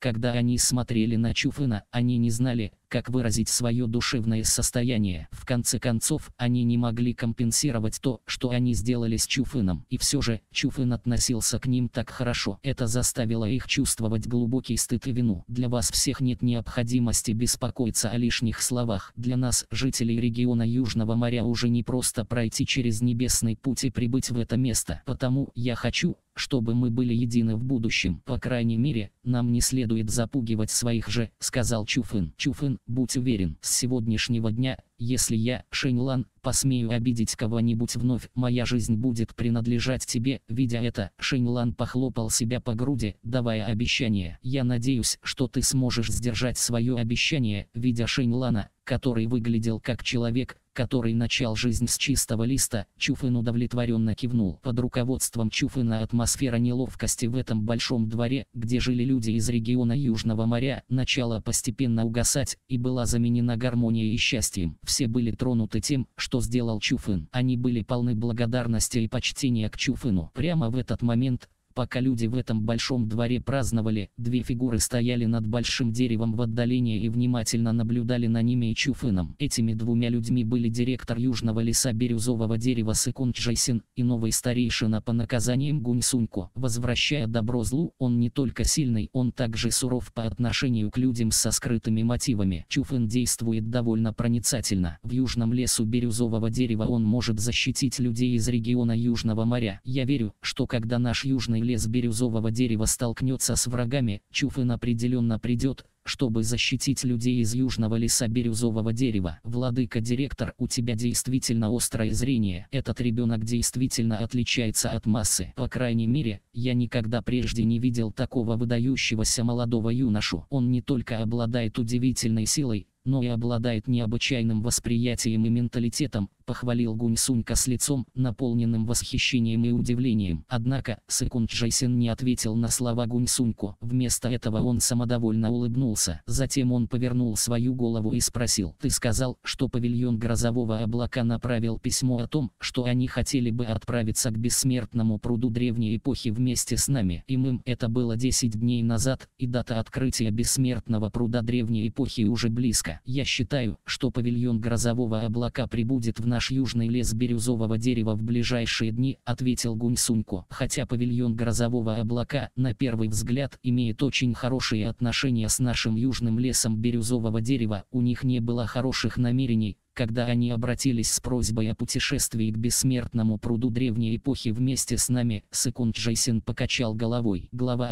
Когда они смотрели на Чуфына, они не знали, как выразить свое душевное состояние. В конце концов, они не могли компенсировать то, что они сделали с Чуфыном. И все же, Чуфын относился к ним так хорошо. Это заставило их чувствовать глубокий стыд и вину. Для вас всех нет необходимости беспокоиться о лишних словах. Для нас, жителей региона Южного моря, уже не просто пройти через небесный путь и прибыть в это место. Потому я хочу, чтобы мы были едины в будущем. По крайней мере, нам не следует запугивать своих же, сказал Чуфын. Чуфын, будь уверен, с сегодняшнего дня, если я, Шэньлан, посмею обидеть кого-нибудь вновь, моя жизнь будет принадлежать тебе. Видя это, Шэньлан похлопал себя по груди, давая обещание. Я надеюсь, что ты сможешь сдержать свое обещание. Видя Шэньлана, который выглядел как человек, который начал жизнь с чистого листа, Чуфын удовлетворенно кивнул. Под руководством Чуфына атмосфера неловкости в этом большом дворе, где жили люди из региона Южного моря, начала постепенно угасать и была заменена гармонией и счастьем. Все были тронуты тем, что сделал Чуфын. Они были полны благодарности и почтения к Чуфыну. Прямо в этот момент, пока люди в этом большом дворе праздновали, две фигуры стояли над большим деревом в отдалении и внимательно наблюдали на ними и Чуфыном. Этими двумя людьми были директор Южного леса Бирюзового дерева Секунд Джайсин и новый старейшина по наказаниям Гунь Сунько. Возвращая добро злу, он не только сильный, он также суров по отношению к людям со скрытыми мотивами. Чуфын действует довольно проницательно. В Южном лесу Бирюзового дерева он может защитить людей из региона Южного моря. Я верю, что когда наш южный лес Бирюзового дерева столкнется с врагами, Чуфын определенно придет, чтобы защитить людей из Южного леса Бирюзового дерева. Владыка-директор, у тебя действительно острое зрение. Этот ребенок действительно отличается от массы. По крайней мере, я никогда прежде не видел такого выдающегося молодого юношу. Он не только обладает удивительной силой, но и обладает необычайным восприятием и менталитетом, похвалил Гунь Сунька с лицом, наполненным восхищением и удивлением. Однако, Секунд Джайсин не ответил на слова Гунь Суньку. Вместо этого он самодовольно улыбнулся. Затем он повернул свою голову и спросил: «Ты сказал, что павильон Грозового облака направил письмо о том, что они хотели бы отправиться к бессмертному пруду древней эпохи вместе с нами. Это было 10 дней назад, и дата открытия бессмертного пруда древней эпохи уже близко. Я считаю, что павильон Грозового облака прибудет в наш южный лес Бирюзового дерева в ближайшие дни», — ответил Гунь Сунько. Хотя павильон Грозового облака, на первый взгляд, имеет очень хорошие отношения с нашим южным лесом Бирюзового дерева, у них не было хороших намерений, когда они обратились с просьбой о путешествии к бессмертному пруду древней эпохи вместе с нами. Секунд Джайсин покачал головой. Глава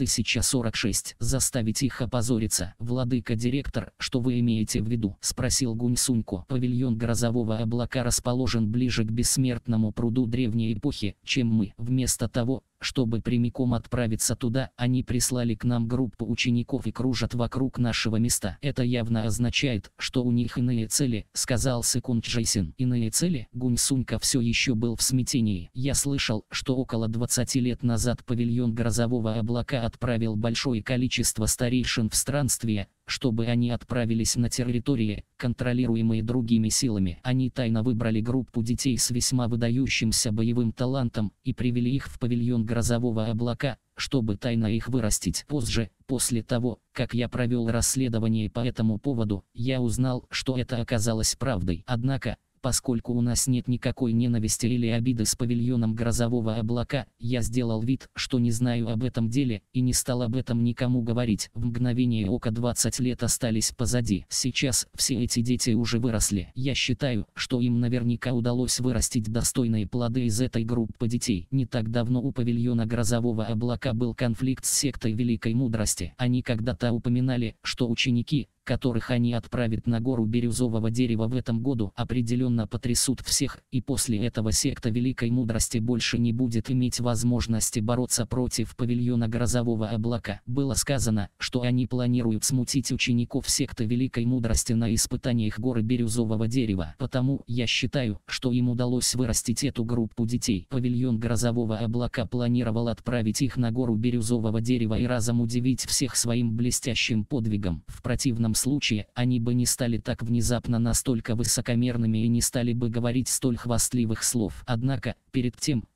1046. Заставить их опозориться. Владыка-директор, что вы имеете в виду? Спросил Гунь Сунько. Павильон Грозового облака расположен ближе к бессмертному пруду древней эпохи, чем мы. Вместо того, чтобы прямиком отправиться туда, они прислали к нам группу учеников и кружат вокруг нашего места. Это явно означает, что у них иные цели, сказал Секунд Джайсин. Иные цели? Гунь Сунька все еще был в смятении. Я слышал, что около 20 лет назад павильон Грозового облака отправил большое количество старейшин в странствие, чтобы они отправились на территории, контролируемые другими силами. Они тайно выбрали группу детей с весьма выдающимся боевым талантом и привели их в павильон Грозового облака, чтобы тайно их вырастить. Позже, после того, как я провел расследование по этому поводу, я узнал, что это оказалось правдой. Однако, поскольку у нас нет никакой ненависти или обиды с павильоном Грозового облака, я сделал вид, что не знаю об этом деле, и не стал об этом никому говорить. В мгновение ока 20 лет остались позади. Сейчас все эти дети уже выросли. Я считаю, что им наверняка удалось вырастить достойные плоды из этой группы детей. Не так давно у павильона Грозового облака был конфликт с сектой Великой Мудрости. Они когда-то упоминали, что ученики, которых они отправят на гору Бирюзового дерева в этом году, определенно потрясут всех, и после этого секта Великой Мудрости больше не будет иметь возможности бороться против павильона Грозового облака. Было сказано, что они планируют смутить учеников секты Великой Мудрости на испытаниях горы Бирюзового дерева. Потому я считаю, что им удалось вырастить эту группу детей. Павильон Грозового облака планировал отправить их на гору Бирюзового дерева и разом удивить всех своим блестящим подвигом. В противном случае, они бы не стали так внезапно настолько высокомерными и не стали бы говорить столь хвастливых слов. Однако, перед тем,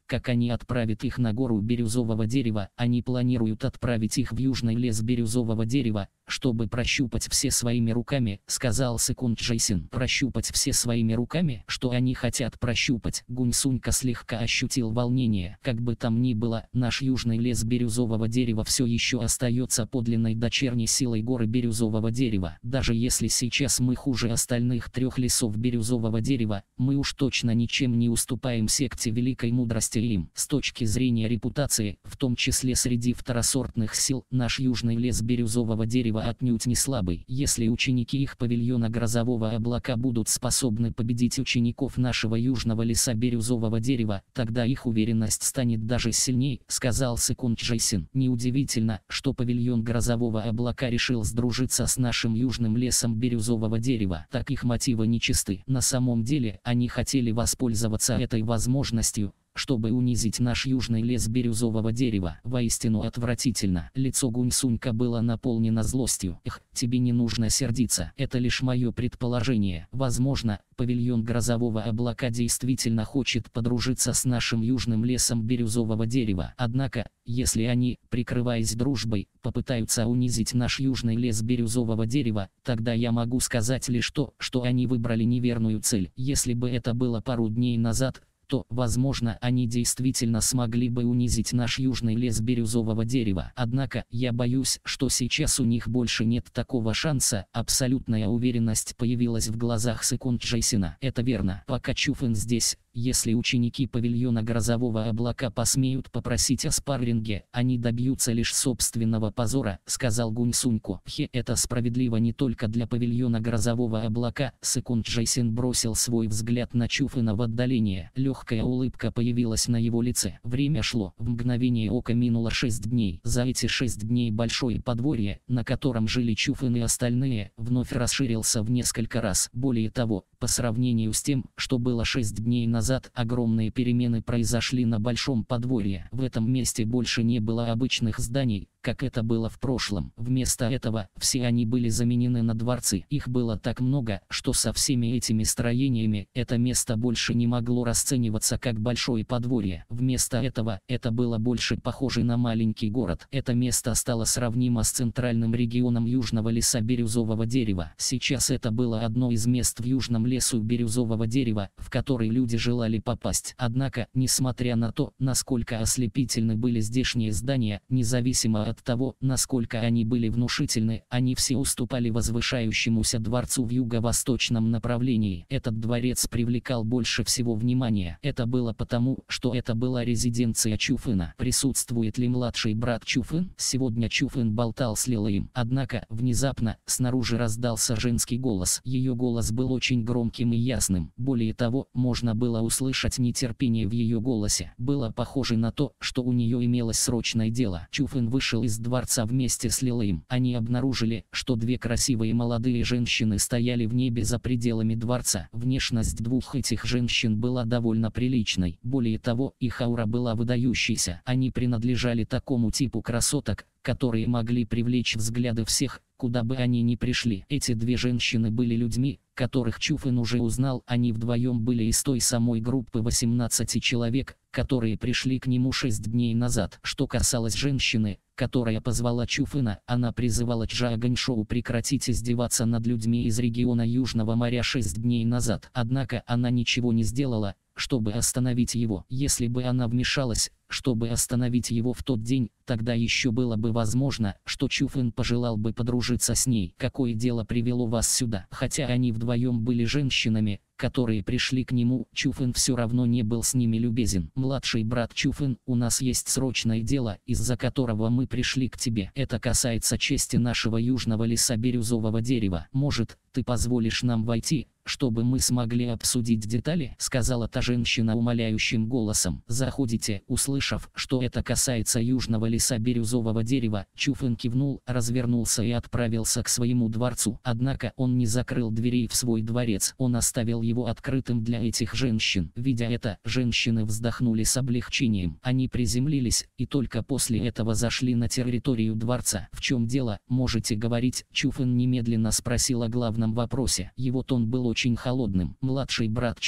как они отправят их на гору бирюзового дерева. Они планируют отправить их в южный лес бирюзового дерева, чтобы прощупать все своими руками, сказал Секунд Джейсин. Прощупать все своими руками? Что они хотят прощупать? Гунь-Сунька слегка ощутил волнение. Как бы там ни было, наш южный лес бирюзового дерева все еще остается подлинной дочерней силой горы бирюзового дерева. Даже если сейчас мы хуже остальных 3 лесов бирюзового дерева, мы уж точно ничем не уступаем секте великой мудрости им. С точки зрения репутации, в том числе среди второсортных сил, наш южный лес бирюзового дерева отнюдь не слабый. Если ученики их павильона грозового облака будут способны победить учеников нашего южного леса бирюзового дерева, тогда их уверенность станет даже сильней, сказал Секунд Джейсин. Неудивительно, что павильон грозового облака решил сдружиться с нашим южным лесом бирюзового дерева. Так их мотивы нечисты. На самом деле, они хотели воспользоваться этой возможностью, чтобы унизить наш южный лес бирюзового дерева. Воистину отвратительно. Лицо Гунь-Сунька было наполнено злостью. Эх, тебе не нужно сердиться. Это лишь мое предположение. Возможно, павильон грозового облака действительно хочет подружиться с нашим южным лесом бирюзового дерева. Однако, если они, прикрываясь дружбой, попытаются унизить наш южный лес бирюзового дерева, тогда я могу сказать лишь то, что они выбрали неверную цель. Если бы это было пару дней назад, то, возможно, они действительно смогли бы унизить наш южный лес бирюзового дерева. Однако, я боюсь, что сейчас у них больше нет такого шанса. Абсолютная уверенность появилась в глазах Секунд Джейсина. Это верно. Пока Чуфэн здесь, если ученики павильона грозового облака посмеют попросить о спарринге, они добьются лишь собственного позора, сказал Гунь-Суньку. Это справедливо не только для павильона грозового облака. Секунд Джейсин бросил свой взгляд на Чуфэна в отдаление. Легкая улыбка появилась на его лице. Время шло. В мгновение ока минуло 6 дней. За эти 6 дней большое подворье, на котором жили Чуфэн и остальные, вновь расширился в несколько раз. Более того, по сравнению с тем, что было 6 дней назад, огромные перемены произошли на большом подворье. В этом месте больше не было обычных зданий, как это было в прошлом. Вместо этого, все они были заменены на дворцы. Их было так много, что со всеми этими строениями, это место больше не могло расцениваться как большое подворье. Вместо этого, это было больше похоже на маленький город. Это место стало сравнимо с центральным регионом южного леса бирюзового дерева. Сейчас это было одно из мест в южном лесу бирюзового дерева, в который люди желали попасть. Однако, несмотря на то, насколько ослепительны были здешние здания, независимо от того, насколько они были внушительны, они все уступали возвышающемуся дворцу в юго-восточном направлении. Этот дворец привлекал больше всего внимания. Это было потому, что это была резиденция Чуфэна. Присутствует ли младший брат Чуфэн? Сегодня Чуфэн болтал с Лилоем. Однако, внезапно, снаружи раздался женский голос. Ее голос был очень громким и ясным. Более того, можно было услышать нетерпение в ее голосе. Было похоже на то, что у нее имелось срочное дело. Чуфэн вышел из дворца вместе с Лилоем. Они обнаружили, что 2 красивые молодые женщины стояли в небе за пределами дворца. Внешность 2 этих женщин была довольно приличной. Более того, их аура была выдающейся. Они принадлежали такому типу красоток, которые могли привлечь взгляды всех, куда бы они ни пришли. Эти 2 женщины были людьми, которых Чуфэн уже узнал. Они вдвоем были из той самой группы 18 человек, которые пришли к нему 6 дней назад. Что касалось женщины, которая позвала Чуфэна, она призывала Чжао Ганьшоу прекратить издеваться над людьми из региона Южного моря 6 дней назад. Однако она ничего не сделала, чтобы остановить его. Если бы она вмешалась, чтобы остановить его в тот день, тогда еще было бы возможно, что Чуфэн пожелал бы подружиться с ней. Какое дело привело вас сюда? Хотя они вдвоем были женщинами, которые пришли к нему, Чуфэн все равно не был с ними любезен. Младший брат Чуфэн, у нас есть срочное дело, из-за которого мы пришли к тебе. Это касается чести нашего южного леса бирюзового дерева. Может, ты позволишь нам войти, чтобы мы смогли обсудить детали?» — сказала та женщина умоляющим голосом. «Заходите». Услышав, что это касается южного леса бирюзового дерева, Чуфэн кивнул, развернулся и отправился к своему дворцу. Однако он не закрыл дверей в свой дворец, он оставил его открытым для этих женщин. Видя это, женщины вздохнули с облегчением. Они приземлились, и только после этого зашли на территорию дворца. «В чем дело, можете говорить?» Чуфэн немедленно спросил о главном вопросе. Его тон был очень холодным. «Младший брат Чуфэн,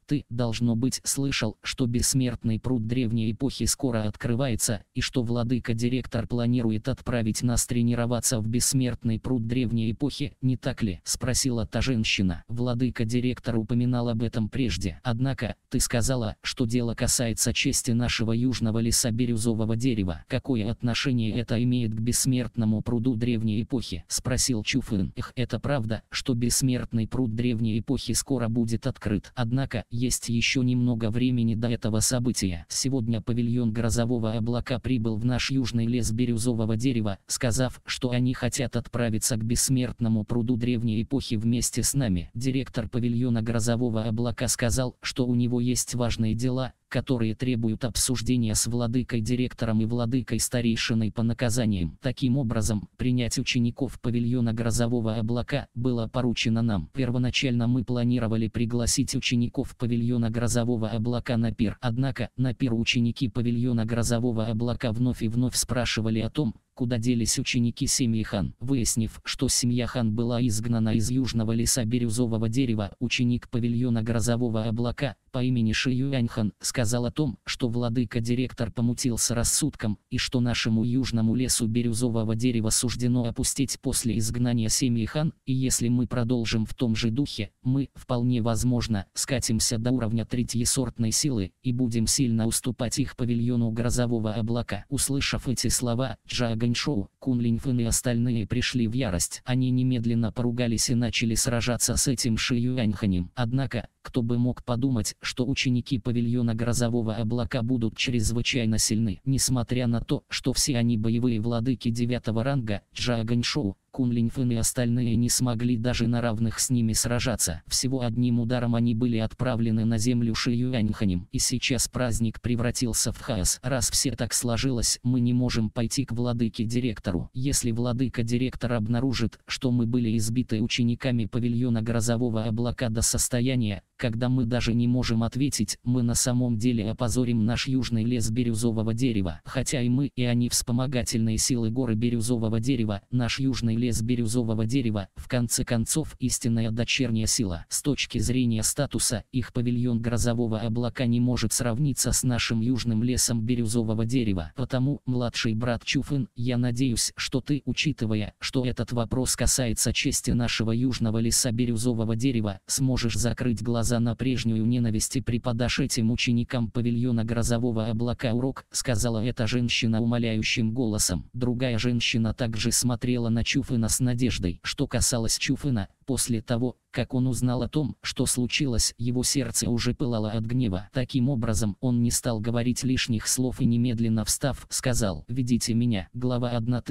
Ты, должно быть, слышал, что бессмертный пруд древней эпохи скоро открывается, и что владыка-директор планирует отправить нас тренироваться в бессмертный пруд древней эпохи, не так ли? Спросила та женщина. Владыка-директор упоминал об этом прежде. Однако, ты сказала, что дело касается чести нашего южного леса бирюзового дерева. Какое отношение это имеет к бессмертному пруду древней эпохи? Спросил Чуфын. Это правда, что бессмертный пруд древней эпохи скоро будет открыт. Однако, есть еще немного времени до этого события. Сегодня павильон грозового облака прибыл в наш южный лес бирюзового дерева, сказав, что они хотят отправиться к бессмертному пруду древней эпохи вместе с нами. Директор павильона грозового облака сказал, что у него есть важные дела, которые требуют обсуждения с владыкой-директором и владыкой-старейшиной по наказаниям. Таким образом, принять учеников павильона грозового облака было поручено нам. Первоначально мы планировали пригласить учеников павильона грозового облака на пир. Однако, на пир ученики павильона грозового облака вновь и вновь спрашивали о том, куда делись ученики семьи Хан. Выяснив, что семья Хан была изгнана из южного леса бирюзового дерева, ученик павильона грозового облака по имени Ши Юаньхан сказал о том, что владыка-директор помутился рассудком, и что нашему южному лесу бирюзового дерева суждено опустить после изгнания семьи Хан, и если мы продолжим в том же духе, мы, вполне возможно, скатимся до уровня третьесортной силы, и будем сильно уступать их павильону грозового облака. Услышав эти слова, Ганьшоу, Кун Линьфэн и остальные пришли в ярость. Они немедленно поругались и начали сражаться с этим Ши Юаньханем. Однако, кто бы мог подумать, что ученики павильона грозового облака будут чрезвычайно сильны. Несмотря на то, что все они боевые владыки 9-го ранга, Ганьшоу, Кун Линьфэн и остальные не смогли даже на равных с ними сражаться. Всего одним ударом они были отправлены на землю Ши Юаньханем. И сейчас праздник превратился в хаос. Раз все так сложилось, мы не можем пойти к владыке-директору. Если владыка-директор обнаружит, что мы были избиты учениками павильона грозового облака до состояния, когда мы даже не можем ответить, мы на самом деле опозорим наш южный лес бирюзового дерева. Хотя и мы, и они вспомогательные силы горы бирюзового дерева, наш южный лес бирюзового дерева, в конце концов, истинная дочерняя сила. С точки зрения статуса, их павильон грозового облака не может сравниться с нашим южным лесом бирюзового дерева. Потому, младший брат Чуфын, я надеюсь, что ты, учитывая, что этот вопрос касается чести нашего южного леса бирюзового дерева, сможешь закрыть глаза на прежнюю ненависть и преподашь этим ученикам павильона грозового облака урок, сказала эта женщина умоляющим голосом. Другая женщина также смотрела на Чуфына с надеждой. Что касалось Чуфына, после того, как он узнал о том, что случилось, его сердце уже пылало от гнева. Таким образом, он не стал говорить лишних слов и немедленно встав, сказал: «Ведите меня». Глава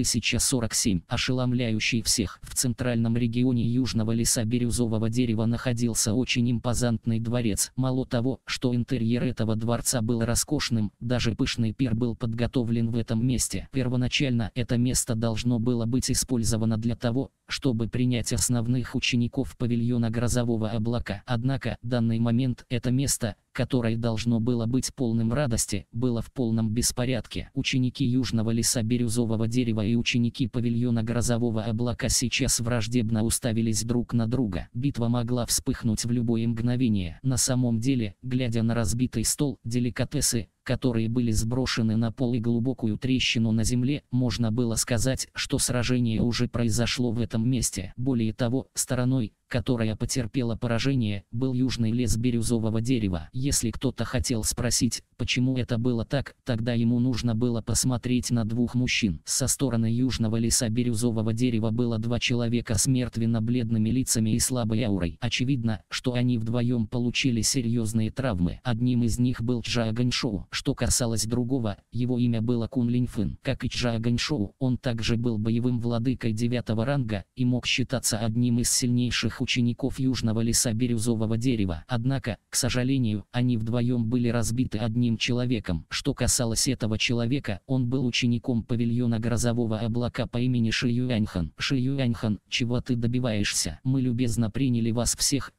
1047. Ошеломляющий всех. В центральном регионе южного леса бирюзового дерева находился очень импозантный дворец. Мало того, что интерьер этого дворца был роскошным, даже пышный пир был подготовлен в этом месте. Первоначально это место должно было быть использовано для того, чтобы принять основных учеников павильона грозового облака. Однако, в данный момент это место, которое должно было быть полным радости, было в полном беспорядке. Ученики южного леса бирюзового дерева и ученики павильона грозового облака сейчас враждебно уставились друг на друга. Битва могла вспыхнуть в любое мгновение. На самом деле, глядя на разбитый стол, деликатесы, которые были сброшены на пол и глубокую трещину на земле, можно было сказать, что сражение уже произошло в этом месте. Более того, стороной, которая потерпела поражение, был южный лес бирюзового дерева. Если кто-то хотел спросить, почему это было так, тогда ему нужно было посмотреть на двух мужчин. Со стороны южного леса бирюзового дерева было два человека с мертвенно-бледными лицами и слабой аурой. Очевидно, что они вдвоем получили серьезные травмы. Одним из них был Ганьшоу. Что касалось другого, его имя было Кун Линьфэн. Как и Ганьшоу, он также был боевым владыкой 9-го ранга и мог считаться одним из сильнейших учеников южного леса бирюзового дерева. Однако, к сожалению, они вдвоем были разбиты одним человеком. Что касалось этого человека, он был учеником павильона грозового облака по имени Ши Юаньхан. Ши Юаньхан, чего ты добиваешься? Мы любезно приняли вас всех,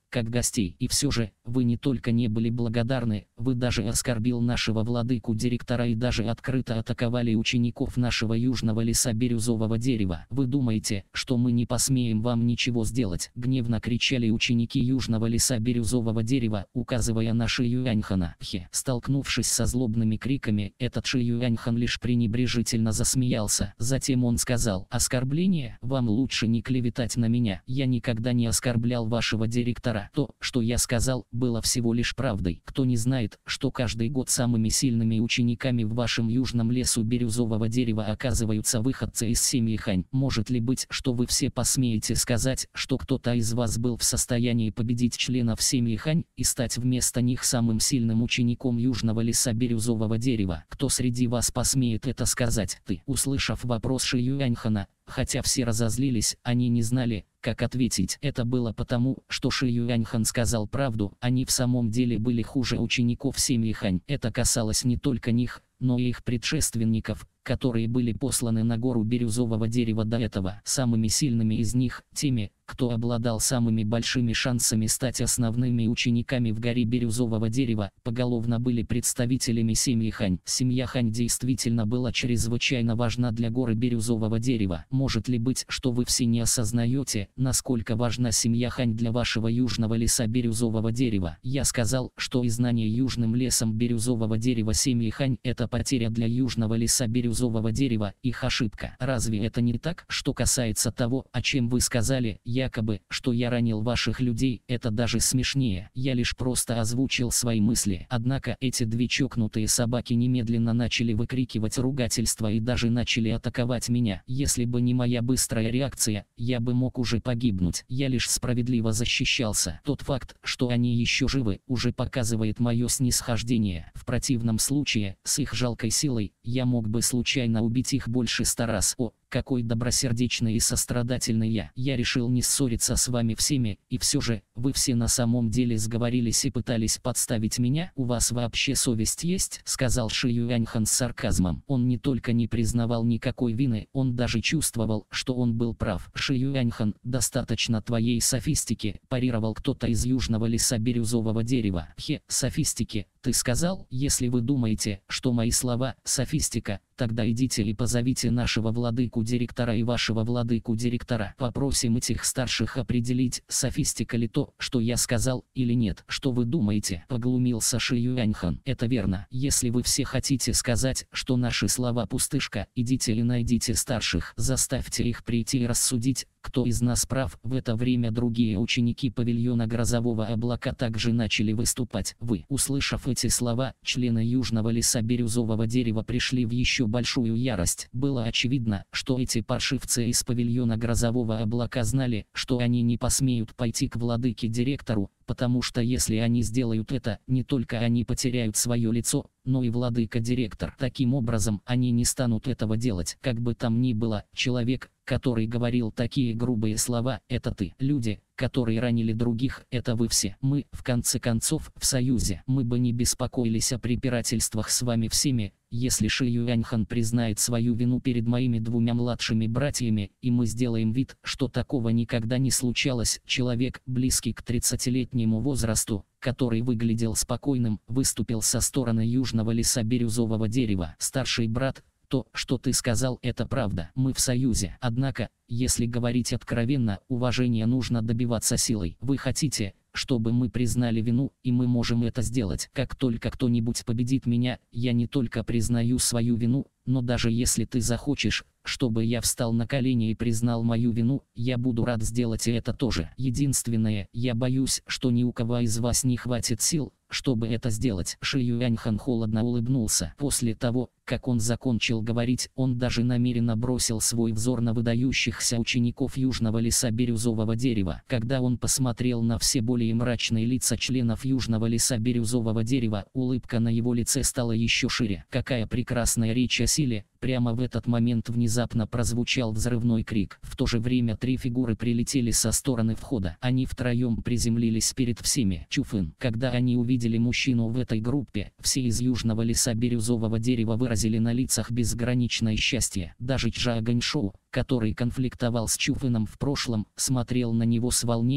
как гостей. И все же, вы не только не были благодарны, вы даже оскорбил нашего владыку директора и даже открыто атаковали учеников нашего южного леса бирюзового дерева. Вы думаете, что мы не посмеем вам ничего сделать? Гневно кричали ученики южного леса бирюзового дерева, указывая на Ши Юаньхана. Столкнувшись со злобными криками, этот Ши Юаньхан лишь пренебрежительно засмеялся. Затем он сказал: «Оскорбление? Вам лучше не клеветать на меня. Я никогда не оскорблял вашего директора. То, что я сказал, было всего лишь правдой. Кто не знает, что каждый год самыми сильными учениками в вашем южном лесу бирюзового дерева оказываются выходцы из семьи Хань? Может ли быть, что вы все посмеете сказать, что кто-то из вас был в состоянии победить членов семьи Хань и стать вместо них самым сильным учеником южного леса бирюзового дерева? Кто среди вас посмеет это сказать?» Ты, услышав вопрос Ши Юаньхана, хотя все разозлились, они не знали, как ответить. Это было потому, что Ши Юаньхан сказал правду, они в самом деле были хуже учеников семьи Хань. Это касалось не только них, но и их предшественников, которые были посланы на гору бирюзового дерева до этого. Самыми сильными из них, теми, кто обладал самыми большими шансами стать основными учениками в горе бирюзового дерева, поголовно были представителями семьи Хань. Семья Хань действительно была чрезвычайно важна для горы бирюзового дерева. Может ли быть, что вы все не осознаете, насколько важна семья Хань для вашего южного леса бирюзового дерева? Я сказал, что изгнание южным лесом бирюзового дерева семьи Хань – это потеря для южного леса бирюзового дерева, их ошибка. Разве это не так? Что касается того, о чем вы сказали, якобы, что я ранил ваших людей, это даже смешнее. Я лишь просто озвучил свои мысли. Однако эти две чокнутые собаки немедленно начали выкрикивать ругательства и даже начали атаковать меня. Если бы не моя быстрая реакция, я бы мог уже погибнуть. Я лишь справедливо защищался. Тот факт, что они еще живы, уже показывает мое снисхождение. В противном случае, с их жалкой силой, я мог бы случайно убить их больше 100 раз. О, какой добросердечный и сострадательный я. Я решил не ссориться с вами всеми, и все же, вы все на самом деле сговорились и пытались подставить меня. У вас вообще совесть есть? Сказал Ши Юаньхан с сарказмом. Он не только не признавал никакой вины, он даже чувствовал, что он был прав. Ши Юаньхан, достаточно твоей софистики, парировал кто-то из южного леса бирюзового дерева. Софистики, ты сказал? Если вы думаете, что мои слова – софистика, тогда идите и позовите нашего владыку-директора и вашего владыку-директора. Попросим этих старших определить, софистика ли то, что я сказал, или нет. Что вы думаете? Поглумился Ши Юаньхан. Это верно. Если вы все хотите сказать, что наши слова пустышка, идите и найдите старших. Заставьте их прийти и рассудить, кто из нас прав. В это время другие ученики павильона грозового облака также начали выступать. Вы, услышав эти слова, члены южного леса бирюзового дерева пришли в еще большую ярость. Было очевидно, что эти паршивцы из павильона грозового облака знали, что они не посмеют пойти к владыке-директору, потому что если они сделают это, не только они потеряют свое лицо, но и владыка-директор. Таким образом, они не станут этого делать. Как бы там ни было, человек, который говорил такие грубые слова, это ты. Люди, которые ранили других, это вы все. Мы, в конце концов, в союзе. Мы бы не беспокоились о препирательствах с вами всеми, если Ши Юаньхан признает свою вину перед моими двумя младшими братьями, и мы сделаем вид, что такого никогда не случалось. Человек, близкий к 30-летнему возрасту, который выглядел спокойным, выступил со стороны южного леса бирюзового дерева. Старший брат, то, что ты сказал, это правда. Мы в союзе. Однако, если говорить откровенно, уважение нужно добиваться силой. Вы хотите, чтобы мы признали вину, и мы можем это сделать. Как только кто-нибудь победит меня, я не только признаю свою вину, но даже если ты захочешь, чтобы я встал на колени и признал мою вину, я буду рад сделать и это тоже. Единственное, я боюсь, что ни у кого из вас не хватит сил, чтобы это сделать. Ши Юаньхан холодно улыбнулся. После того, как он закончил говорить, он даже намеренно бросил свой взор на выдающихся учеников южного леса бирюзового дерева. Когда он посмотрел на все более мрачные лица членов южного леса бирюзового дерева, улыбка на его лице стала еще шире. Какая прекрасная речь о силе! Прямо в этот момент внезапно прозвучал взрывной крик. В то же время три фигуры прилетели со стороны входа. Они втроем приземлились перед всеми. Чуфын. Когда они увидели мужчину в этой группе, все из южного леса бирюзового дерева выразили на лицах безграничное счастье. Даже Чжа Ганьшоу, который конфликтовал с Чуфыном в прошлом, смотрел на него с волнением,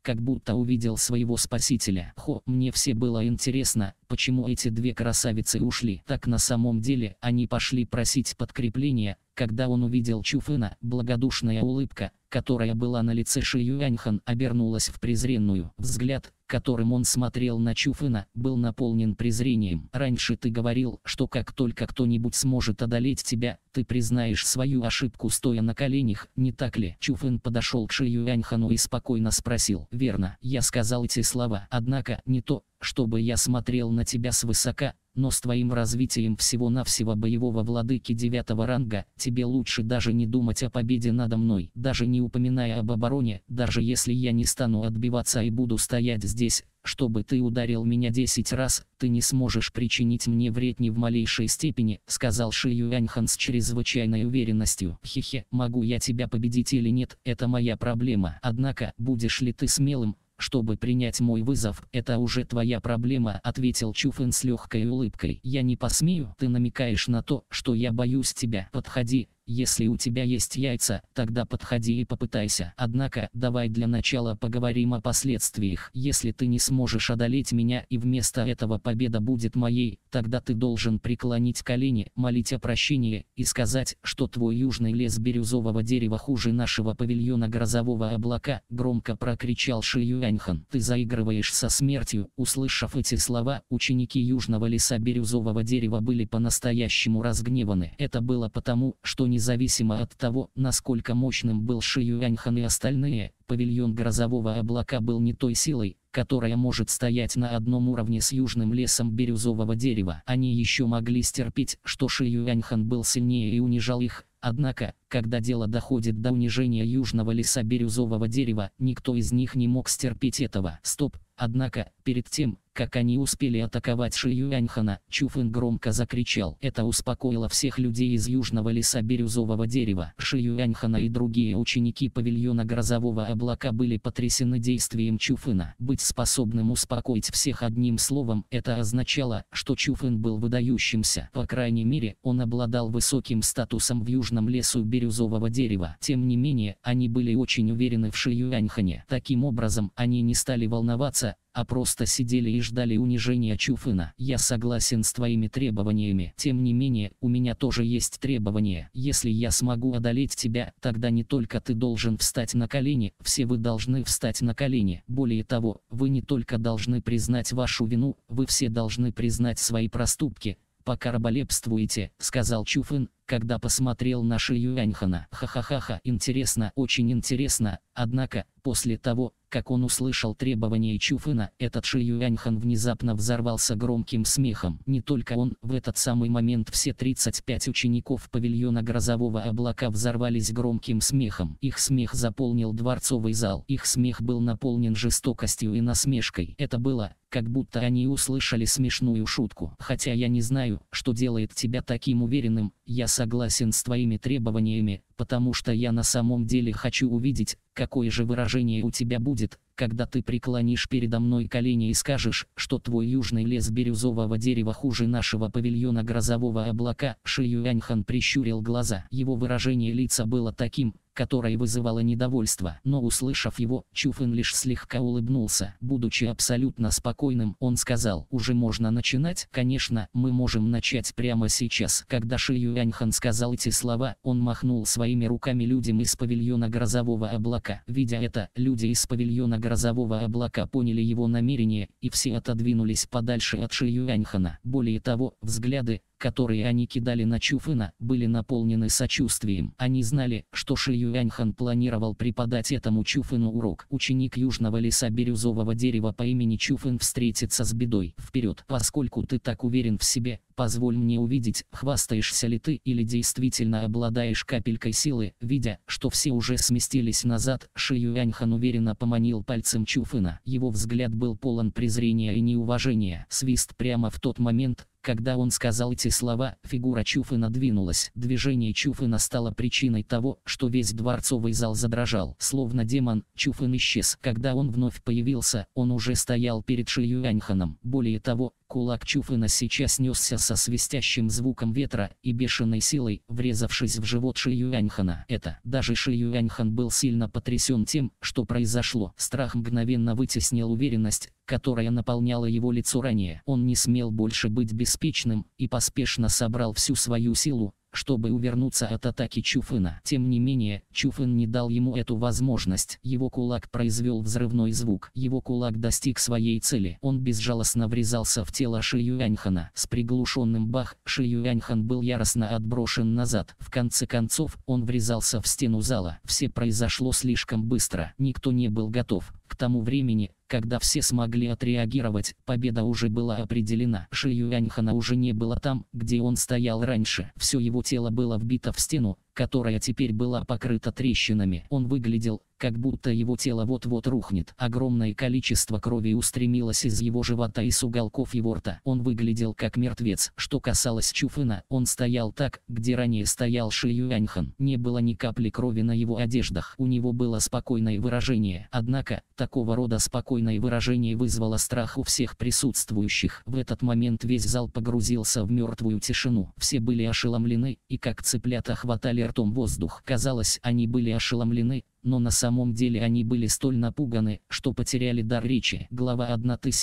как будто увидел своего спасителя. Мне все было интересно, почему эти две красавицы ушли. Так на самом деле они пошли просить подкрепления. Когда он увидел Чуфына, благодушная улыбка, которая была на лице Ши Юаньхан, обернулась в презренную. Взгляд, которым он смотрел на Чуфына, был наполнен презрением. «Раньше ты говорил, что как только кто-нибудь сможет одолеть тебя, ты признаешь свою ошибку, стоя на коленях, не так ли?» Чуфын подошел к Ши Юаньхану и спокойно спросил. «Верно, я сказал эти слова, однако не то, чтобы я смотрел на тебя свысока, но с твоим развитием всего-навсего боевого владыки 9-го ранга, тебе лучше даже не думать о победе надо мной, даже не упоминая об обороне, даже если я не стану отбиваться и буду стоять здесь, чтобы ты ударил меня 10 раз, ты не сможешь причинить мне вред ни в малейшей степени», — сказал Ши Юаньхан с чрезвычайной уверенностью. «Хе-хе, могу я тебя победить или нет, это моя проблема. Однако, будешь ли ты смелым, чтобы принять мой вызов, это уже твоя проблема», — ответил Чуфэн с легкой улыбкой. «Я не посмею, ты намекаешь на то, что я боюсь тебя. Подходи, если у тебя есть яйца, тогда подходи и попытайся. Однако, давай для начала поговорим о последствиях. Если ты не сможешь одолеть меня и вместо этого победа будет моей, тогда ты должен преклонить колени, молить о прощении и сказать, что твой южный лес бирюзового дерева хуже нашего павильона грозового облака», — громко прокричал Ши Юаньхан. «Ты заигрываешь со смертью». Услышав эти слова, ученики южного леса бирюзового дерева были по-настоящему разгневаны. Это было потому, что независимо от того, насколько мощным был Ши Юаньхан и остальные, павильон грозового облака был не той силой, которая может стоять на одном уровне с южным лесом бирюзового дерева. Они еще могли стерпеть, что Ши Юаньхан был сильнее и унижал их, однако, когда дело доходит до унижения южного леса бирюзового дерева, никто из них не мог стерпеть этого. Стоп! Однако, перед тем, как они успели атаковать Ши Юаньхана, Чуфэн громко закричал. Это успокоило всех людей из южного леса бирюзового дерева. Ши Юаньхана и другие ученики павильона грозового облака были потрясены действием Чуфэна. Быть способным успокоить всех одним словом, это означало, что Чуфэн был выдающимся. По крайней мере, он обладал высоким статусом в южном лесу бирюзового дерева. Тем не менее, они были очень уверены в Ши Юаньхане. Таким образом, они не стали волноваться, а просто сидели и ждали унижения Чуфэна. «Я согласен с твоими требованиями. Тем не менее, у меня тоже есть требования. Если я смогу одолеть тебя, тогда не только ты должен встать на колени, все вы должны встать на колени. Более того, вы не только должны признать вашу вину, вы все должны признать свои проступки. Пока раболепствуете», — сказал Чуфэн, когда посмотрел на Ши Юаньхана. «Ха-ха-ха-ха, интересно, очень интересно». Однако, после того, как он услышал требования Чуфэна, этот Ши Юаньхан внезапно взорвался громким смехом. Не только он, в этот самый момент все 35 учеников павильона грозового облака взорвались громким смехом. Их смех заполнил дворцовый зал. Их смех был наполнен жестокостью и насмешкой. Это было, как будто они услышали смешную шутку. «Хотя я не знаю, что делает тебя таким уверенным, я согласен с твоими требованиями, потому что я на самом деле хочу увидеть, какое же выражение у тебя будет, когда ты преклонишь передо мной колени и скажешь, что твой южный лес бирюзового дерева хуже нашего павильона грозового облака». Ши Юаньхан прищурил глаза. Его выражение лица было таким, которое вызывало недовольство. Но услышав его, Чуфэн лишь слегка улыбнулся. Будучи абсолютно спокойным, он сказал: «Уже можно начинать?» «Конечно, мы можем начать прямо сейчас». Когда Ши Юаньхан сказал эти слова, он махнул своими руками людям из павильона грозового облака. Видя это, люди из павильона грозового облака поняли его намерение, и все отодвинулись подальше от Ши Юаньхана. Более того, взгляды, которые они кидали на Чуфэна, были наполнены сочувствием. Они знали, что Ши Юаньхан планировал преподать этому Чуфэну урок. Ученик южного леса бирюзового дерева по имени Чуфэн встретится с бедой. Вперед! Поскольку ты так уверен в себе, позволь мне увидеть, хвастаешься ли ты или действительно обладаешь капелькой силы. Видя, что все уже сместились назад, Ши Юаньхан уверенно поманил пальцем Чуфэна. Его взгляд был полон презрения и неуважения. Свист. Прямо в тот момент, когда он сказал эти слова, фигура Чуфэна двинулась. Движение Чуфэна стало причиной того, что весь дворцовый зал задрожал. Словно демон, Чуфэн исчез. Когда он вновь появился, он уже стоял перед Ши Юаньханом. Более того, Кулак Чуфына сейчас несся со свистящим звуком ветра и бешеной силой, врезавшись в живот Ши Юаньхана. Даже Ши Юаньхан был сильно потрясен тем, что произошло. Страх мгновенно вытеснил уверенность, которая наполняла его лицо ранее. Он не смел больше быть беспечным и поспешно собрал всю свою силу, чтобы увернуться от атаки Чуфына. Тем не менее, Чуфын не дал ему эту возможность. Его кулак произвел взрывной звук. Его кулак достиг своей цели. Он безжалостно врезался в тело Ши Юаньхана. С приглушенным бах, Ши Юаньхан был яростно отброшен назад. В конце концов, он врезался в стену зала. Все произошло слишком быстро. Никто не был готов. К тому времени, когда все смогли отреагировать, победа уже была определена. Ши Юаньхана уже не было там, где он стоял раньше. Все его тело было вбито в стену, которая теперь была покрыта трещинами. Он выглядел, как будто его тело вот-вот рухнет. Огромное количество крови устремилось из его живота и с уголков его рта. Он выглядел как мертвец. Что касалось Чуфына, он стоял так, где ранее стоял Ши Юаньхан. Не было ни капли крови на его одеждах. У него было спокойное выражение. Однако, такого рода спокойное выражение вызвало страх у всех присутствующих. В этот момент весь зал погрузился в мертвую тишину. Все были ошеломлены и как цыплята хватали ртом воздух. Казалось, они были ошеломлены, но на самом деле они были столь напуганы, что потеряли дар речи. Глава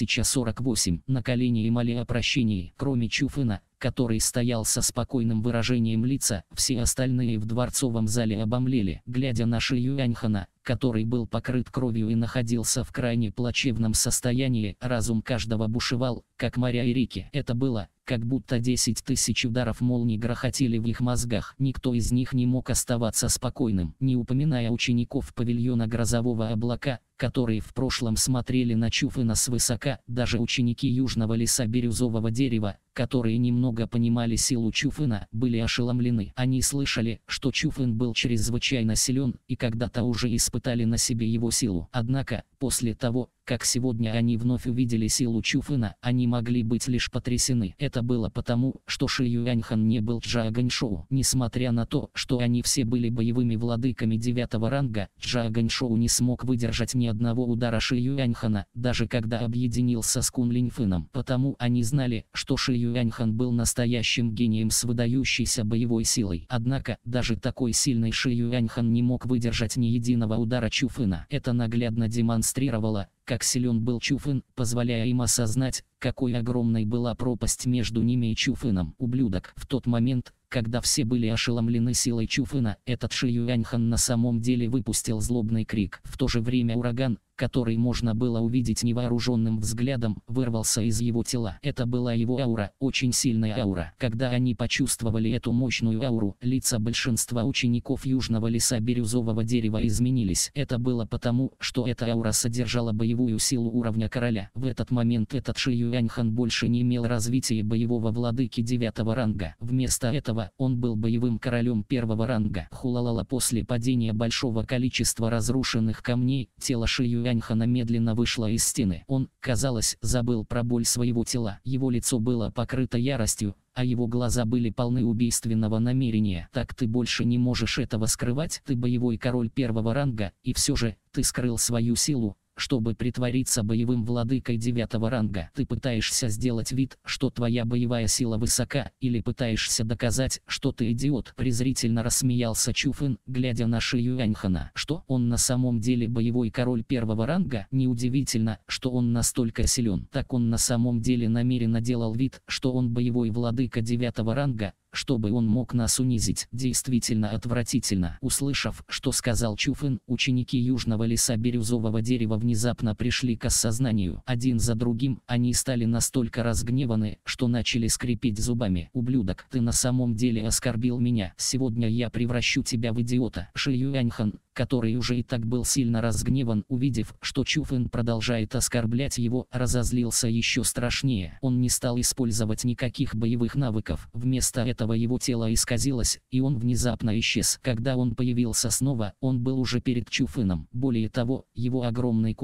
1048. На колени и моли о прощении. Кроме Чуфына, который стоял со спокойным выражением лица, все остальные в дворцовом зале обомлели, глядя на Ши Юаньхана, который был покрыт кровью и находился в крайне плачевном состоянии. Разум каждого бушевал, как моря и реки. Это было, как будто 10 тысяч ударов молний грохотали в их мозгах. Никто из них не мог оставаться спокойным, не упоминая учеников павильона Грозового облака, которые в прошлом смотрели на Чуфына свысока. Даже ученики Южного леса Бирюзового дерева, которые немного понимали силу Чуфына, были ошеломлены. Они слышали, что Чуфын был чрезвычайно силен и когда-то уже испытали на себе его силу. Однако, после того, как сегодня они вновь увидели силу Чуфына, они могли быть лишь потрясены. Это было потому, что Ши Юаньхан не был Чжао Ганьшоу. Несмотря на то, что они все были боевыми владыками 9-го ранга, Чжао Ганьшоу не смог выдержать ни одного удара Ши Юаньхана, даже когда объединился с Кун Линьфыном. Потому они знали, что Ши Юаньхан был настоящим гением с выдающейся боевой силой. Однако, даже такой сильный Ши Юаньхан не мог выдержать ни единого удара Чуфына. Это наглядно демонстрировало, как силен был Чуфын, позволяя им осознать, какой огромной была пропасть между ними и Чуфыном. Ублюдок. В тот момент, когда все были ошеломлены силой Чуфына, этот Ши Юаньхан на самом деле выпустил злобный крик. В то же время ураган, который можно было увидеть невооруженным взглядом, вырвался из его тела. Это была его аура, очень сильная аура. Когда они почувствовали эту мощную ауру, лица большинства учеников Южного леса Бирюзового дерева изменились. Это было потому, что эта аура содержала боевую силу уровня короля. В этот момент этот Ши Юаньхан больше не имел развития боевого владыки 9-го ранга. Вместо этого, он был боевым королем 1-го ранга. Хулалала. После падения большого количества разрушенных камней, тело Ши Юаньхана медленно вышло из стены. Он, казалось, забыл про боль своего тела. Его лицо было покрыто яростью, а его глаза были полны убийственного намерения. Так ты больше не можешь этого скрывать. Ты боевой король 1-го ранга, и все же, ты скрыл свою силу, чтобы притвориться боевым владыкой 9-го ранга. Ты пытаешься сделать вид, что твоя боевая сила высока, или пытаешься доказать, что ты идиот. Презрительно рассмеялся Чуфын, глядя на Ши Юаньхана. Что? Он на самом деле боевой король 1-го ранга? Неудивительно, что он настолько силен. Так он на самом деле намеренно делал вид, что он боевой владыка 9-го ранга, чтобы он мог нас унизить. Действительно отвратительно. Услышав, что сказал Чуфын, ученики Южного леса Бирюзового дерева внезапно пришли к осознанию. Один за другим, они стали настолько разгневаны, что начали скрипеть зубами. Ублюдок, ты на самом деле оскорбил меня. Сегодня я превращу тебя в идиота. Ши Юаньхан, который уже и так был сильно разгневан, увидев, что Чуфын продолжает оскорблять его, разозлился еще страшнее. Он не стал использовать никаких боевых навыков. Вместо этого его тело исказилось, и он внезапно исчез. Когда он появился снова, он был уже перед Чуфыном. Более того, его огромный кулак,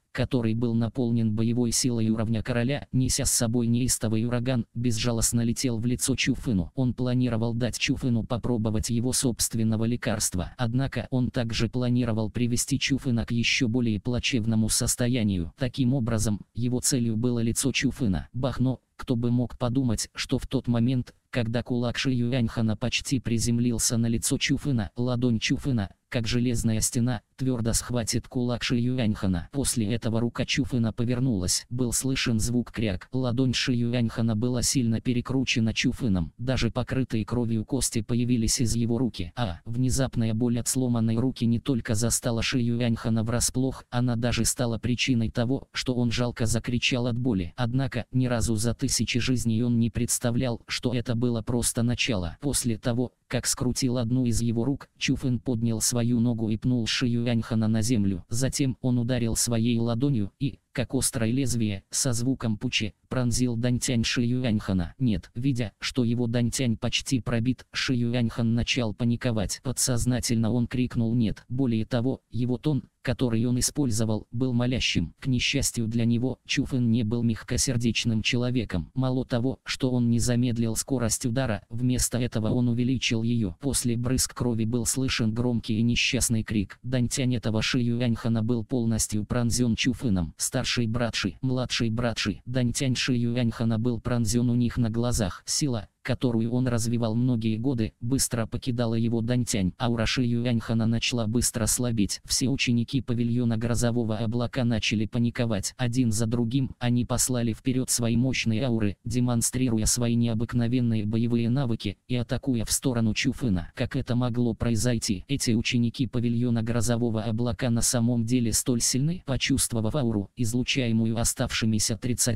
который был наполнен боевой силой уровня короля, неся с собой неистовый ураган, безжалостно летел в лицо Чуфыну. Он планировал дать Чуфыну попробовать его собственного лекарства. Однако он также планировал привести Чуфына к еще более плачевному состоянию. Таким образом, его целью было лицо Чуфына. Бахно, кто бы мог подумать, что в тот момент, когда кулак Ши Юаньхана почти приземлился на лицо Чуфына, ладонь Чуфына, как железная стена, твердо схватит кулак Ши Юаньхана. После этого рука Чуфына повернулась. Был слышен звук кряк. Ладонь Ши Юаньхана была сильно перекручена Чуфыном. Даже покрытые кровью кости появились из его руки. Внезапная боль от сломанной руки не только застала Ши Юаньхана врасплох, она даже стала причиной того, что он жалко закричал от боли. Однако, ни разу за тысячи жизней он не представлял, что это было просто начало. После того, как скрутил одну из его рук, Чуфын поднял свою ногу и пнул Ши Юаньхана на землю. Затем он ударил своей ладонью и, как острое лезвие, со звуком пучи, пронзил Даньтянь Ши Юаньхана. Нет, видя, что его Даньтянь почти пробит, Ши Юаньхан начал паниковать. Подсознательно он крикнул «нет». Более того, его тон, который он использовал, был молящим. К несчастью для него, Чуфын не был мягкосердечным человеком. Мало того, что он не замедлил скорость удара, вместо этого он увеличил ее. После брызг крови был слышен громкий и несчастный крик. Даньтянь этого Ши Юаньхана был полностью пронзен Чуфыном. Старший брат Ши, младший брат Ши. Даньтянь Ши Юаньхана был пронзен у них на глазах. Сила, которую он развивал многие годы, быстро покидала его Даньтянь. Аура Ши Юаньхана начала быстро слабеть. Все ученики павильона Грозового Облака начали паниковать. Один за другим они послали вперед свои мощные ауры, демонстрируя свои необыкновенные боевые навыки и атакуя в сторону Чуфына. Как это могло произойти? Эти ученики павильона Грозового Облака на самом деле столь сильны? Почувствовав ауру, излучаемую оставшимися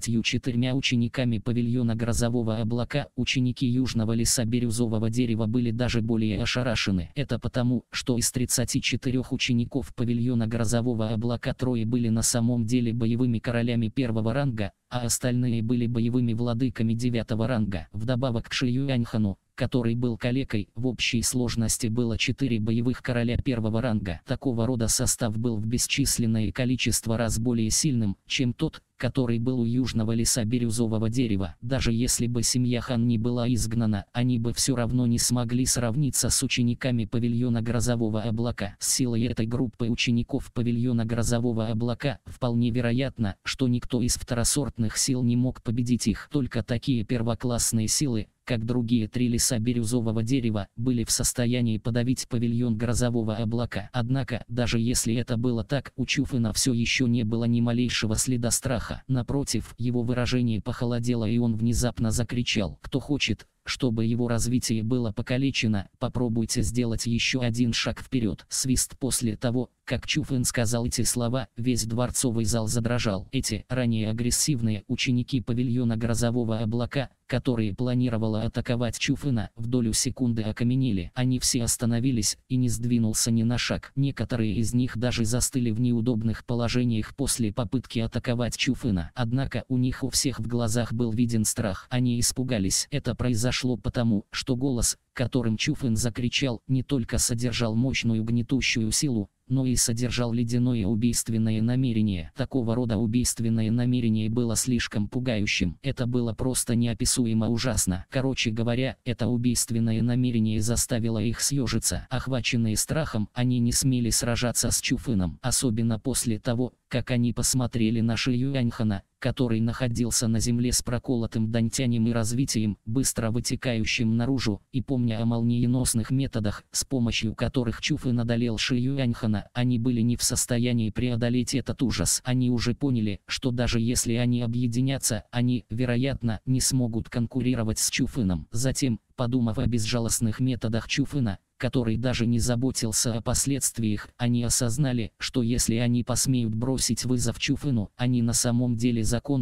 34 учениками павильона Грозового Облака, ученики Южного леса Бирюзового дерева были даже более ошарашены. Это потому, что из 34 учеников павильона Грозового Облака трое были на самом деле боевыми королями первого ранга, а остальные были боевыми владыками 9-го ранга. Вдобавок к Ши Юаньхану, который был калекой, в общей сложности было 4 боевых короля первого ранга. Такого рода состав был в бесчисленное количество раз более сильным, чем тот, который был у Южного леса Бирюзового дерева. Даже если бы семья Хан не была изгнана, они бы все равно не смогли сравниться с учениками павильона Грозового Облака. С силой этой группы учеников павильона Грозового Облака, вполне вероятно, что никто из второсортных сил не мог победить их. Только такие первоклассные силы, как другие 3 леса Бирюзового дерева, были в состоянии подавить павильон Грозового Облака. Однако, даже если это было так, у Чуфына все еще не было ни малейшего следа страха. Напротив, его выражение похолодело, и он внезапно закричал: «Кто хочет, чтобы его развитие было покалечено, попробуйте сделать еще один шаг вперед». Свист. После того, как Чуфын сказал эти слова, весь дворцовый зал задрожал. Эти ранее агрессивные ученики павильона Грозового Облака, которые планировали атаковать Чуфына, в долю секунды окаменели. Они все остановились, и не сдвинулся ни на шаг. Некоторые из них даже застыли в неудобных положениях после попытки атаковать Чуфына. Однако у них у всех в глазах был виден страх. Они испугались. Это произошло потому, что голос, которым Чуфын закричал, не только содержал мощную гнетущую силу, но и содержал ледяное убийственное намерение. Такого рода убийственное намерение было слишком пугающим. Это было просто неописуемо ужасно. Короче говоря, это убийственное намерение заставило их съежиться. Охваченные страхом, они не смели сражаться с Чуфыном, особенно после того, как они посмотрели на Ши Юаньхана, который находился на земле с проколотым Даньтянем и развитием, быстро вытекающим наружу, и помня о молниеносных методах, с помощью которых Чуфын одолел Ши Юаньхана, они были не в состоянии преодолеть этот ужас. Они уже поняли, что даже если они объединятся, они, вероятно, не смогут конкурировать с Чуфыном. Затем, подумав о безжалостных методах Чуфына, который даже не заботился о последствиях, они осознали, что если они посмеют бросить вызов Чуфыну, они на самом деле закончат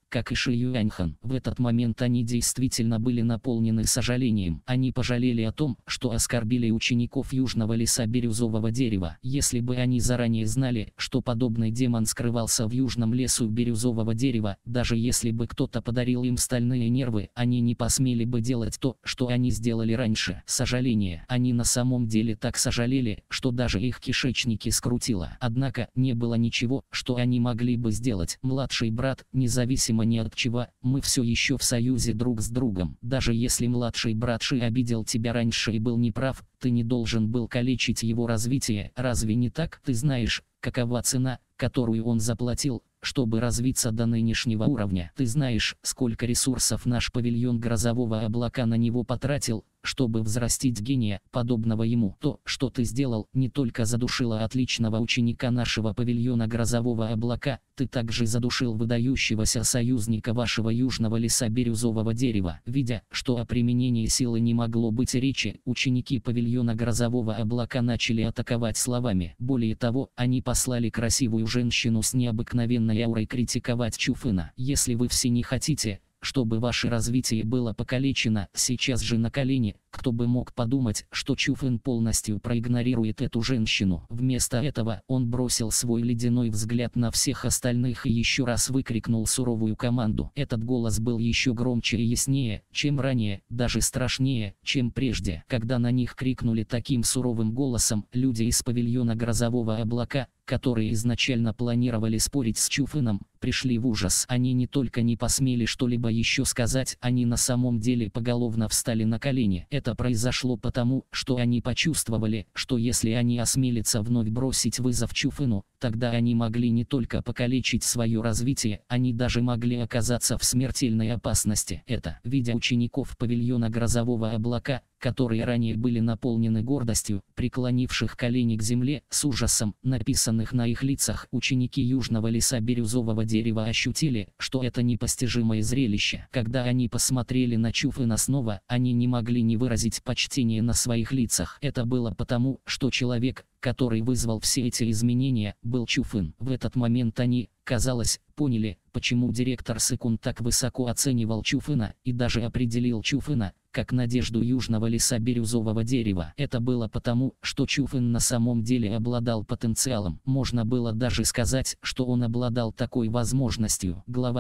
как и Ши Юаньхан. В этот момент они действительно были наполнены сожалением. Они пожалели о том, что оскорбили учеников Южного леса Бирюзового дерева. Если бы они заранее знали, что подобный демон скрывался в Южном лесу Бирюзового дерева, даже если бы кто-то подарил им стальные нервы, они не посмели бы делать то, что они сделали раньше. Сожаление. Они на самом деле так сожалели, что даже их кишечники скрутило. Однако, не было ничего, что они могли бы сделать. Младший брат, независимо ни от чего, мы все еще в союзе друг с другом. Даже если младший брат Ши обидел тебя раньше и был неправ, ты не должен был калечить его развитие. Разве не так? Ты знаешь, какова цена, которую он заплатил, чтобы развиться до нынешнего уровня. Ты знаешь, сколько ресурсов наш павильон грозового облака на него потратил, чтобы взрастить гения, подобного ему. То, что ты сделал, не только задушило отличного ученика нашего павильона грозового облака, ты также задушил выдающегося союзника вашего Южного леса Бирюзового дерева. Видя, что о применении силы не могло быть речи, ученики павильона грозового облака начали атаковать словами. Более того, они послали красивую женщину с необыкновенной аурой критиковать Чуфына. Если вы все не хотите, чтобы ваше развитие было покалечено, сейчас же на колени. Кто бы мог подумать, что Чуфэн полностью проигнорирует эту женщину. Вместо этого он бросил свой ледяной взгляд на всех остальных и еще раз выкрикнул суровую команду. Этот голос был еще громче и яснее, чем ранее, даже страшнее, чем прежде. Когда на них крикнули таким суровым голосом, люди из павильона грозового облака, которые изначально планировали спорить с Чуфэном, пришли в ужас. Они не только не посмели что-либо еще сказать, они на самом деле поголовно встали на колени. Это произошло потому, что они почувствовали, что если они осмелятся вновь бросить вызов Чуфэну, тогда они могли не только покалечить свое развитие, они даже могли оказаться в смертельной опасности. Это, видя учеников павильона грозового облака, которые ранее были наполнены гордостью, преклонивших колени к земле, с ужасом, написанных на их лицах, ученики Южного леса Бирюзового дерева ощутили, что это непостижимое зрелище. Когда они посмотрели на Чуфэна снова, они не могли не выразить почтение на своих лицах. Это было потому, что человек, который вызвал все эти изменения, был Чуфэн. В этот момент они, казалось, поняли, почему директор Сэкун так высоко оценивал Чуфэна и даже определил Чуфэна как надежду Южного леса Бирюзового дерева. Это было потому, что Чуфэн на самом деле обладал потенциалом. Можно было даже сказать, что он обладал такой возможностью. Глава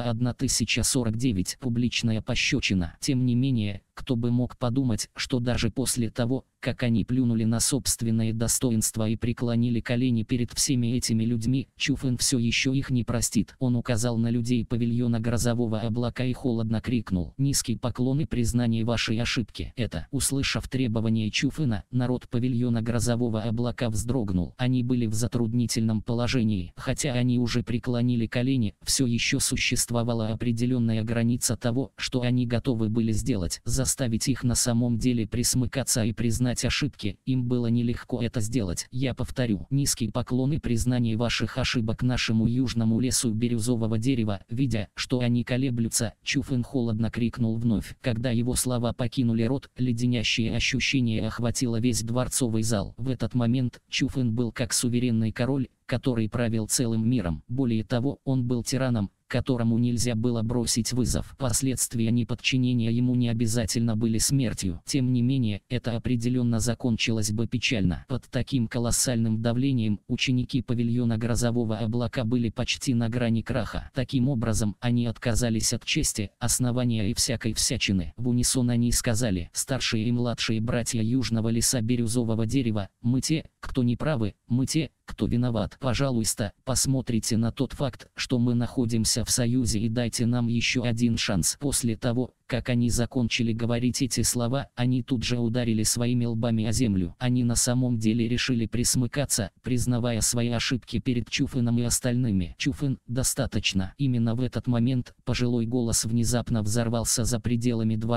1049. Публичная пощечина. Тем не менее, кто бы мог подумать, что даже после того, как они плюнули на собственное достоинство и преклонили колени перед всеми этими людьми, Чуфэн все еще их не простит. Он указал на людей павильона грозового облака и холодно крикнул: «Низкий поклон и признание вашей ошибки». Это, услышав требования Чуфэна, народ павильона грозового облака вздрогнул. Они были в затруднительном положении. Хотя они уже преклонили колени, все еще существовала определенная граница того, что они готовы были сделать. Заставить их на самом деле присмыкаться и признать ошибки, им было нелегко это сделать. Я повторю: низкий поклон и признание ваших ошибок нашему Южному лесу Бирюзового дерева. Видя, что они колеблются, Чуфэн холодно крикнул вновь. Когда его слова покинули рот, леденящее ощущение охватило весь дворцовый зал. В этот момент Чуфэн был как суверенный король, который правил целым миром. Более того, он был тираном, которому нельзя было бросить вызов. Последствия неподчинения ему не обязательно были смертью. Тем не менее, это определенно закончилось бы печально. Под таким колоссальным давлением ученики павильона грозового облака были почти на грани краха. Таким образом, они отказались от чести, основания и всякой всячины. В унисон они сказали: старшие и младшие братья Южного леса Бирюзового дерева, мы те, кто не правы, мы те, кто виноват. Пожалуйста, посмотрите на тот факт, что мы находимся в союзе, и дайте нам еще один шанс. После того, как они закончили говорить эти слова, они тут же ударили своими лбами о землю. Они на самом деле решили присмыкаться, признавая свои ошибки перед Чуфэном и остальными. Чуфэн, достаточно. Именно в этот момент пожилой голос внезапно взорвался за пределами дворца,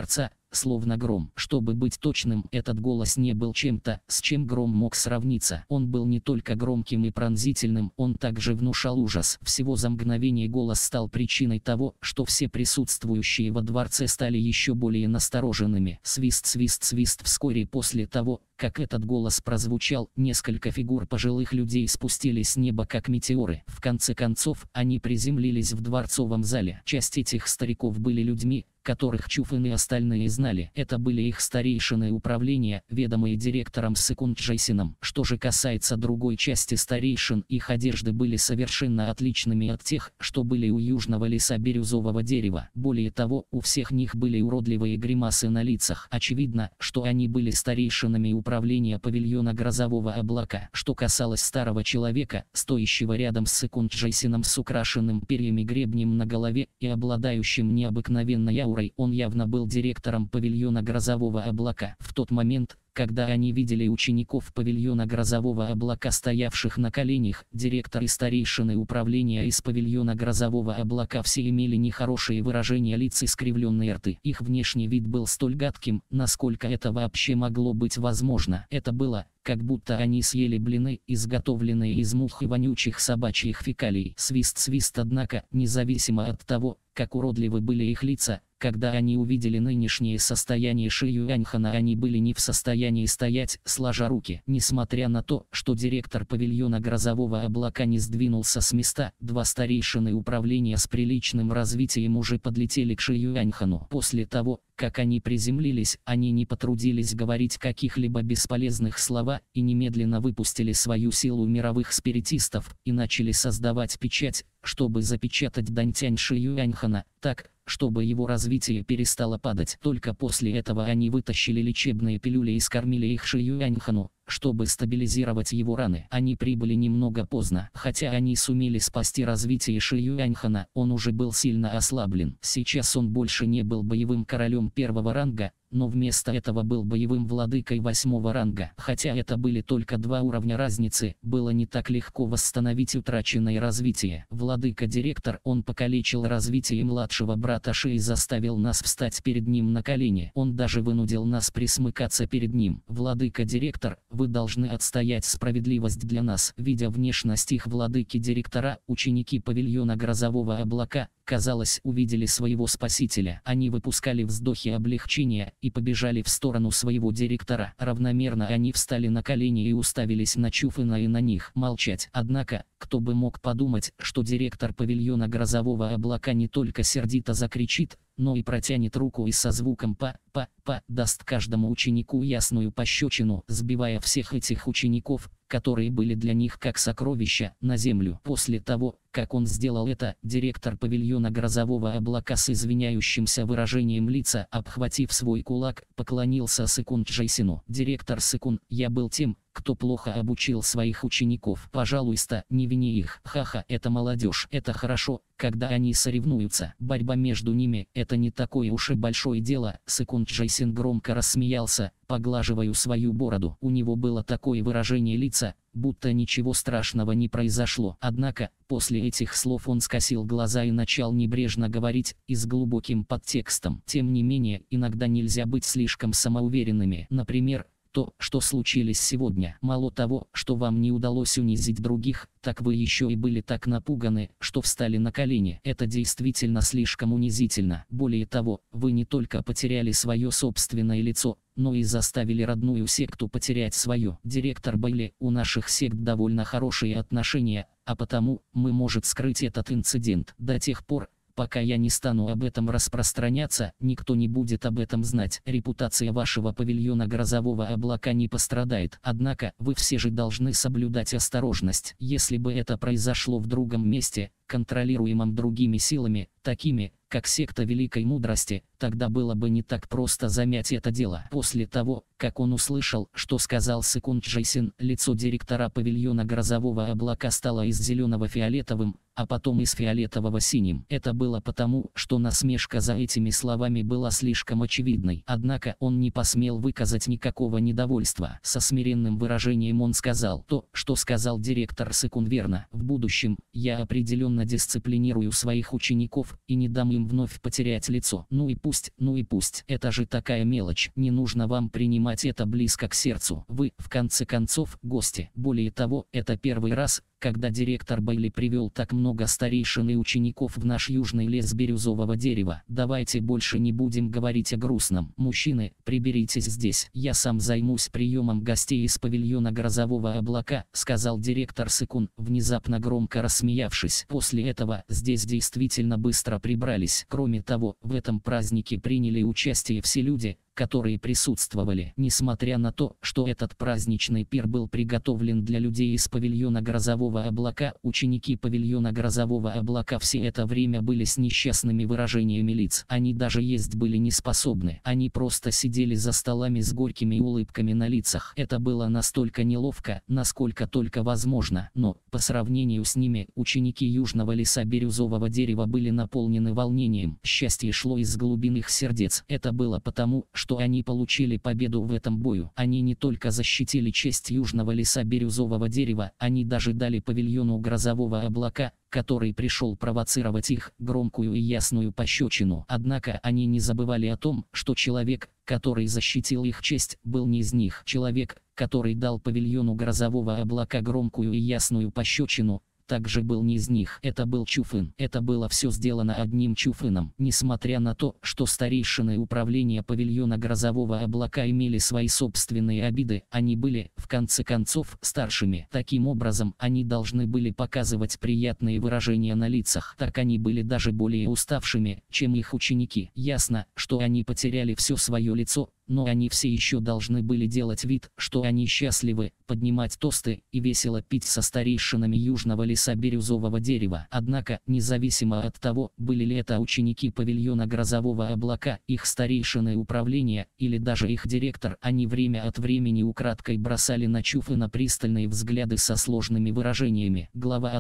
словно гром. Чтобы быть точным, этот голос не был чем-то, с чем гром мог сравниться. Он был не только громким и пронзительным, он также внушал ужас. Всего за мгновение голос стал причиной того, что все присутствующие во дворце стали еще более настороженными. Свист, свист, свист. Вскоре после того, как этот голос прозвучал, несколько фигур пожилых людей спустились с неба как метеоры. В конце концов, они приземлились в дворцовом зале. Часть этих стариков были людьми, которых Чуфэн и остальные знали. Это были их старейшины управления, ведомые директором Секунд Джейсином. Что же касается другой части старейшин, их одежды были совершенно отличными от тех, что были у южного леса бирюзового дерева. Более того, у всех них были уродливые гримасы на лицах. Очевидно, что они были старейшинами управления павильона грозового облака. Что касалось старого человека, стоящего рядом с Секунд Джейсином с украшенным перьями гребнем на голове и обладающим необыкновенной аурой, он явно был директором павильона грозового облака. В тот момент, когда они видели учеников павильона грозового облака, стоявших на коленях, директор и старейшины управления из павильона грозового облака все имели нехорошие выражения лиц и искривленные рты. Их внешний вид был столь гадким, насколько это вообще могло быть возможно. Это было, как будто они съели блины, изготовленные из мух и вонючих собачьих фекалий. Свист, свист. Однако, независимо от того, как уродливы были их лица, когда они увидели нынешнее состояние Ши Юаньхана, они были не в состоянии стоять, сложа руки. Несмотря на то, что директор павильона грозового облака не сдвинулся с места, два старейшины управления с приличным развитием уже подлетели к Ши Юаньхану. После того, как они приземлились, они не потрудились говорить каких-либо бесполезных слов и немедленно выпустили свою силу мировых спиритистов и начали создавать печать, чтобы запечатать Даньтянь Ши Юаньхана, так, чтобы его развитие перестало падать. Только после этого они вытащили лечебные пилюли и скормили их Ши Юаньхану, чтобы стабилизировать его раны. Они прибыли немного поздно. Хотя они сумели спасти развитие Ши Юаньхана, он уже был сильно ослаблен. Сейчас он больше не был боевым королем первого ранга, но вместо этого был боевым владыкой 8-го ранга. Хотя это были только 2 уровня разницы, было не так легко восстановить утраченное развитие. Владыка-директор, он покалечил развитие младшего брата Ши и заставил нас встать перед ним на колени. Он даже вынудил нас присмыкаться перед ним. Владыка-директор, вы должны отстоять справедливость для нас. Видя внешность их владыки-директора, ученики павильона грозового облака, казалось, увидели своего спасителя. Они выпускали вздохи облегчения и побежали в сторону своего директора. Равномерно они встали на колени и уставились на Чуфэна и на них. Молчать. Однако, кто бы мог подумать, что директор павильона грозового облака не только сердито закричит, но и протянет руку и со звуком «па-па-па» даст каждому ученику ясную пощечину, сбивая всех этих учеников, которые были для них как сокровища, на землю. После того, как он сделал это, директор павильона грозового облака с извиняющимся выражением лица, обхватив свой кулак, поклонился Секунд Джейсину. «Директор Секунд, я был тем, кто плохо обучил своих учеников. Пожалуйста, не вини их. Ха-ха, это молодежь. Это хорошо, когда они соревнуются. Борьба между ними – это не такое уж и большое дело». Секунд Джейсин громко рассмеялся, поглаживая свою бороду. У него было такое выражение лица, будто ничего страшного не произошло. Однако, после этих слов он скосил глаза и начал небрежно говорить, и с глубоким подтекстом. Тем не менее, иногда нельзя быть слишком самоуверенными. Например, то, что случилось сегодня. Мало того, что вам не удалось унизить других, так вы еще и были так напуганы, что встали на колени. Это действительно слишком унизительно. Более того, вы не только потеряли свое собственное лицо, но и заставили родную секту потерять свое. Директор Байли, у наших сект довольно хорошие отношения, а потому мы можем скрыть этот инцидент. До тех пор, пока я не стану об этом распространяться, никто не будет об этом знать. Репутация вашего павильона грозового облака не пострадает. Однако, вы все же должны соблюдать осторожность. Если бы это произошло в другом месте, контролируемом другими силами, такими, как секта Великой Мудрости, тогда было бы не так просто замять это дело. После того, как он услышал, что сказал Секунд Джейсин, лицо директора павильона грозового облака стало из зеленого фиолетовым, а потом из фиолетового синим. Это было потому, что насмешка за этими словами была слишком очевидной. Однако он не посмел выказать никакого недовольства. Со смиренным выражением он сказал: то, что сказал директор Секунд, верно. В будущем я определенно дисциплинирую своих учеников и не дам им вновь потерять лицо. Ну и пусть, это же такая мелочь, не нужно вам принимать это близко к сердцу. Вы, в конце концов, гости. Более того, это первый раз, когда директор Бейли привел так много старейшин и учеников в наш южный лес бирюзового дерева. Давайте больше не будем говорить о грустном. Мужчины, приберитесь здесь. Я сам займусь приемом гостей из павильона грозового облака, сказал директор Секун, внезапно громко рассмеявшись. После этого здесь действительно быстро прибрались. Кроме того, в этом празднике приняли участие все люди, которые присутствовали. Несмотря на то, что этот праздничный пир был приготовлен для людей из павильона грозового облака, ученики павильона грозового облака все это время были с несчастными выражениями лиц. Они даже есть были не способны. Они просто сидели за столами с горькими улыбками на лицах. Это было настолько неловко, насколько только возможно. Но, по сравнению с ними, ученики южного леса бирюзового дерева были наполнены волнением. Счастье шло из глубин их сердец. Это было потому, что они получили победу в этом бою. Они не только защитили честь южного леса бирюзового дерева, они даже дали павильону грозового облака, который пришел провоцировать их, громкую и ясную пощечину. Однако они не забывали о том, что человек, который защитил их честь, был не из них. Человек, который дал павильону грозового облака громкую и ясную пощечину, также был не из них. Это был Чуфын. Это было все сделано одним Чуфыном. Несмотря на то, что старейшины управления павильона грозового облака имели свои собственные обиды, они были, в конце концов, старшими. Таким образом, они должны были показывать приятные выражения на лицах. Так они были даже более уставшими, чем их ученики. Ясно, что они потеряли все свое лицо, но они все еще должны были делать вид, что они счастливы, поднимать тосты и весело пить со старейшинами южного леса бирюзового дерева. Однако, независимо от того, были ли это ученики павильона грозового облака, их старейшины управления или даже их директор, они время от времени украдкой бросали на Чуфына пристальные взгляды со сложными выражениями. Глава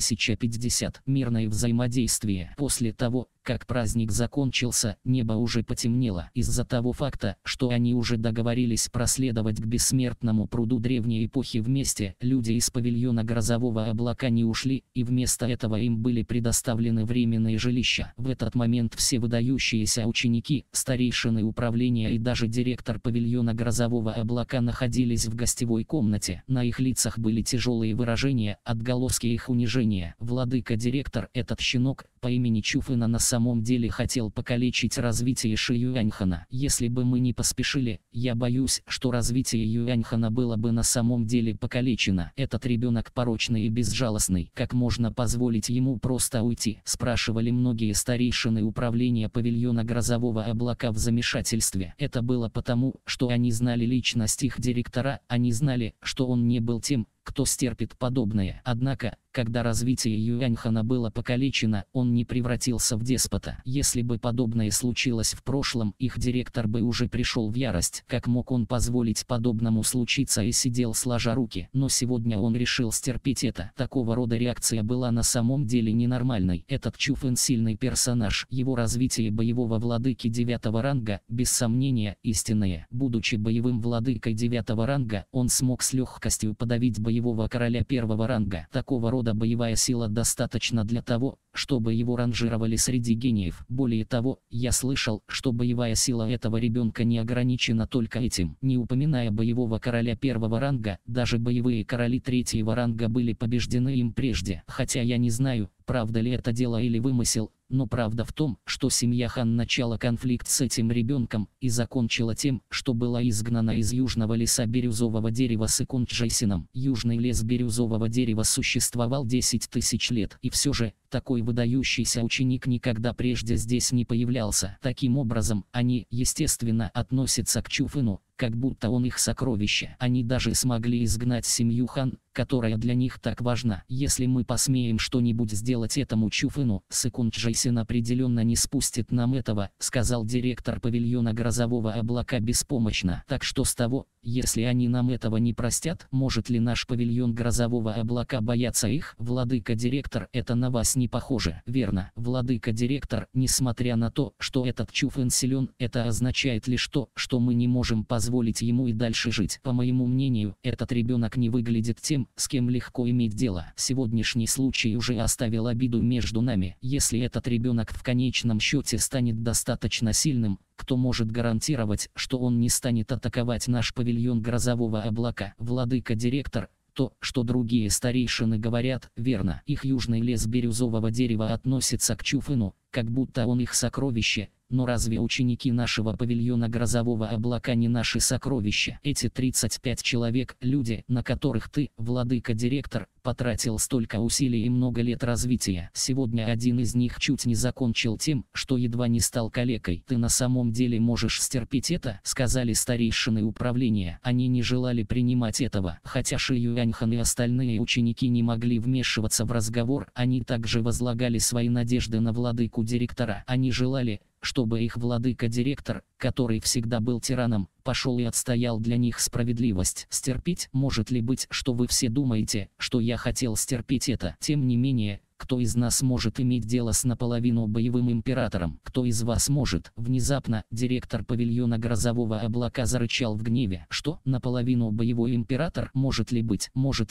1050. Мирное взаимодействие. После того, как праздник закончился, небо уже потемнело. Из-за того факта, что они уже договорились проследовать к бессмертному пруду древней эпохи вместе, люди из павильона грозового облака не ушли, и вместо этого им были предоставлены временные жилища. В этот момент все выдающиеся ученики, старейшины управления и даже директор павильона грозового облака находились в гостевой комнате. На их лицах были тяжелые выражения, отголоски их унижения. Владыка-директор, этот щенок по имени Чуфына, на самом деле хотел покалечить развитие Ши Юаньхана. Если бы мы не поспешили, я боюсь, что развитие Юаньхана было бы на самом деле покалечено. Этот ребенок порочный и безжалостный. Как можно позволить ему просто уйти? Спрашивали многие старейшины управления павильона грозового облака в замешательстве. Это было потому, что они знали личность их директора, они знали, что он не был тем, кто стерпит подобное. Однако, когда развитие Юаньхана было покалечено, он не превратился в деспота. Если бы подобное случилось в прошлом, их директор бы уже пришел в ярость. Как мог он позволить подобному случиться и сидел сложа руки? Но сегодня он решил стерпеть это. Такого рода реакция была на самом деле ненормальной. Этот Чуфын сильный персонаж. Его развитие боевого владыки 9-го ранга, без сомнения, истинное. Будучи боевым владыкой 9-го ранга, он смог с легкостью подавить боевого короля 1-го ранга. Такого рода боевая сила достаточно для того, чтобы его ранжировали среди гениев. Более того, я слышал, что боевая сила этого ребенка не ограничена только этим. Не упоминая боевого короля 1-го ранга, даже боевые короли 3-го ранга были побеждены им прежде. Хотя я не знаю, правда ли это дело или вымысел, но правда в том, что семья Хан начала конфликт с этим ребенком и закончила тем, что была изгнана из южного леса бирюзового дерева Секунд Джейсином. Южный лес бирюзового дерева существовал 10 тысяч лет, и все же, такой выдающийся ученик никогда прежде здесь не появлялся. Таким образом, они, естественно, относятся к Чуфыну, как будто он их сокровище. Они даже смогли изгнать семью Хан, которая для них так важна. Если мы посмеем что-нибудь сделать этому Чуфыну, Секунд Джейсин определенно не спустит нам этого, сказал директор павильона грозового облака беспомощно. Так что с того, если они нам этого не простят, может ли наш павильон грозового облака бояться их? Владыка-директор, это на вас не не похоже. Верно, владыка-директор, несмотря на то, что этот Чуфэн силен, это означает лишь то, что мы не можем позволить ему и дальше жить. По моему мнению, этот ребенок не выглядит тем, с кем легко иметь дело. Сегодняшний случай уже оставил обиду между нами. Если этот ребенок в конечном счете станет достаточно сильным, кто может гарантировать, что он не станет атаковать наш павильон грозового облака? Владыка-директор, то, что другие старейшины говорят, верно. Их южный лес бирюзового дерева относится к Чуфэну, как будто он их сокровище. Но разве ученики нашего павильона грозового облака не наши сокровища? Эти 35 человек, люди, на которых ты, владыка-директор, потратил столько усилий и много лет развития. Сегодня один из них чуть не закончил тем, что едва не стал калекой. Ты на самом деле можешь стерпеть это? Сказали старейшины управления. Они не желали принимать этого. Хотя Ши Юаньхан и остальные ученики не могли вмешиваться в разговор, они также возлагали свои надежды на владыку-директора. Они желали, чтобы их владыка-директор, который всегда был тираном, пошел и отстоял для них справедливость. Стерпеть? Может ли быть, что вы все думаете, что я хотел стерпеть это? Тем не менее, кто из нас может иметь дело с наполовину боевым императором? Кто из вас может? Внезапно директор павильона грозового облака зарычал в гневе. Что? Наполовину боевой император? Может ли быть,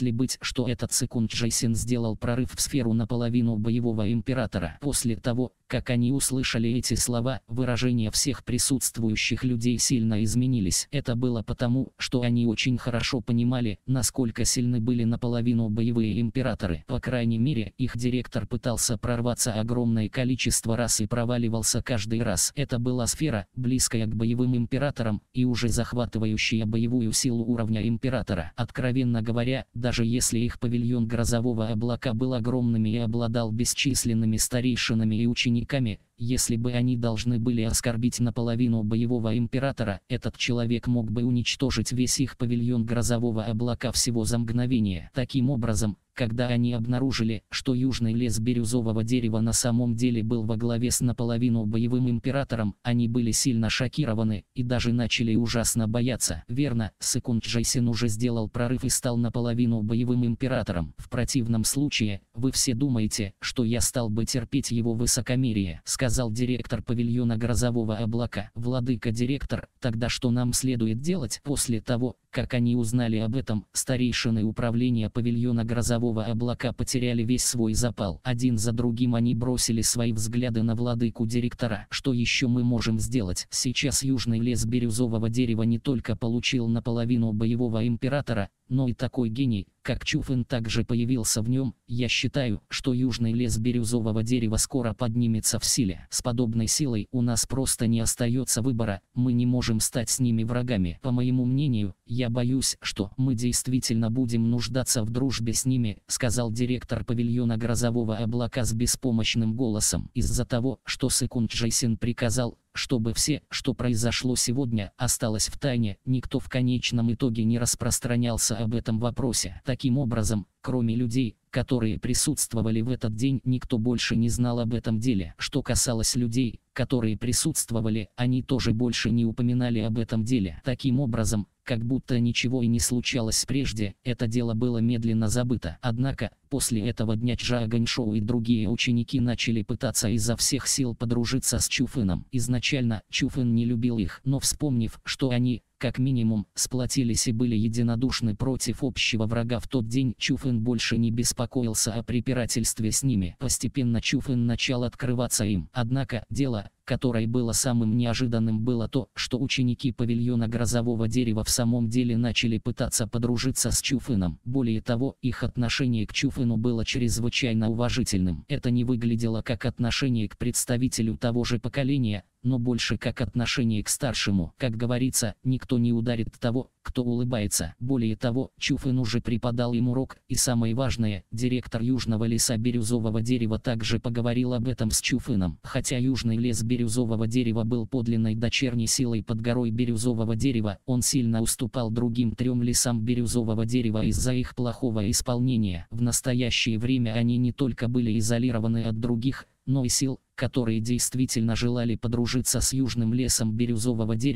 что этот Секунд Джейсин сделал прорыв в сферу наполовину боевого императора? После того, как они услышали эти слова, выражения всех присутствующих людей сильно изменились. Это было потому, что они очень хорошо понимали, насколько сильны были наполовину боевые императоры. По крайней мере, их директор пытался прорваться огромное количество раз и проваливался каждый раз. Это была сфера, близкая к боевым императорам, и уже захватывающая боевую силу уровня императора. Откровенно говоря, даже если их павильон грозового облака был огромным и обладал бесчисленными старейшинами и учениками, если бы они должны были оскорбить наполовину боевого императора, этот человек мог бы уничтожить весь их павильон грозового облака всего за мгновение. Таким образом, когда они обнаружили, что южный лес бирюзового дерева на самом деле был во главе с наполовину боевым императором, они были сильно шокированы и даже начали ужасно бояться. Верно, Секунд Джейсин уже сделал прорыв и стал наполовину боевым императором. В противном случае, вы все думаете, что я стал бы терпеть его высокомерие, сказал директор павильона грозового облака. Владыка-директор, тогда что нам следует делать? После того, как они узнали об этом, старейшины управления павильона грозового облака потеряли весь свой запал. Один за другим они бросили свои взгляды на владыку-директора. Что еще мы можем сделать? Сейчас южный лес бирюзового дерева не только получил наполовину боевого императора, но и такой гений, как Чуфэн, также появился в нем. Я считаю, что южный лес бирюзового дерева скоро поднимется в силе. С подобной силой у нас просто не остается выбора, мы не можем стать с ними врагами. По моему мнению, я боюсь, что мы действительно будем нуждаться в дружбе с ними, сказал директор павильона грозового облака с беспомощным голосом. Из-за того, что Секунд Джейсин приказал, чтобы все, что произошло сегодня, осталось в тайне, никто в конечном итоге не распространялся об этом вопросе. Таким образом, кроме людей, которые присутствовали в этот день, никто больше не знал об этом деле. Что касалось людей, которые присутствовали, они тоже больше не упоминали об этом деле. Таким образом, как будто ничего и не случалось прежде, это дело было медленно забыто. Однако, после этого дня Чжао Ганьшоу и другие ученики начали пытаться изо всех сил подружиться с Чуфэном. Изначально Чуфэн не любил их, но вспомнив, что они, как минимум, сплотились и были единодушны против общего врага в тот день, Чуфэн больше не беспокоился о препирательстве с ними. Постепенно Чуфэн начал открываться им. Однако, дело, которое было самым неожиданным, было то, что ученики павильона грозового дерева в самом деле начали пытаться подружиться с Чуфэном. Более того, их отношение к Чуфэну было чрезвычайно уважительным. Это не выглядело как отношение к представителю того же поколения, но больше как отношение к старшему. Как говорится, никто не ударит того, кто улыбается. Более того, Чуфэн уже преподал им урок, и самое важное, директор южного леса бирюзового дерева также поговорил об этом с Чуфэном. Хотя южный лес бирюзового дерева был подлинной дочерней силой под горой бирюзового дерева, он сильно уступал другим 3 лесам бирюзового дерева из-за их плохого исполнения. В настоящее время они не только были изолированы от других, но и сил, которые действительно желали подружиться с южным лесом бирюзового дерева,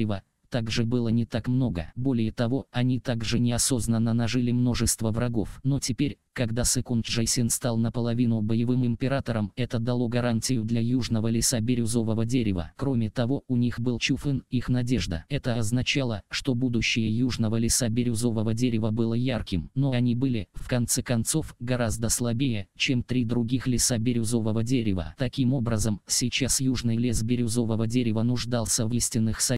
также было не так много. Более того, они также неосознанно нажили множество врагов. Но теперь, когда Секунд Джейсин стал наполовину боевым императором, это дало гарантию для Южного леса бирюзового дерева. Кроме того, у них был Чуфын, их надежда. Это означало, что будущее Южного леса бирюзового дерева было ярким, но они были, в конце концов, гораздо слабее, чем 3 других леса бирюзового дерева. Таким образом, сейчас Южный лес бирюзового дерева нуждался в истинных союзниках.